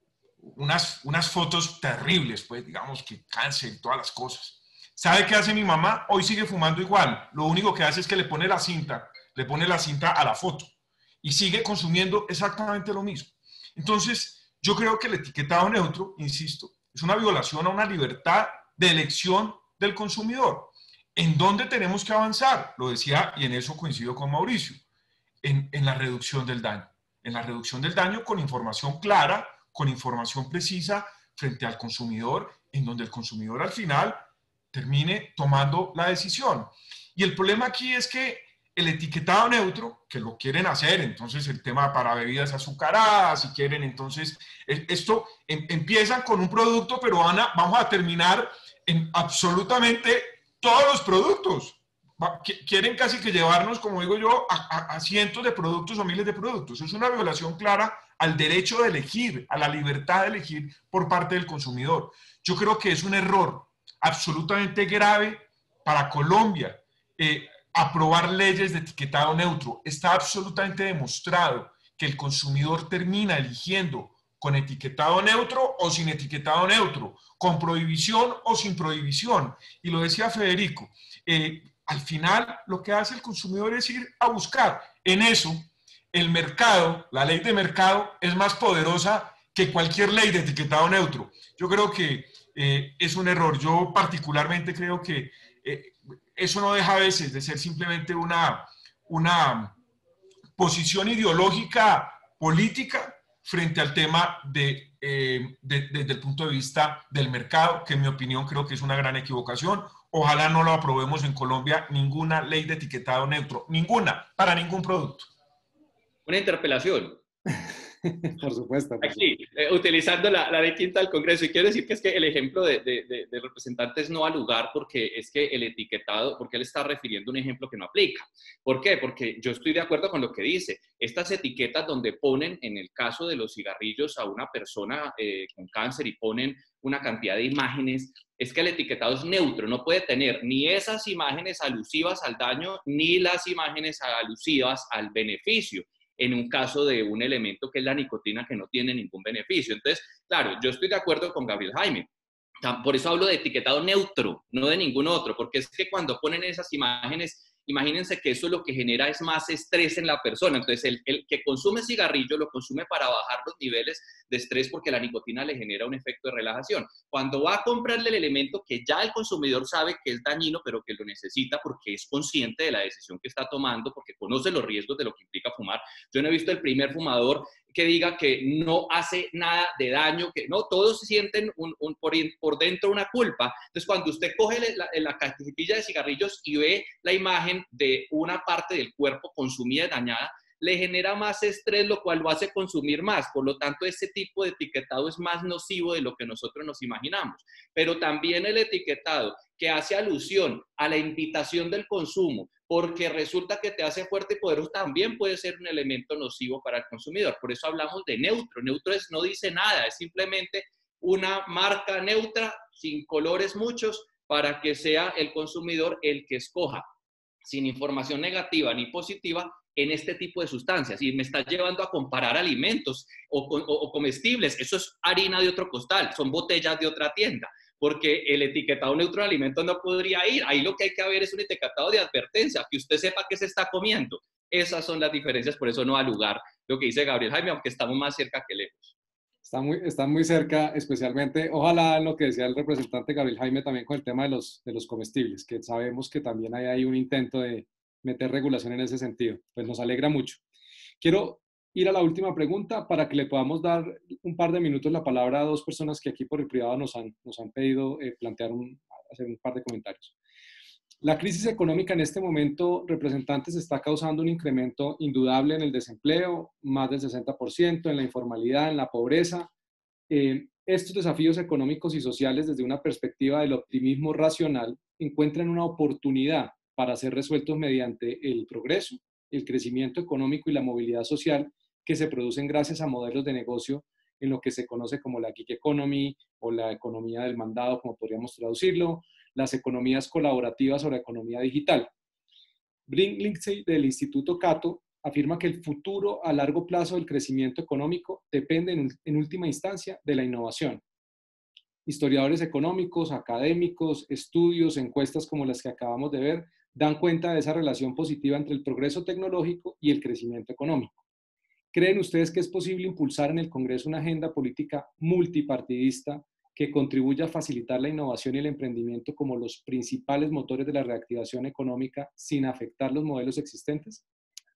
unas, unas fotos terribles, pues digamos que cáncer y todas las cosas. ¿Sabe qué hace mi mamá? Hoy sigue fumando igual. Lo único que hace es que le pone la cinta, le pone la cinta a la foto y sigue consumiendo exactamente lo mismo. Entonces, yo creo que el etiquetado neutro, insisto, es una violación a una libertad de elección del consumidor. ¿En dónde tenemos que avanzar? Lo decía, y en eso coincido con Mauricio, en, en la reducción del daño. En la reducción del daño con información clara, con información precisa frente al consumidor, en donde el consumidor al final termine tomando la decisión. Y el problema aquí es que el etiquetado neutro, que lo quieren hacer, entonces el tema para bebidas azucaradas, si quieren, entonces esto em, empiezan con un producto, pero van a, vamos a terminar en absolutamente todos los productos. Quieren casi que llevarnos, como digo yo, a, a, a cientos de productos o miles de productos. Es una violación clara al derecho de elegir, a la libertad de elegir por parte del consumidor. Yo creo que es un error absolutamente grave para Colombia eh, aprobar leyes de etiquetado neutro. Está absolutamente demostrado que el consumidor termina eligiendo con etiquetado neutro o sin etiquetado neutro, con prohibición o sin prohibición. Y lo decía Federico, eh, al final lo que hace el consumidor es ir a buscar. En eso, el mercado, la ley de mercado, es más poderosa que cualquier ley de etiquetado neutro. Yo creo que eh, es un error. Yo particularmente creo que eh, eso no deja a veces de ser simplemente una, una posición ideológica política frente al tema de, eh, de, desde el punto de vista del mercado, que en mi opinión creo que es una gran equivocación. Ojalá no lo aprobemos en Colombia, ninguna ley de etiquetado neutro, ninguna, para ningún producto. Una interpelación. Por supuesto. Por Aquí, eh, utilizando la, la ley quinta del Congreso. Y quiero decir que es que el ejemplo de, de, de, de representantes no al lugar, porque es que el etiquetado, porque él está refiriendo un ejemplo que no aplica. ¿Por qué? Porque yo estoy de acuerdo con lo que dice. Estas etiquetas donde ponen, en el caso de los cigarrillos, a una persona eh, con cáncer y ponen una cantidad de imágenes, es que el etiquetado es neutro, no puede tener ni esas imágenes alusivas al daño, ni las imágenes alusivas al beneficio, en un caso de un elemento que es la nicotina, que no tiene ningún beneficio. Entonces, claro, yo estoy de acuerdo con Gabriel Jaime. Por eso hablo de etiquetado neutro, no de ningún otro, porque es que cuando ponen esas imágenes, imagínense que eso lo que genera es más estrés en la persona. Entonces, el, el que consume cigarrillo lo consume para bajar los niveles de estrés porque la nicotina le genera un efecto de relajación. Cuando va a comprarle el elemento que ya el consumidor sabe que es dañino, pero que lo necesita porque es consciente de la decisión que está tomando, porque conoce los riesgos de lo que implica fumar. Yo no he visto el primer fumador que diga que no hace nada de daño, que no, todos sienten un, un, por, por dentro una culpa. Entonces, cuando usted coge la, la cajetilla de cigarrillos y ve la imagen de una parte del cuerpo consumida y dañada, le genera más estrés, lo cual lo hace consumir más. Por lo tanto, ese tipo de etiquetado es más nocivo de lo que nosotros nos imaginamos. Pero también el etiquetado que hace alusión a la invitación del consumo, porque resulta que te hace fuerte y poderoso, también puede ser un elemento nocivo para el consumidor. Por eso hablamos de neutro. Neutro es, no dice nada, es simplemente una marca neutra, sin colores muchos, para que sea el consumidor el que escoja, sin información negativa ni positiva, en este tipo de sustancias. Y me está llevando a comparar alimentos o, o, o comestibles. Eso es harina de otro costal, son botellas de otra tienda, porque el etiquetado neutro de alimentos no podría ir. Ahí lo que hay que ver es un etiquetado de advertencia, que usted sepa qué se está comiendo. Esas son las diferencias, por eso no da lugar lo que dice Gabriel Jaime, aunque estamos más cerca que lejos. Está muy, está muy cerca, especialmente, ojalá lo que decía el representante Gabriel Jaime también con el tema de los, de los comestibles, que sabemos que también hay ahí un intento de meter regulación en ese sentido. Pues nos alegra mucho. Quiero ir a la última pregunta para que le podamos dar un par de minutos la palabra a dos personas que aquí por el privado nos han, nos han pedido eh, plantear un, hacer un par de comentarios. La crisis económica en este momento, representantes, está causando un incremento indudable en el desempleo, más del sesenta por ciento, en la informalidad, en la pobreza. Eh, estos desafíos económicos y sociales, desde una perspectiva del optimismo racional, encuentran una oportunidad para ser resueltos mediante el progreso, el crecimiento económico y la movilidad social que se producen gracias a modelos de negocio en lo que se conoce como la gig economy o la economía del mandado, como podríamos traducirlo, las economías colaborativas o la economía digital. Brink Lindsey del Instituto Cato afirma que el futuro a largo plazo del crecimiento económico depende en, en última instancia de la innovación. Historiadores económicos, académicos, estudios, encuestas como las que acabamos de ver, dan cuenta de esa relación positiva entre el progreso tecnológico y el crecimiento económico. ¿Creen ustedes que es posible impulsar en el Congreso una agenda política multipartidista que contribuya a facilitar la innovación y el emprendimiento como los principales motores de la reactivación económica sin afectar los modelos existentes?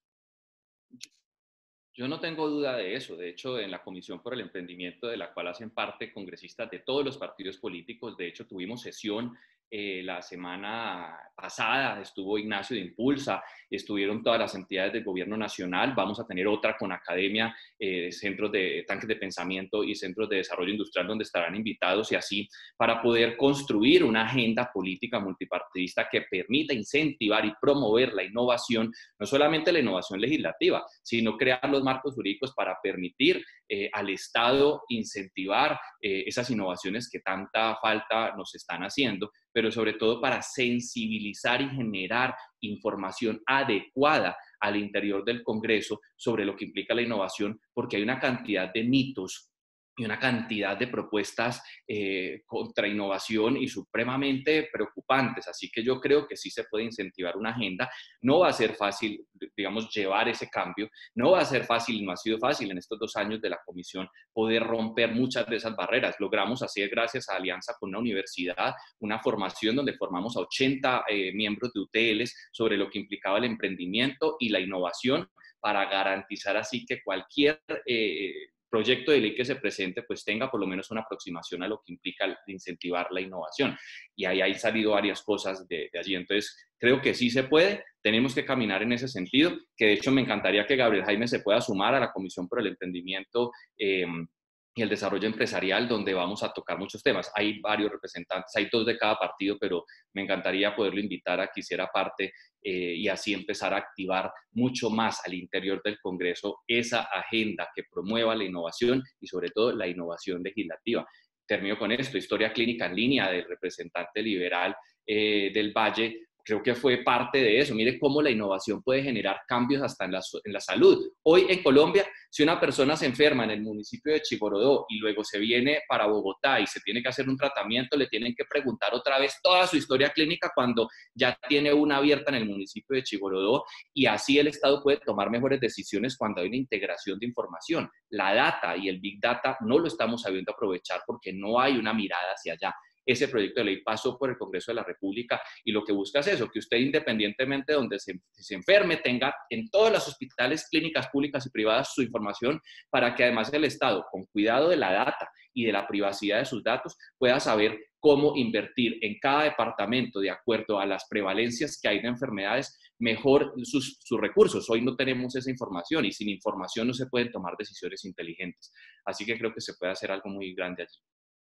Yo no tengo duda de eso. De hecho, en la Comisión por el Emprendimiento, de la cual hacen parte congresistas de todos los partidos políticos, de hecho, tuvimos sesión eh, la semana pasada, estuvo Ignacio de Impulsa, estuvieron todas las entidades del gobierno nacional, vamos a tener otra con academia, eh, centros de tanques de pensamiento y centros de desarrollo industrial donde estarán invitados y así, para poder construir una agenda política multipartidista que permita incentivar y promover la innovación, no solamente la innovación legislativa, sino crear los marcos jurídicos para permitir eh, al Estado incentivar eh, esas innovaciones que tanta falta nos están haciendo, pero sobre todo para sensibilizar y generar información adecuada al interior del Congreso sobre lo que implica la innovación, porque hay una cantidad de mitos y una cantidad de propuestas eh, contra innovación y supremamente preocupantes. Así que yo creo que sí se puede incentivar una agenda. No va a ser fácil, digamos, llevar ese cambio. No va a ser fácil, no ha sido fácil en estos dos años de la Comisión poder romper muchas de esas barreras. Logramos hacer, gracias a alianza con una universidad, una formación donde formamos a ochenta eh, miembros de U T Ls sobre lo que implicaba el emprendimiento y la innovación para garantizar así que cualquier eh, proyecto de ley que se presente pues tenga por lo menos una aproximación a lo que implica incentivar la innovación. Y ahí han salido varias cosas de, de allí. Entonces, creo que sí se puede, tenemos que caminar en ese sentido, que de hecho me encantaría que Gabriel Jaime se pueda sumar a la Comisión por el Emprendimiento eh, y el Desarrollo Empresarial, donde vamos a tocar muchos temas. Hay varios representantes, hay dos de cada partido, pero me encantaría poderlo invitar a que hiciera parte eh, y así empezar a activar mucho más al interior del Congreso esa agenda que promueva la innovación y sobre todo la innovación legislativa. Termino con esto, historia clínica en línea del representante liberal eh, del Valle. Creo que fue parte de eso. Mire cómo la innovación puede generar cambios hasta en la, en la salud. Hoy en Colombia, si una persona se enferma en el municipio de Chigorodó y luego se viene para Bogotá y se tiene que hacer un tratamiento, le tienen que preguntar otra vez toda su historia clínica cuando ya tiene una abierta en el municipio de Chigorodó, y así el Estado puede tomar mejores decisiones cuando hay una integración de información. La data y el Big Data no lo estamos sabiendo aprovechar porque no hay una mirada hacia allá. Ese proyecto de ley pasó por el Congreso de la República y lo que busca es eso, que usted independientemente de donde se, se enferme tenga en todos los hospitales, clínicas públicas y privadas su información, para que además el Estado, con cuidado de la data y de la privacidad de sus datos, pueda saber cómo invertir en cada departamento de acuerdo a las prevalencias que hay de enfermedades, mejor sus, sus recursos. Hoy no tenemos esa información y sin información no se pueden tomar decisiones inteligentes. Así que creo que se puede hacer algo muy grande allí.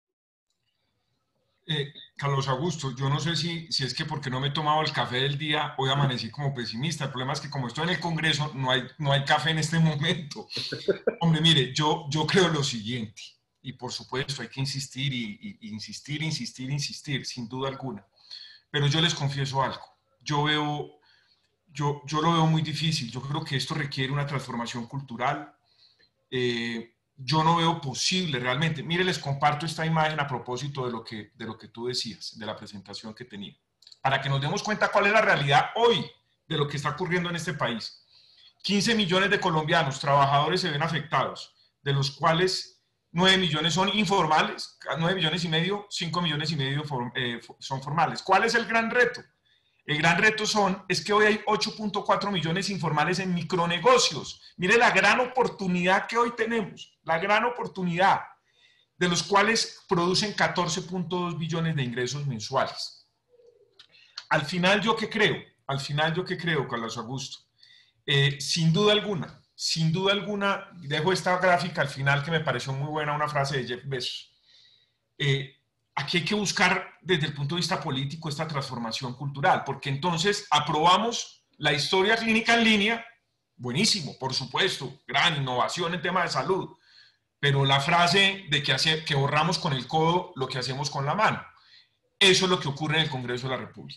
Eh, Carlos Augusto, yo no sé si, si es que porque no me he tomado el café del día, hoy amanecí como pesimista. El problema es que como estoy en el Congreso, no hay, no hay café en este momento. Hombre, mire, yo, yo creo lo siguiente, y por supuesto hay que insistir, y, y, y insistir, insistir, insistir, sin duda alguna. Pero yo les confieso algo, yo veo, yo, yo lo veo muy difícil. Yo creo que esto requiere una transformación cultural. Eh, Yo no veo posible realmente. Mire, les comparto esta imagen a propósito de lo, que, de lo que tú decías, de la presentación que tenía, para que nos demos cuenta cuál es la realidad hoy de lo que está ocurriendo en este país. quince millones de colombianos, trabajadores, se ven afectados, de los cuales nueve millones son informales, nueve millones y medio, cinco millones y medio for, eh, son formales. ¿Cuál es el gran reto? El gran reto son, es que hoy hay ocho punto cuatro millones informales en micronegocios. Mire la gran oportunidad que hoy tenemos, la gran oportunidad, de los cuales producen catorce punto dos billones de ingresos mensuales. Al final, ¿yo qué creo? Al final, ¿yo qué creo, Carlos Augusto? Eh, sin duda alguna, sin duda alguna, dejo esta gráfica al final que me pareció muy buena, una frase de Jeff Bezos. Eh, Aquí hay que buscar desde el punto de vista político esta transformación cultural, porque entonces aprobamos la historia clínica en línea, buenísimo, por supuesto, gran innovación en tema de salud, pero la frase de que, hace, que borramos con el codo lo que hacemos con la mano, eso es lo que ocurre en el Congreso de la República.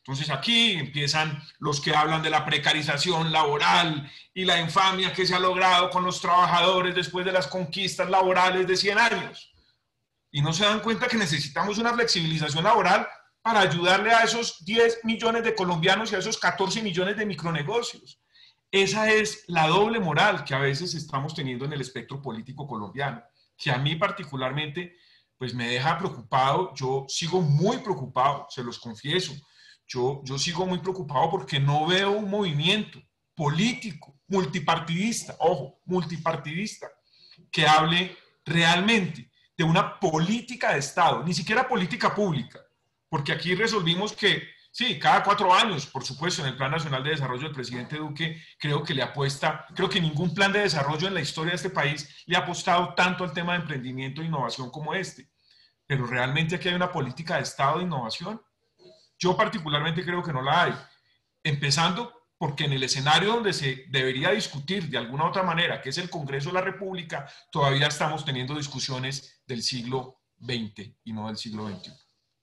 Entonces aquí empiezan los que hablan de la precarización laboral y la infamia que se ha logrado con los trabajadores después de las conquistas laborales de cien años. Y no se dan cuenta que necesitamos una flexibilización laboral para ayudarle a esos diez millones de colombianos y a esos catorce millones de micronegocios. Esa es la doble moral que a veces estamos teniendo en el espectro político colombiano, que a mí particularmente pues me deja preocupado. Yo sigo muy preocupado, se los confieso. Yo, yo sigo muy preocupado porque no veo un movimiento político, multipartidista, ojo, multipartidista, que hable realmente de una política de Estado, ni siquiera política pública, porque aquí resolvimos que, sí, cada cuatro años, por supuesto, en el Plan Nacional de Desarrollo del presidente Duque, creo que le apuesta, creo que ningún plan de desarrollo en la historia de este país le ha apostado tanto al tema de emprendimiento e innovación como este, pero realmente aquí hay una política de Estado de innovación. Yo particularmente creo que no la hay, empezando porque en el escenario donde se debería discutir de alguna otra manera, que es el Congreso de la República, todavía estamos teniendo discusiones del siglo veinte y no del siglo veintiuno.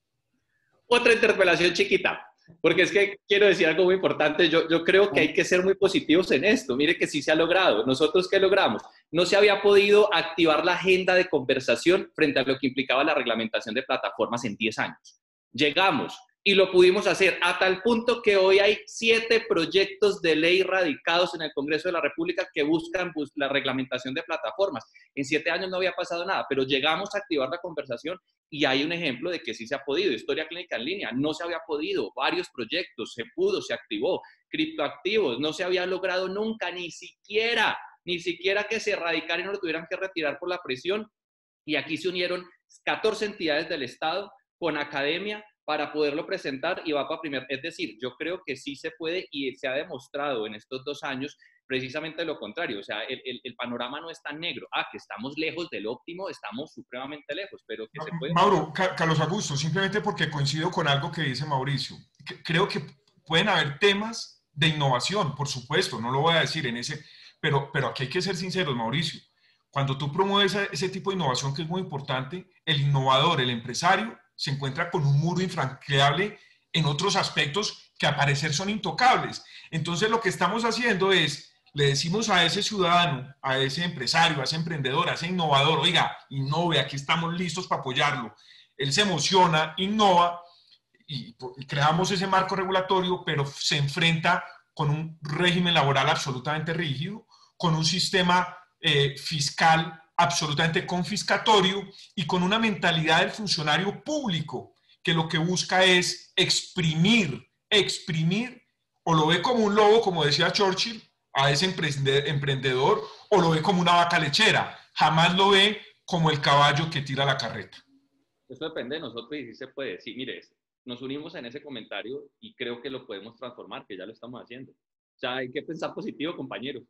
Otra interpelación chiquita, porque es que quiero decir algo muy importante. Yo, yo creo que hay que ser muy positivos en esto. Mire que sí se ha logrado. ¿Nosotros qué logramos? No se había podido activar la agenda de conversación frente a lo que implicaba la reglamentación de plataformas en diez años. Llegamos y lo pudimos hacer a tal punto que hoy hay siete proyectos de ley radicados en el Congreso de la República que buscan bus la reglamentación de plataformas. En siete años no había pasado nada, pero llegamos a activar la conversación y hay un ejemplo de que sí se ha podido. Historia clínica en línea, no se había podido. Varios proyectos, se pudo, se activó. Criptoactivos, no se había logrado nunca, ni siquiera, ni siquiera que se erradicara y no lo tuvieran que retirar por la presión. Y aquí se unieron catorce entidades del Estado con academia para poderlo presentar y va para primer. Es decir, yo creo que sí se puede y se ha demostrado en estos dos años precisamente lo contrario. O sea, el, el, el panorama no es tan negro. Ah, que estamos lejos del óptimo, estamos supremamente lejos, pero que se puede... Mauro, Carlos Augusto, simplemente porque coincido con algo que dice Mauricio. Creo que pueden haber temas de innovación, por supuesto, no lo voy a decir en ese, pero, pero aquí hay que ser sinceros, Mauricio. Cuando tú promueves ese tipo de innovación que es muy importante, el innovador, el empresario, se encuentra con un muro infranqueable en otros aspectos que a parecer son intocables. Entonces lo que estamos haciendo es, le decimos a ese ciudadano, a ese empresario, a ese emprendedor, a ese innovador, oiga, innove, aquí estamos listos para apoyarlo. Él se emociona, innova y, y creamos ese marco regulatorio, pero se enfrenta con un régimen laboral absolutamente rígido, con un sistema eh, fiscal absolutamente confiscatorio y con una mentalidad del funcionario público que lo que busca es exprimir, exprimir, o lo ve como un lobo, como decía Churchill, a ese emprendedor, o lo ve como una vaca lechera, jamás lo ve como el caballo que tira la carreta. Eso depende de nosotros y sí se puede. Sí, mire, nos unimos en ese comentario y creo que lo podemos transformar, que ya lo estamos haciendo. O sea, hay que pensar positivo, compañeros.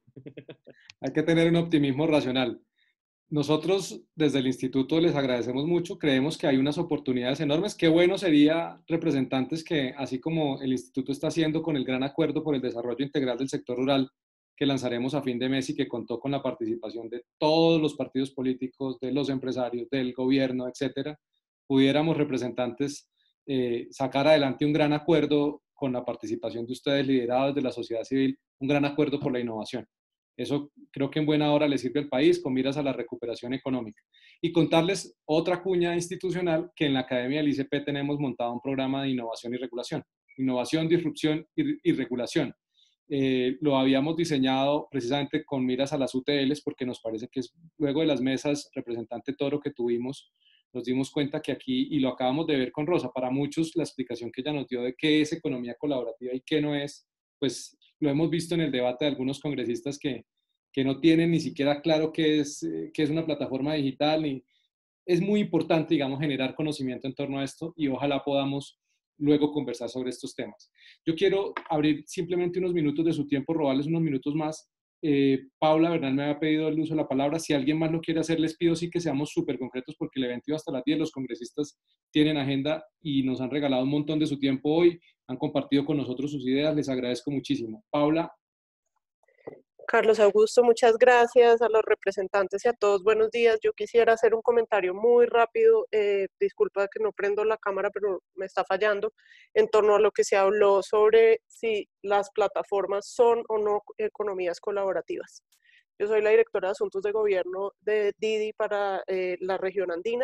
Hay que tener un optimismo racional. Nosotros desde el instituto les agradecemos mucho, creemos que hay unas oportunidades enormes. Qué bueno sería, representantes, que así como el instituto está haciendo con el gran acuerdo por el desarrollo integral del sector rural que lanzaremos a fin de mes y que contó con la participación de todos los partidos políticos, de los empresarios, del gobierno, etcétera, pudiéramos, representantes, eh, sacar adelante un gran acuerdo con la participación de ustedes, liderados de la sociedad civil, un gran acuerdo por la innovación. Eso creo que en buena hora le sirve al país con miras a la recuperación económica. Y contarles otra cuña institucional, que en la Academia del I C P tenemos montado un programa de innovación y regulación. Innovación, disrupción y, y regulación. Eh, lo habíamos diseñado precisamente con miras a las U T Ls, porque nos parece que es, luego de las mesas, representante Toro, que tuvimos, nos dimos cuenta que aquí, y lo acabamos de ver con Rosa, para muchos la explicación que ella nos dio de qué es economía colaborativa y qué no es, pues lo hemos visto en el debate de algunos congresistas que, que no tienen ni siquiera claro qué es, qué es una plataforma digital. Ni, es muy importante, digamos, generar conocimiento en torno a esto y ojalá podamos luego conversar sobre estos temas. Yo quiero abrir simplemente unos minutos de su tiempo, robarles unos minutos más. Eh, Paula Bernal me había pedido el uso de la palabra. Si alguien más lo quiere hacer, les pido sí que seamos súper concretos porque el evento iba hasta las diez. Los congresistas tienen agenda y nos han regalado un montón de su tiempo hoy. Han compartido con nosotros sus ideas. Les agradezco muchísimo. Paula. Carlos Augusto, muchas gracias. A los representantes y a todos, buenos días. Yo quisiera hacer un comentario muy rápido, eh, disculpa que no prendo la cámara, pero me está fallando, en torno a lo que se habló sobre si las plataformas son o no economías colaborativas. Yo soy la directora de Asuntos de Gobierno de Didi para eh, la región andina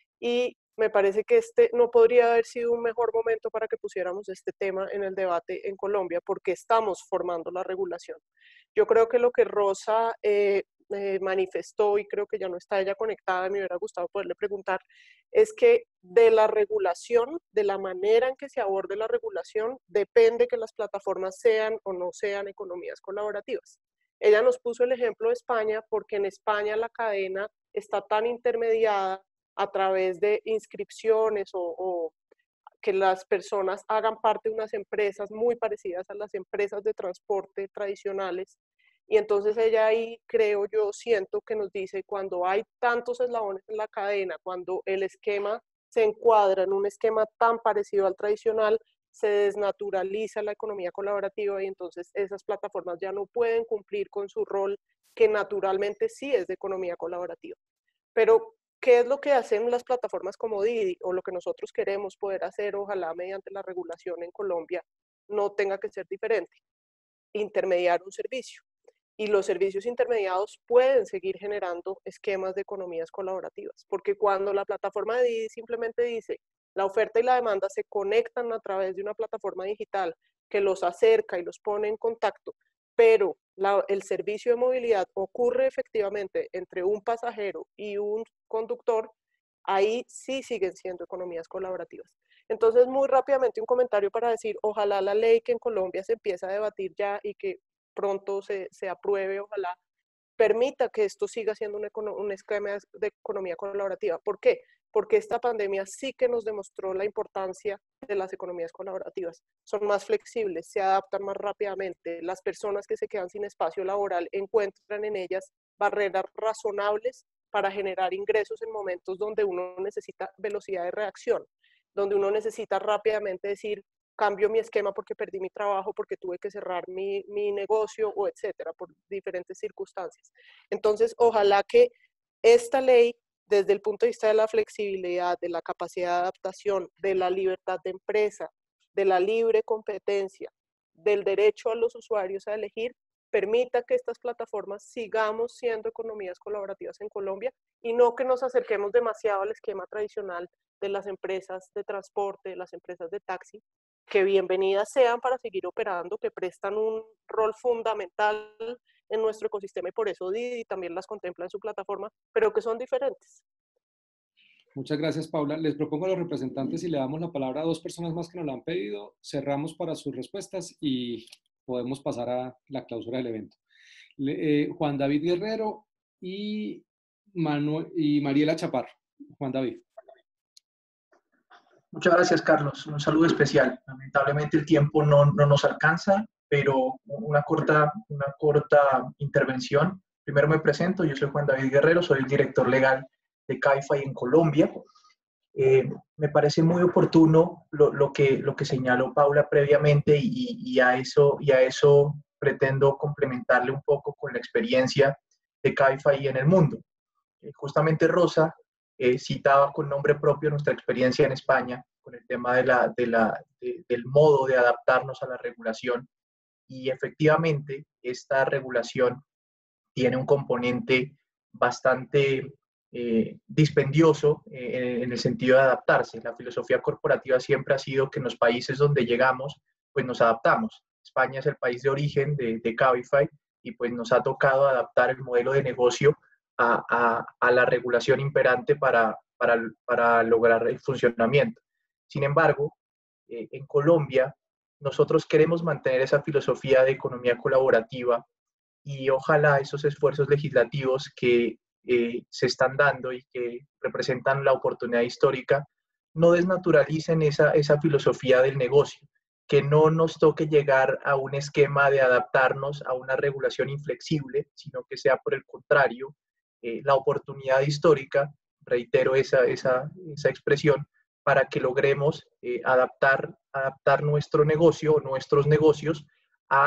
y me parece que este no podría haber sido un mejor momento para que pusiéramos este tema en el debate en Colombia, porque estamos formando la regulación. Yo creo que lo que Rosa eh, eh, manifestó, y creo que ya no está ella conectada, me hubiera gustado poderle preguntar, es que de la regulación, de la manera en que se aborde la regulación, depende que las plataformas sean o no sean economías colaborativas. Ella nos puso el ejemplo de España, porque en España la cadena está tan intermediada a través de inscripciones o, o que las personas hagan parte de unas empresas muy parecidas a las empresas de transporte tradicionales. Y entonces ella ahí, creo yo, siento que nos dice, cuando hay tantos eslabones en la cadena, cuando el esquema se encuadra en un esquema tan parecido al tradicional, se desnaturaliza la economía colaborativa y entonces esas plataformas ya no pueden cumplir con su rol que naturalmente sí es de economía colaborativa. Pero ¿qué es lo que hacen las plataformas como Didi o lo que nosotros queremos poder hacer, ojalá mediante la regulación en Colombia no tenga que ser diferente? Intermediar un servicio. Y los servicios intermediados pueden seguir generando esquemas de economías colaborativas, porque cuando la plataforma de Didi simplemente dice la oferta y la demanda se conectan a través de una plataforma digital que los acerca y los pone en contacto, pero la, el servicio de movilidad ocurre efectivamente entre un pasajero y un conductor, ahí sí siguen siendo economías colaborativas. Entonces, muy rápidamente un comentario para decir, ojalá la ley que en Colombia se empieza a debatir ya y que pronto se, se apruebe, ojalá permita que esto siga siendo un, un esquema de economía colaborativa. ¿Por qué? Porque esta pandemia sí que nos demostró la importancia de las economías colaborativas. Son más flexibles, se adaptan más rápidamente. Las personas que se quedan sin espacio laboral encuentran en ellas barreras razonables para generar ingresos en momentos donde uno necesita velocidad de reacción, donde uno necesita rápidamente decir, cambio mi esquema porque perdí mi trabajo, porque tuve que cerrar mi, mi negocio o etcétera, por diferentes circunstancias. Entonces, ojalá que esta ley, desde el punto de vista de la flexibilidad, de la capacidad de adaptación, de la libertad de empresa, de la libre competencia, del derecho a los usuarios a elegir, permita que estas plataformas sigamos siendo economías colaborativas en Colombia y no que nos acerquemos demasiado al esquema tradicional de las empresas de transporte, de las empresas de taxi, que bienvenidas sean para seguir operando, que prestan un rol fundamental en nuestro ecosistema y por eso Didi también las contempla en su plataforma, pero que son diferentes. Muchas gracias, Paula. Les propongo a los representantes y le damos la palabra a dos personas más que nos la han pedido. Cerramos para sus respuestas y podemos pasar a la clausura del evento. Le, eh, Juan David Guerrero y, Manuel, y Mariela Chaparro. Juan David. Muchas gracias, Carlos. Un saludo especial. Lamentablemente el tiempo no, no nos alcanza, pero una corta, una corta intervención. Primero me presento, yo soy Juan David Guerrero, soy el director legal de Cabify en Colombia. Eh, me parece muy oportuno lo, lo, que, lo que señaló Paula previamente y, y, a eso, y a eso pretendo complementarle un poco con la experiencia de Cabify en el mundo. Eh, justamente Rosa Eh, citaba con nombre propio nuestra experiencia en España con el tema de la, de la, de, del modo de adaptarnos a la regulación y efectivamente esta regulación tiene un componente bastante eh, dispendioso eh, en el sentido de adaptarse. La filosofía corporativa siempre ha sido que en los países donde llegamos pues nos adaptamos. España es el país de origen de, de Cabify y pues nos ha tocado adaptar el modelo de negocio A, a, a la regulación imperante para, para, para lograr el funcionamiento. Sin embargo, eh, en Colombia nosotros queremos mantener esa filosofía de economía colaborativa y ojalá esos esfuerzos legislativos que eh, se están dando y que representan la oportunidad histórica no desnaturalicen esa, esa filosofía del negocio, que no nos toque llegar a un esquema de adaptarnos a una regulación inflexible, sino que sea por el contrario, Eh, la oportunidad histórica, reitero esa, esa, esa expresión, para que logremos eh, adaptar, adaptar nuestro negocio o nuestros negocios a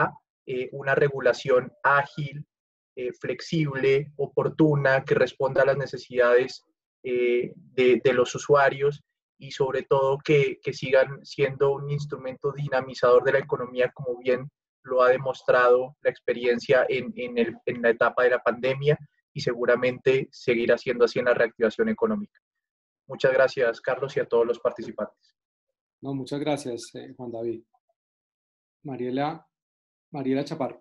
eh, una regulación ágil, eh, flexible, oportuna, que responda a las necesidades eh, de, de los usuarios y sobre todo que, que sigan siendo un instrumento dinamizador de la economía, como bien lo ha demostrado la experiencia en, en, el, en la etapa de la pandemia y seguramente seguirá siendo así en la reactivación económica. Muchas gracias, Carlos, y a todos los participantes. No, muchas gracias, eh, Juan David. Mariela, Mariela Chaparro.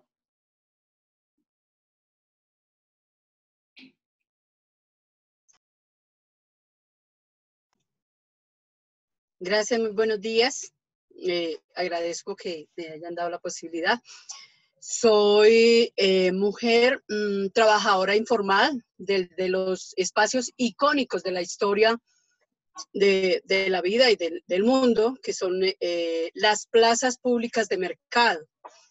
Gracias, muy buenos días. Eh, agradezco que me hayan dado la posibilidad. Soy eh, mujer mmm, trabajadora informal de, de los espacios icónicos de la historia de, de la vida y del, del mundo, que son eh, las plazas públicas de mercado.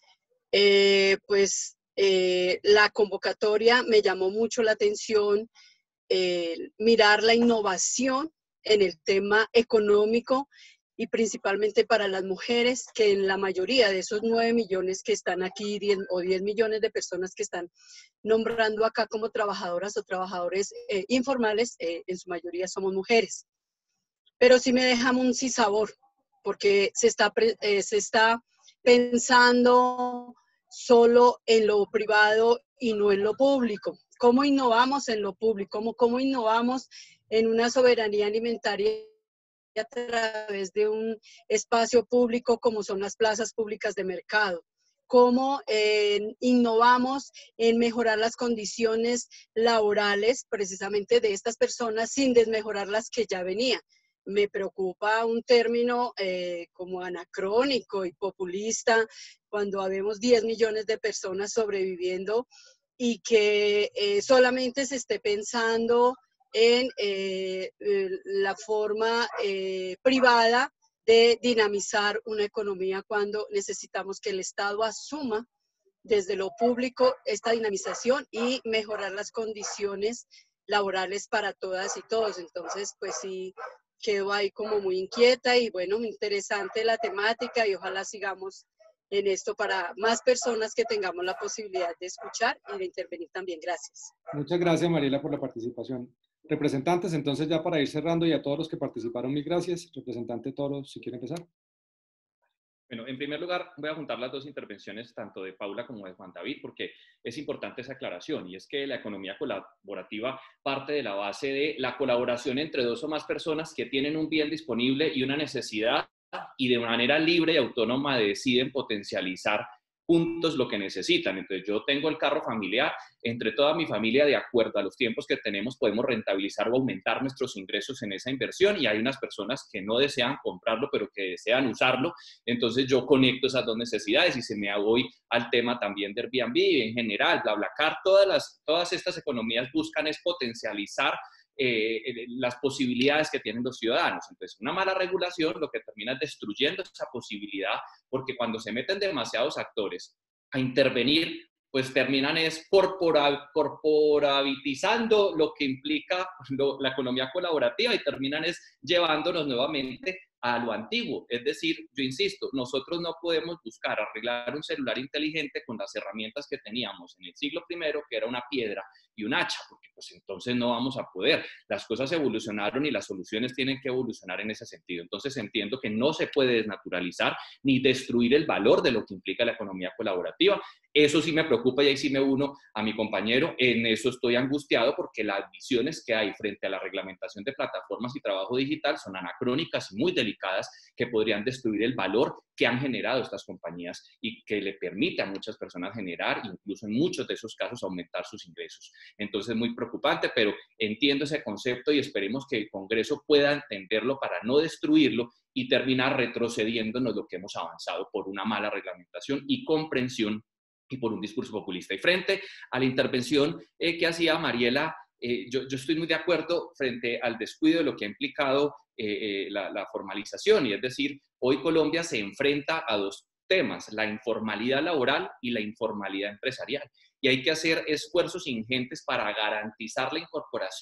Eh, pues eh, la convocatoria me llamó mucho la atención, eh, mirar la innovación en el tema económico y principalmente para las mujeres, que en la mayoría de esos nueve millones que están aquí, diez, o diez millones de personas que están nombrando acá como trabajadoras o trabajadores eh, informales, eh, en su mayoría somos mujeres. Pero sí me deja un sinsabor, porque se está, eh, se está pensando solo en lo privado y no en lo público. ¿Cómo innovamos en lo público? ¿Cómo, cómo innovamos en una soberanía alimentaria a través de un espacio público como son las plazas públicas de mercado? ¿Cómo eh, innovamos en mejorar las condiciones laborales precisamente de estas personas sin desmejorar las que ya venían? Me preocupa un término eh, como anacrónico y populista cuando habemos diez millones de personas sobreviviendo y que eh, solamente se esté pensando en eh, la forma eh, privada de dinamizar una economía cuando necesitamos que el Estado asuma desde lo público esta dinamización y mejorar las condiciones laborales para todas y todos. Entonces, pues sí, quedo ahí como muy inquieta y bueno, muy interesante la temática y ojalá sigamos en esto para más personas que tengamos la posibilidad de escuchar y de intervenir también. Gracias. Muchas gracias, Mariela, por la participación. Representantes, entonces ya para ir cerrando y a todos los que participaron, mil gracias. Representante Toro, si quiere empezar. Bueno, en primer lugar voy a juntar las dos intervenciones, tanto de Paula como de Juan David, porque es importante esa aclaración, y es que la economía colaborativa parte de la base de la colaboración entre dos o más personas que tienen un bien disponible y una necesidad, y de manera libre y autónoma deciden potencializar juntos lo que necesitan. Entonces yo tengo el carro familiar, entre toda mi familia, de acuerdo a los tiempos que tenemos, podemos rentabilizar o aumentar nuestros ingresos en esa inversión, y hay unas personas que no desean comprarlo, pero que desean usarlo. Entonces yo conecto esas dos necesidades y se me voy al tema también de Airbnb en general, BlaBlaCar, todas, las, todas estas economías buscan es potencializar Eh, las posibilidades que tienen los ciudadanos. Entonces, una mala regulación lo que termina es destruyendo esa posibilidad, porque cuando se meten demasiados actores a intervenir, pues terminan es corpora, corporavitizando lo que implica lo, la economía colaborativa y terminan es llevándonos nuevamente a lo antiguo. Es decir, yo insisto, nosotros no podemos buscar arreglar un celular inteligente con las herramientas que teníamos en el siglo primero, que era una piedra y un hacha, porque pues entonces no vamos a poder. Las cosas evolucionaron y las soluciones tienen que evolucionar en ese sentido. Entonces entiendo que no se puede desnaturalizar ni destruir el valor de lo que implica la economía colaborativa. Eso sí me preocupa y ahí sí me uno a mi compañero. En eso estoy angustiado porque las visiones que hay frente a la reglamentación de plataformas y trabajo digital son anacrónicas y muy delicadas, que podrían destruir el valor que han generado estas compañías y que le permite a muchas personas generar, incluso en muchos de esos casos, aumentar sus ingresos. Entonces, muy preocupante, pero entiendo ese concepto y esperemos que el Congreso pueda entenderlo para no destruirlo y terminar retrocediéndonos lo que hemos avanzado por una mala reglamentación y comprensión y por un discurso populista. Y frente a la intervención eh, que hacía Mariela, eh, yo, yo estoy muy de acuerdo frente al descuido de lo que ha implicado eh, eh, la, la formalización, y es decir, hoy Colombia se enfrenta a dos temas, la informalidad laboral y la informalidad empresarial, y hay que hacer esfuerzos ingentes para garantizar la incorporación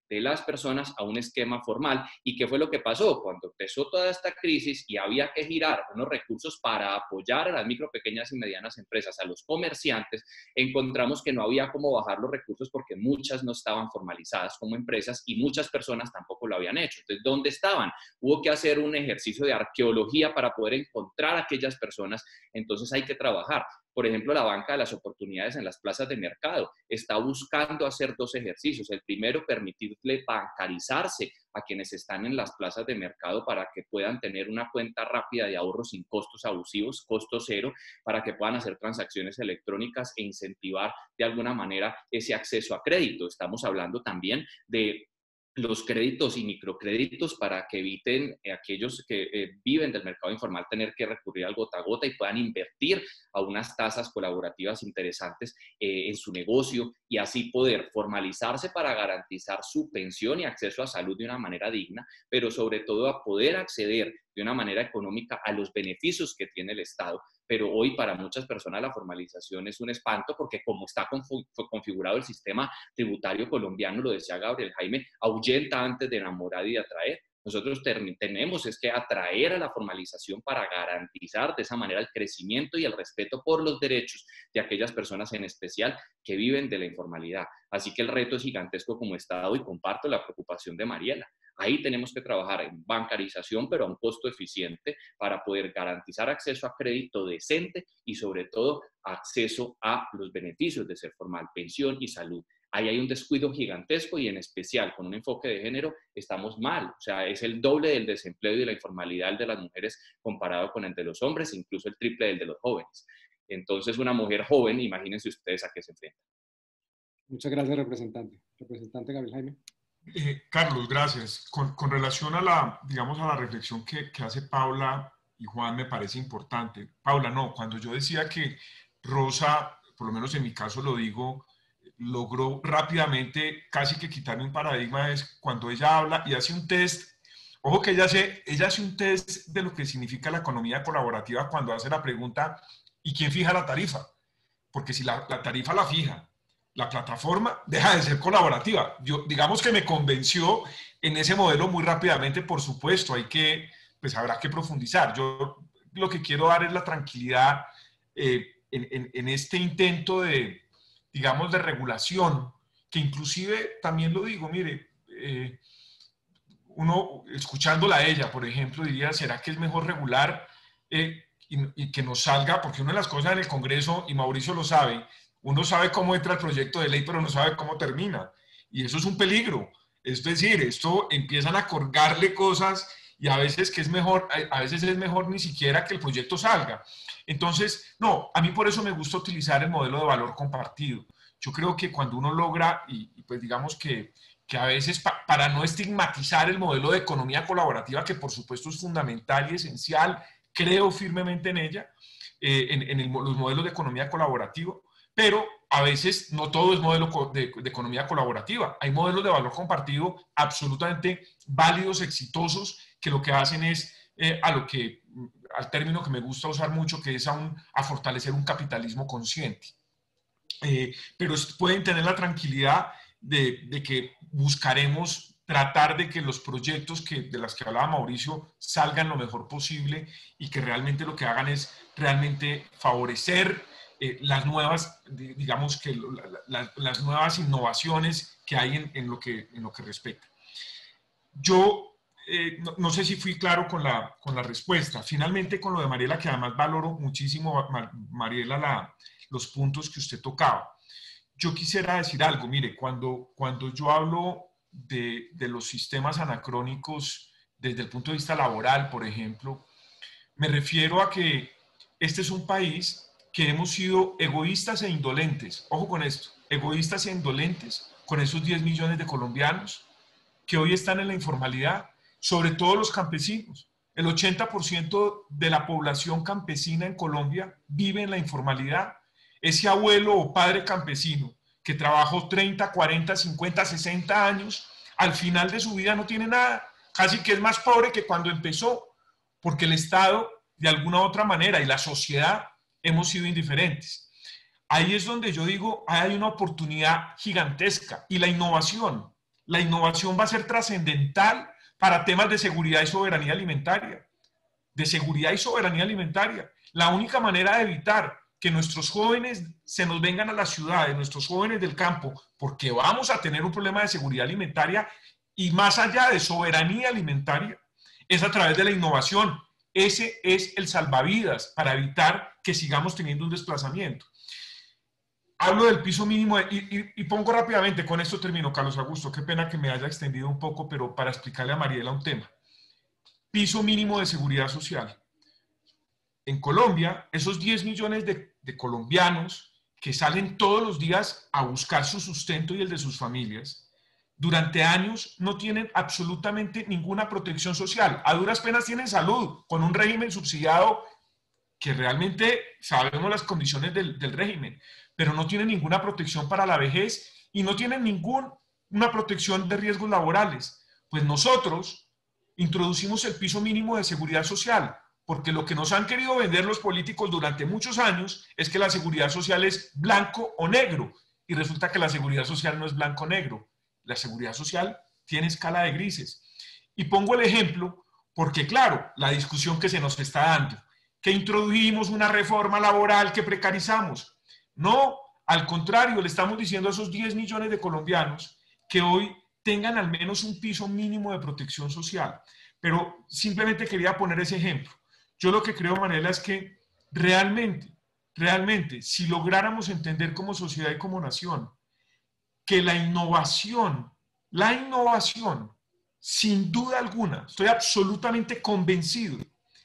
de las personas a un esquema formal. ¿Y qué fue lo que pasó? Cuando empezó toda esta crisis y había que girar unos recursos para apoyar a las micro, pequeñas y medianas empresas, a los comerciantes, encontramos que no había cómo bajar los recursos porque muchas no estaban formalizadas como empresas y muchas personas tampoco lo habían hecho. Entonces, ¿dónde estaban? Hubo que hacer un ejercicio de arqueología para poder encontrar a aquellas personas. Entonces hay que trabajar. Por ejemplo, la banca de las oportunidades en las plazas de mercado está buscando hacer dos ejercicios. El primero, permitirle bancarizarse a quienes están en las plazas de mercado para que puedan tener una cuenta rápida de ahorro sin costos abusivos, costo cero, para que puedan hacer transacciones electrónicas e incentivar de alguna manera ese acceso a crédito. Estamos hablando también de los créditos y microcréditos para que eviten eh, aquellos que eh, viven del mercado informal tener que recurrir al gota a gota y puedan invertir a unas tasas colaborativas interesantes eh, en su negocio y así poder formalizarse para garantizar su pensión y acceso a salud de una manera digna, pero sobre todo a poder acceder de una manera económica a los beneficios que tiene el Estado. Pero hoy para muchas personas la formalización es un espanto porque como está configurado el sistema tributario colombiano, lo decía Gabriel Jaime, ahuyenta antes de enamorar y de atraer. Nosotros tenemos es que atraer a la formalización para garantizar de esa manera el crecimiento y el respeto por los derechos de aquellas personas en especial que viven de la informalidad. Así que el reto es gigantesco como Estado y comparto la preocupación de Mariela. Ahí tenemos que trabajar en bancarización, pero a un costo eficiente para poder garantizar acceso a crédito decente y sobre todo acceso a los beneficios de ser formal, pensión y salud. Ahí hay un descuido gigantesco y en especial con un enfoque de género estamos mal. O sea, es el doble del desempleo y de la informalidad el de las mujeres comparado con el de los hombres, incluso el triple del de los jóvenes. Entonces, una mujer joven, imagínense ustedes a qué se enfrenta. Muchas gracias, representante. Representante Gabriel Jaime. Eh, Carlos, gracias. Con, con relación a la, digamos, a la reflexión que, que hace Paula y Juan me parece importante. Paula, no, cuando yo decía que Rosa, por lo menos en mi caso lo digo, logró rápidamente casi que quitarme un paradigma es cuando ella habla y hace un test. Ojo que ella hace, ella hace un test de lo que significa la economía colaborativa cuando hace la pregunta ¿y quién fija la tarifa? Porque si la, la tarifa la fija la plataforma, deja de ser colaborativa. Yo, digamos que me convenció en ese modelo muy rápidamente, por supuesto, hay que, pues habrá que profundizar. Yo lo que quiero dar es la tranquilidad eh, en, en, en este intento de, digamos, de regulación, que inclusive también lo digo, mire, eh, uno escuchándola a ella, por ejemplo, diría, ¿será que es mejor regular eh, y, y que nos salga? Porque una de las cosas en el Congreso, y Mauricio lo sabe, uno sabe cómo entra el proyecto de ley, pero no sabe cómo termina. Y eso es un peligro. Es decir, esto empiezan a colgarle cosas y a veces que es mejor, a veces es mejor ni siquiera que el proyecto salga. Entonces, no, a mí por eso me gusta utilizar el modelo de valor compartido. Yo creo que cuando uno logra, y, y pues digamos que, que a veces pa, para no estigmatizar el modelo de economía colaborativa, que por supuesto es fundamental y esencial, creo firmemente en ella, eh, en, en el, los modelos de economía colaborativa, pero a veces no todo es modelo de, de economía colaborativa. Hay modelos de valor compartido absolutamente válidos, exitosos, que lo que hacen es eh, a lo que, al término que me gusta usar mucho, que es a, un, a fortalecer un capitalismo consciente. Eh, pero pueden tener la tranquilidad de, de que buscaremos tratar de que los proyectos que, de los que hablaba Mauricio salgan lo mejor posible y que realmente lo que hagan es realmente favorecer Eh, las nuevas, digamos que la, la, las nuevas innovaciones que hay en, en, lo, que, en lo que respecta. Yo eh, no, no sé si fui claro con la, con la respuesta. Finalmente, con lo de Mariela, que además valoro muchísimo, Mariela, la, los puntos que usted tocaba. Yo quisiera decir algo. Mire, cuando, cuando yo hablo de, de los sistemas anacrónicos desde el punto de vista laboral, por ejemplo, me refiero a que este es un país que hemos sido egoístas e indolentes, ojo con esto, egoístas e indolentes con esos diez millones de colombianos que hoy están en la informalidad, sobre todo los campesinos. El ochenta por ciento de la población campesina en Colombia vive en la informalidad. Ese abuelo o padre campesino que trabajó treinta, cuarenta, cincuenta, sesenta años, al final de su vida no tiene nada, casi que es más pobre que cuando empezó, porque el Estado, de alguna u otra manera, y la sociedad, hemos sido indiferentes. Ahí es donde yo digo, hay una oportunidad gigantesca y la innovación, La innovación va a ser trascendental para temas de seguridad y soberanía alimentaria. De seguridad y soberanía alimentaria. La única manera de evitar que nuestros jóvenes se nos vengan a las ciudades, nuestros jóvenes del campo, porque vamos a tener un problema de seguridad alimentaria y más allá de soberanía alimentaria, es a través de la innovación. Ese es el salvavidas para evitar que sigamos teniendo un desplazamiento. Hablo del piso mínimo de, y, y, y pongo rápidamente, con esto termino, Carlos Augusto, qué pena que me haya extendido un poco, pero para explicarle a Mariela un tema. Piso mínimo de seguridad social. En Colombia, esos diez millones de, de colombianos que salen todos los días a buscar su sustento y el de sus familias, durante años no tienen absolutamente ninguna protección social. A duras penas tienen salud, con un régimen subsidiado que realmente sabemos las condiciones del, del régimen, pero no tienen ninguna protección para la vejez y no tienen ninguna protección de riesgos laborales. Pues nosotros introducimos el piso mínimo de seguridad social, porque lo que nos han querido vender los políticos durante muchos años es que la seguridad social es blanco o negro, y resulta que la seguridad social no es blanco o negro. La seguridad social tiene escala de grises. Y pongo el ejemplo porque, claro, la discusión que se nos está dando, que introdujimos una reforma laboral que precarizamos. No, al contrario, le estamos diciendo a esos diez millones de colombianos que hoy tengan al menos un piso mínimo de protección social. Pero simplemente quería poner ese ejemplo. Yo lo que creo, Mariela, es que realmente, realmente, si lográramos entender como sociedad y como nación que la innovación, la innovación, sin duda alguna, estoy absolutamente convencido,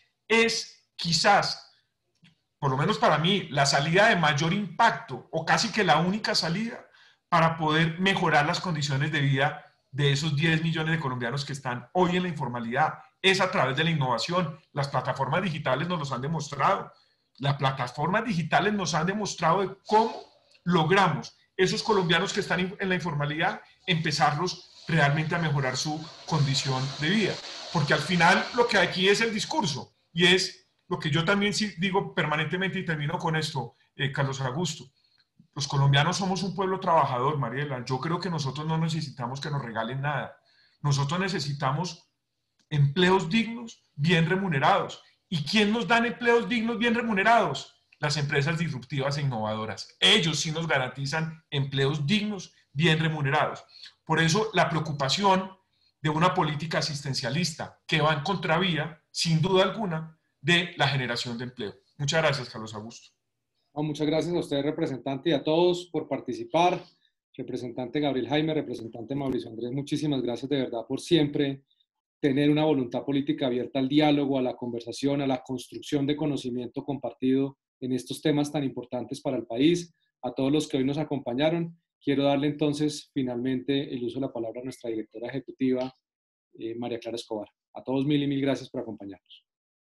es quizás, por lo menos para mí, la salida de mayor impacto, o casi que la única salida, para poder mejorar las condiciones de vida de esos diez millones de colombianos que están hoy en la informalidad. Es a través de la innovación. Las plataformas digitales nos lo han demostrado. Las plataformas digitales nos han demostrado de cómo logramos esos colombianos que están en la informalidad, empezarlos realmente a mejorar su condición de vida. Porque al final lo que aquí es el discurso, y es lo que yo también sí digo permanentemente, y termino con esto, eh, Carlos Augusto. Los colombianos somos un pueblo trabajador, Mariela. Yo creo que nosotros no necesitamos que nos regalen nada. Nosotros necesitamos empleos dignos, bien remunerados. ¿Y quién nos dan empleos dignos, bien remunerados? Las empresas disruptivas e innovadoras. Ellos sí nos garantizan empleos dignos, bien remunerados. Por eso la preocupación de una política asistencialista que va en contravía, sin duda alguna, de la generación de empleo. Muchas gracias, Carlos Augusto. Oh, muchas gracias a usted, representante, y a todos por participar. Representante Gabriel Jaime, representante Mauricio Andrés, muchísimas gracias de verdad por siempre tener una voluntad política abierta al diálogo, a la conversación, a la construcción de conocimiento compartido en estos temas tan importantes para el país. A todos los que hoy nos acompañaron, quiero darle entonces finalmente el uso de la palabra a nuestra directora ejecutiva, eh, María Clara Escobar. A todos mil y mil gracias por acompañarnos.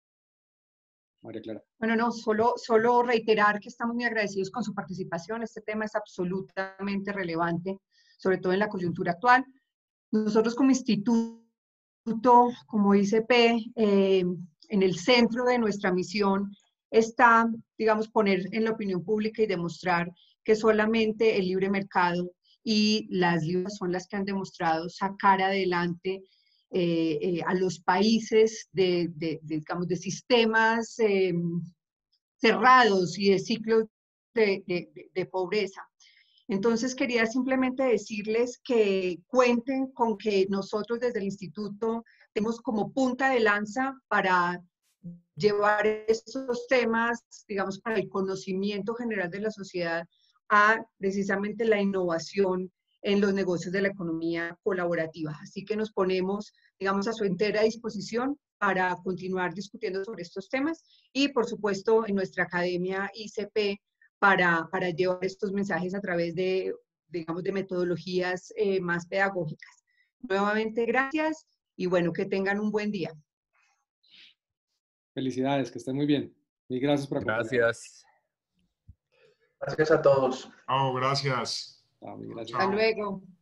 María Clara. Bueno, no, solo, solo reiterar que estamos muy agradecidos con su participación. Este tema es absolutamente relevante, sobre todo en la coyuntura actual. Nosotros como instituto, como I C P, eh, en el centro de nuestra misión está, digamos, poner en la opinión pública y demostrar que solamente el libre mercado y las libres son las que han demostrado sacar adelante eh, eh, a los países de, de, de, digamos, de sistemas eh, cerrados y de ciclos de, de, de pobreza. Entonces quería simplemente decirles que cuenten con que nosotros desde el instituto tenemos como punta de lanza para llevar estos temas, digamos, para el conocimiento general de la sociedad a precisamente la innovación en los negocios de la economía colaborativa. Así que nos ponemos, digamos, a su entera disposición para continuar discutiendo sobre estos temas y, por supuesto, en nuestra academia I C P para, para llevar estos mensajes a través de, digamos, de metodologías eh, más pedagógicas. Nuevamente, gracias y bueno, que tengan un buen día. Felicidades, que estén muy bien. Y gracias por acompañarnos. Gracias. Gracias a todos. Chao, gracias. Chao, gracias. Hasta luego.